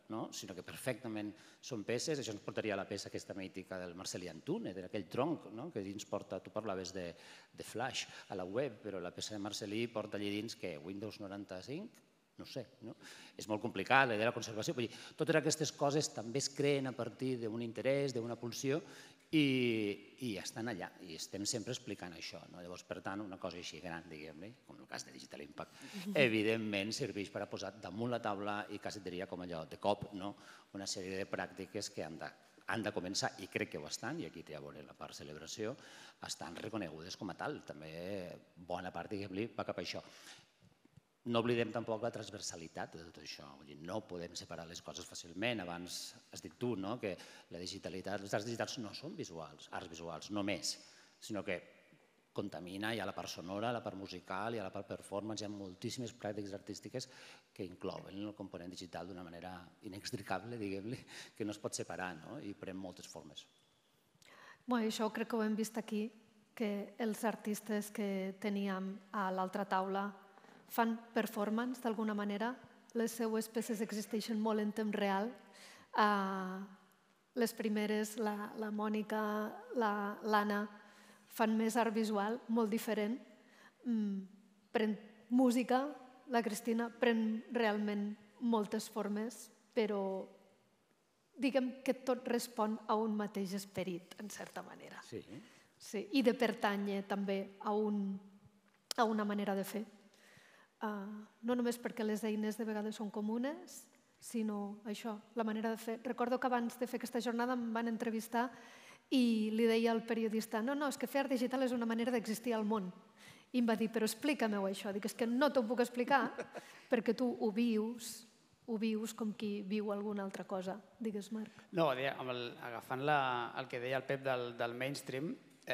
Speaker 11: sinó que perfectament són peces. Això ens portaria a la peça aquesta mítica del Marcel Antúnez, d'aquell tronc que dins porta, tu parlaves de Flash a la web, però la peça de Marcelí porta allà dins que Windows noranta-cinc, no sé, és molt complicat, la idea de la conservació. Totes aquestes coses també es creen a partir d'un interès, d'una pulsió, i estan allà, i estem sempre explicant això. Llavors, per tant, una cosa així gran, diguem-ne, com el cas de Digital Impact, evidentment serveix per a posar damunt la taula i quasi diria com allò, de cop, una sèrie de pràctiques que han de començar, i crec que ho estan, i aquí té a veure la part celebració, estan reconegudes com a tal. També bona part, diguem-ne, va cap a això. No oblidem tampoc la transversalitat de tot això. No podem separar les coses fàcilment. Abans has dit tu que la digitalitat, les arts digitals no són visuals, arts visuals, només, sinó que contamina, hi ha la part sonora, la part musical, hi ha la part performance, hi ha moltíssimes pràctiques artístiques que inclouen el component digital d'una manera inextricable, diguem-ne, que no es pot separar i pren moltes formes.
Speaker 1: Això crec que ho hem vist aquí, que els artistes que teníem a l'altra taula fan performance d'alguna manera, les seues peces existeixen molt en temps real. Les primeres, la Mònica, l'Anna, fan més art visual, molt diferent. Pren música, la Cristina pren realment moltes formes, però diguem que tot respon a un mateix esperit, en certa manera. Sí. I de pertànyer també a una manera de fer. No només perquè les eines de vegades són comunes, sinó això, la manera de fer. Recordo que abans de fer aquesta jornada em van entrevistar i li deia al periodista no, no, és que fer art digital és una manera d'existir al món. I em va dir, però explica-m'ho això. Dic, és que no t'ho puc explicar perquè tu ho vius, ho vius com qui viu alguna altra cosa. Digues, Marc.
Speaker 18: No, agafant el que deia el Pep del mainstream,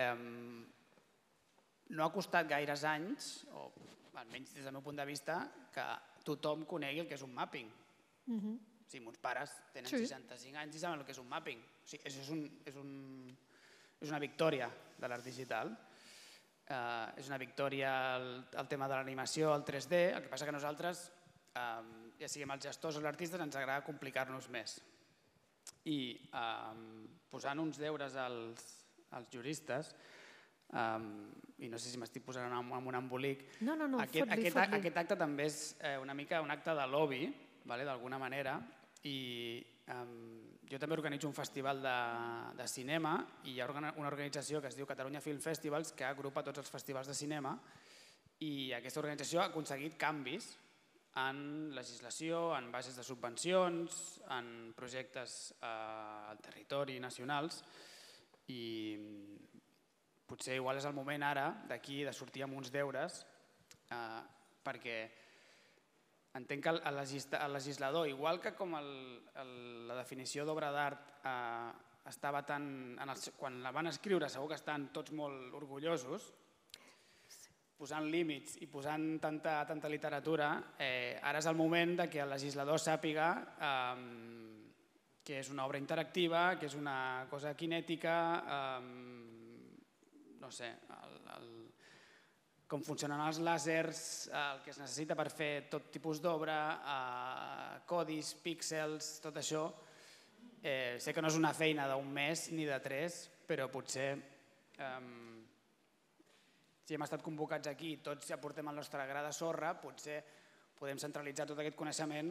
Speaker 18: no ha costat gaires anys, o almenys des del meu punt de vista, que tothom conegui el que és un mapping. O sigui, meus pares tenen seixanta-cinc anys i saben el que és un mapping. O sigui, això és una victòria de l'art digital. És una victòria el tema de l'animació, el tres D, el que passa que nosaltres, ja siguem els gestors o els artistes, ens agrada complicar-nos més. I posant uns deures als juristes, i no sé si m'estic posant en un embolic, aquest acte també és una mica un acte de lobby, d'alguna manera, i jo també organitzo un festival de cinema i hi ha una organització que es diu Catalunya Film Festivals que agrupa tots els festivals de cinema i aquesta organització ha aconseguit canvis en legislació, en bases de subvencions, en projectes al territori nacionals i potser igual és el moment ara d'aquí de sortir amb uns deures perquè entenc que el legislador, igual que com la definició d'obra d'art estava tan... Quan la van escriure segur que estan tots molt orgullosos, posant límits i posant tanta literatura, ara és el moment que el legislador sàpiga que és una obra interactiva, que és una cosa kinètica, no sé, com funcionen els làsers, el que es necessita per fer tot tipus d'obra, codis, píxels, tot això. Sé que no és una feina d'un mes ni de tres, però potser si hem estat convocats aquí i tots ja portem el nostre gra de sorra, potser podem centralitzar tot aquest coneixement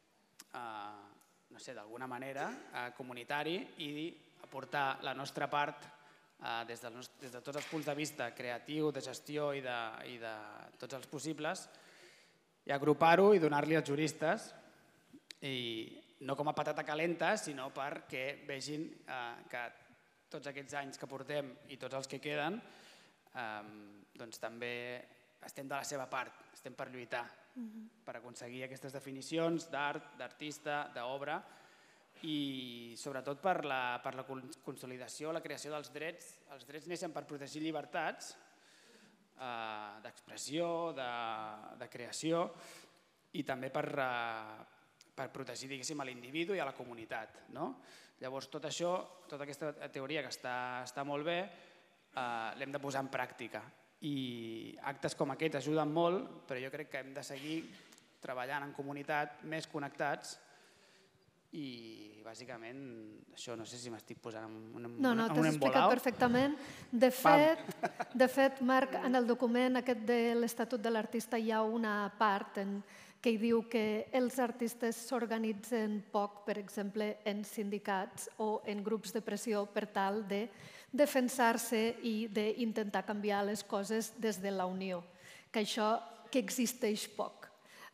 Speaker 18: no sé, d'alguna manera comunitari i aportar la nostra part des de tots els punts de vista creatiu, de gestió i de tots els possibles i agrupar-ho i donar-li als juristes i no com a patata calenta sinó perquè vegin que tots aquests anys que portem i tots els que queden doncs també estem de la seva part, estem per lluitar per aconseguir aquestes definicions d'art, d'artista, d'obra i sobretot per la consolidació, la creació dels drets. Els drets neixen per protegir llibertats d'expressió, de creació i també per protegir l'individu i a la comunitat. Llavors tot això, tota aquesta teoria que està molt bé, l'hem de posar en pràctica i actes com aquests ajuden molt, però jo crec que hem de seguir treballant en comunitat, més connectats i bàsicament això, no sé si m'estic posant en un embolao.
Speaker 1: No, no, t'has explicat perfectament. De fet, de fet, Marc, en el document aquest de l'Estatut de l'Artista hi ha una part en que hi diu que els artistes s'organitzen poc, per exemple, en sindicats o en grups de pressió per tal de defensar-se i d'intentar canviar les coses des de la unió, que això que existeix poc.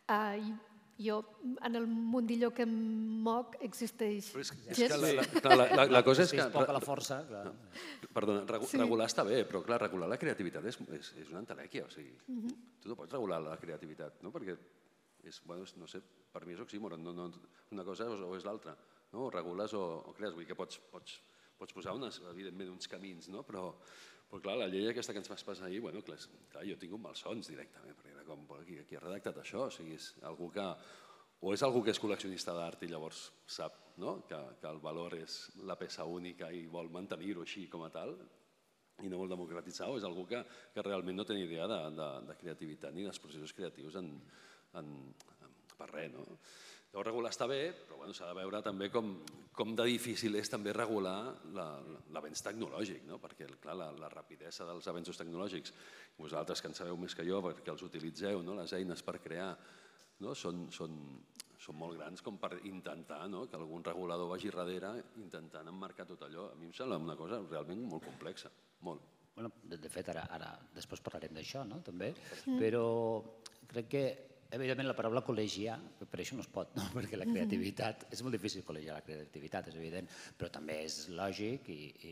Speaker 1: Jo, en el mundillo que em moc, existeix...
Speaker 19: La cosa és que...
Speaker 11: És poca la força, clar.
Speaker 19: Perdona, regular està bé, però clar, regular la creativitat és una entelèquia, o sigui, tu no pots regular la creativitat, no? Perquè és, bueno, no sé, per mi és oxímoron, una cosa o és l'altra, no? O regules o crees, vull dir que pots posar, evidentment, uns camins, no? Però, clar, la llei aquesta que ens vas passar ahir, bueno, clar, jo tinc un malsons directament, perquè era com, qui ha redactat això? O sigui, és algú que... O és algú que és col·leccionista d'art i llavors sap que el valor és la peça única i vol mantenir-ho així com a tal i no vol democratitzar, o és algú que realment no té ni idea de creativitat ni dels processos creatius per res, no? Llavors, regular està bé, però s'ha de veure també com de difícil és també regular l'avenç tecnològic, perquè la rapidesa dels avenços tecnològics, vosaltres que en sabeu més que jo perquè els utilitzeu, les eines per crear, són molt grans com per intentar que algun regulador vagi darrere intentant emmarcar tot allò. A mi em sembla una cosa realment molt complexa, molt.
Speaker 11: De fet, ara després parlarem d'això, també, però crec que evidentment la paraula col·legiar, per això no es pot, perquè la creativitat, és molt difícil col·legiar la creativitat, és evident, però també és lògic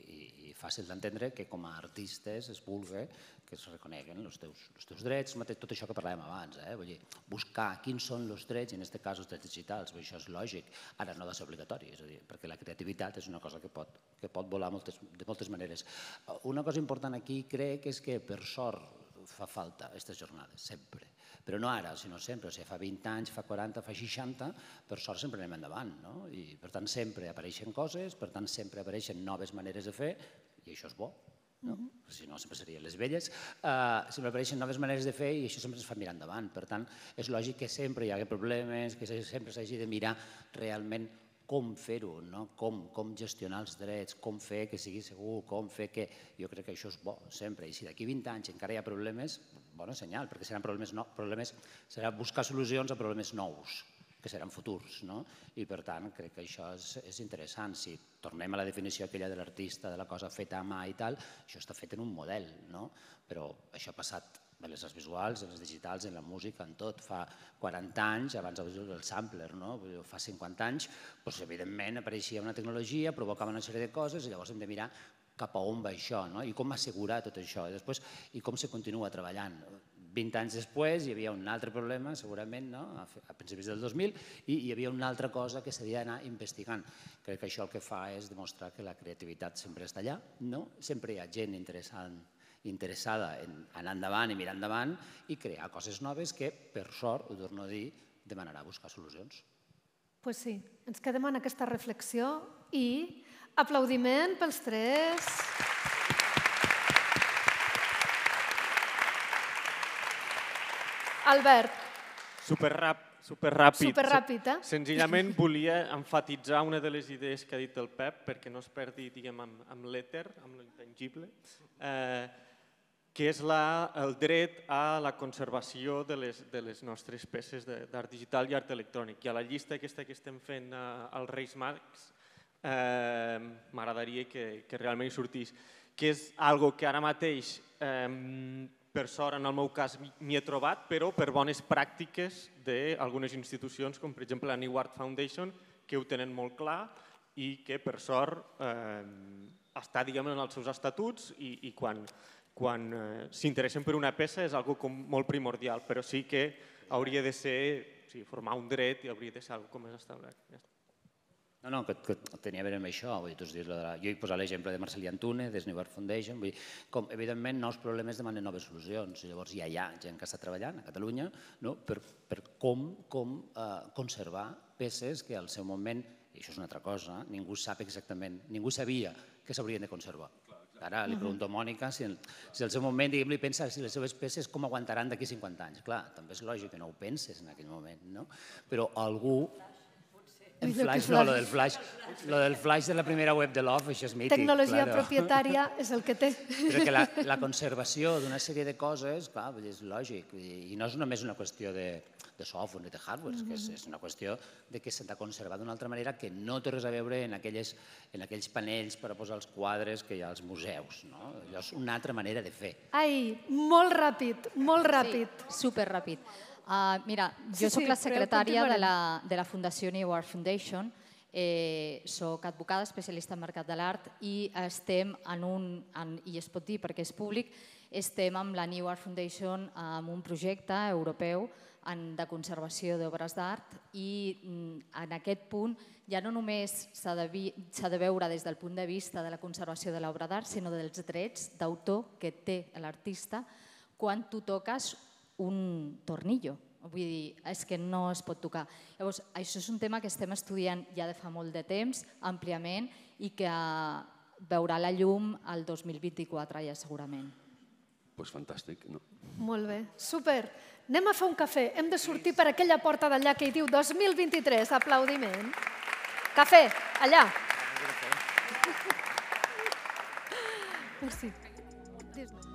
Speaker 11: i fàcil d'entendre que com a artistes es vulgui que es reconeguen els teus drets, tot això que parlàvem abans, vull dir, buscar quins són els drets, i en aquest cas els drets digitals, això és lògic, ara no ha de ser obligatori, és a dir, perquè la creativitat és una cosa que pot volar de moltes maneres. Una cosa important aquí crec és que per sort fa falta aquestes jornades, sempre. Però no ara, sinó sempre. O sigui, fa vint anys, fa quaranta, fa seixanta, per sort sempre anem endavant, no? I per tant sempre apareixen coses, per tant sempre apareixen noves maneres de fer, i això és bo, no? Si no, sempre serien les velles. Sempre apareixen noves maneres de fer i això sempre ens fa mirar endavant. Per tant, és lògic que sempre hi hagi problemes, que sempre s'hagi de mirar realment com fer-ho, com gestionar els drets, com fer que sigui segur, com fer que... Jo crec que això és bo, sempre. I si d'aquí vint anys encara hi ha problemes, bona senyal, perquè seran problemes... Serà buscar solucions a problemes nous, que seran futurs, no? I per tant, crec que això és interessant. Si tornem a la definició aquella de l'artista, de la cosa feta a mà i tal, això està fet en un model, no? Però això ha passat en les arts visuals, en les digitals, en la música, en tot. Fa quaranta anys, abans del sampler, fa cinquanta anys, evidentment apareixia una tecnologia, provocava una sèrie de coses i llavors hem de mirar cap a on va això i com assegurar tot això i com se continua treballant. vint anys després hi havia un altre problema, segurament, a principis del dos mil, i hi havia una altra cosa que s'havia d'anar investigant. Crec que això el que fa és demostrar que la creativitat sempre està allà, sempre hi ha gent interessada en anar endavant i mirar endavant i crear coses noves que, per sort, ho torno a dir, demanarà buscar solucions.
Speaker 1: Doncs sí, ens quedem en aquesta reflexió i aplaudiment pels tres. Albert.
Speaker 14: Superràpid.
Speaker 1: Superràpid, eh?
Speaker 14: Senzillament volia enfatitzar una de les idees que ha dit el Pep, perquè no es perdi, diguem, amb l'èter, amb l'intangible, que és el dret a la conservació de les nostres peces d'art digital i art electrònic. I a la llista aquesta que estem fent als Reis Mags m'agradaria que realment sortís, que és una cosa que ara mateix, per sort, en el meu cas, m'hi he trobat, però per bones pràctiques d'algunes institucions, com per exemple la New Art Foundation, que ho tenen molt clar i que, per sort, està, diguem, en els seus estatuts i quan quan s'interessen per una peça és una cosa molt primordial, però sí que hauria de ser, formar un dret i hauria de ser una cosa com més establert.
Speaker 11: No, no, que tenia a veure amb això. Jo he posat l'exemple de Marcel·lí Antúnez, de New Art Foundation. Evidentment, nous problemes demanen noves solucions. Llavors ja hi ha gent que està treballant a Catalunya per com conservar peces que al seu moment, i això és una altra cosa, ningú sap exactament, ningú sabia que s'haurien de conservar. Ara li pregunto a Mònica si al seu moment li pensa si les seves peces com aguantaran d'aquí cinquanta anys. Clar, també és lògic que no ho penses en aquell moment, no? Però algú... En Flash no, lo del Flash, lo del Flash de la primera web de Love, això és mític.
Speaker 1: Tecnologia propietària és el que té.
Speaker 11: Però que la, la conservació d'una sèrie de coses, clar, és lògic, i no és només una qüestió de, de software ni de hardware, que és, és una qüestió de que s'ha de conservar d'una altra manera que no té res a veure en aquelles, en aquells panells per a posar els quadres que hi ha als museus. No? Allò és una altra manera de fer.
Speaker 1: Ai, molt ràpid, molt ràpid.
Speaker 20: Sí, superràpid. Uh, mira, jo
Speaker 1: Sí,
Speaker 20: soc
Speaker 1: sí,
Speaker 20: la
Speaker 1: però
Speaker 20: secretària de
Speaker 1: continuarem.
Speaker 20: la, de la Fundació New Art Foundation. Eh, soc advocada, especialista en mercat de l'art i estem en un, en, i es pot dir perquè és públic, estem amb la New Art Foundation amb un projecte europeu en, de conservació d'obres d'art i en aquest punt ja no només s'ha de, vi, s'ha de veure des del punt de vista de la conservació de l'obra d'art, sinó dels drets d'autor que té l'artista quan tu toques un tornillo. Vull dir, és que no es pot tocar. Llavors, això és un tema que estem estudiant ja de fa molt de temps, àmpliament, i que veurà la llum el dos mil vint-i-quatre ja segurament.
Speaker 19: Doncs fantàstic. No?
Speaker 1: Molt bé, super. Anem a fer un cafè. Hem de sortir per aquella porta d'allà que hi diu dos mil vint-i-tres. Aplaudiment. Cafè, allà. Merci. Dis-me.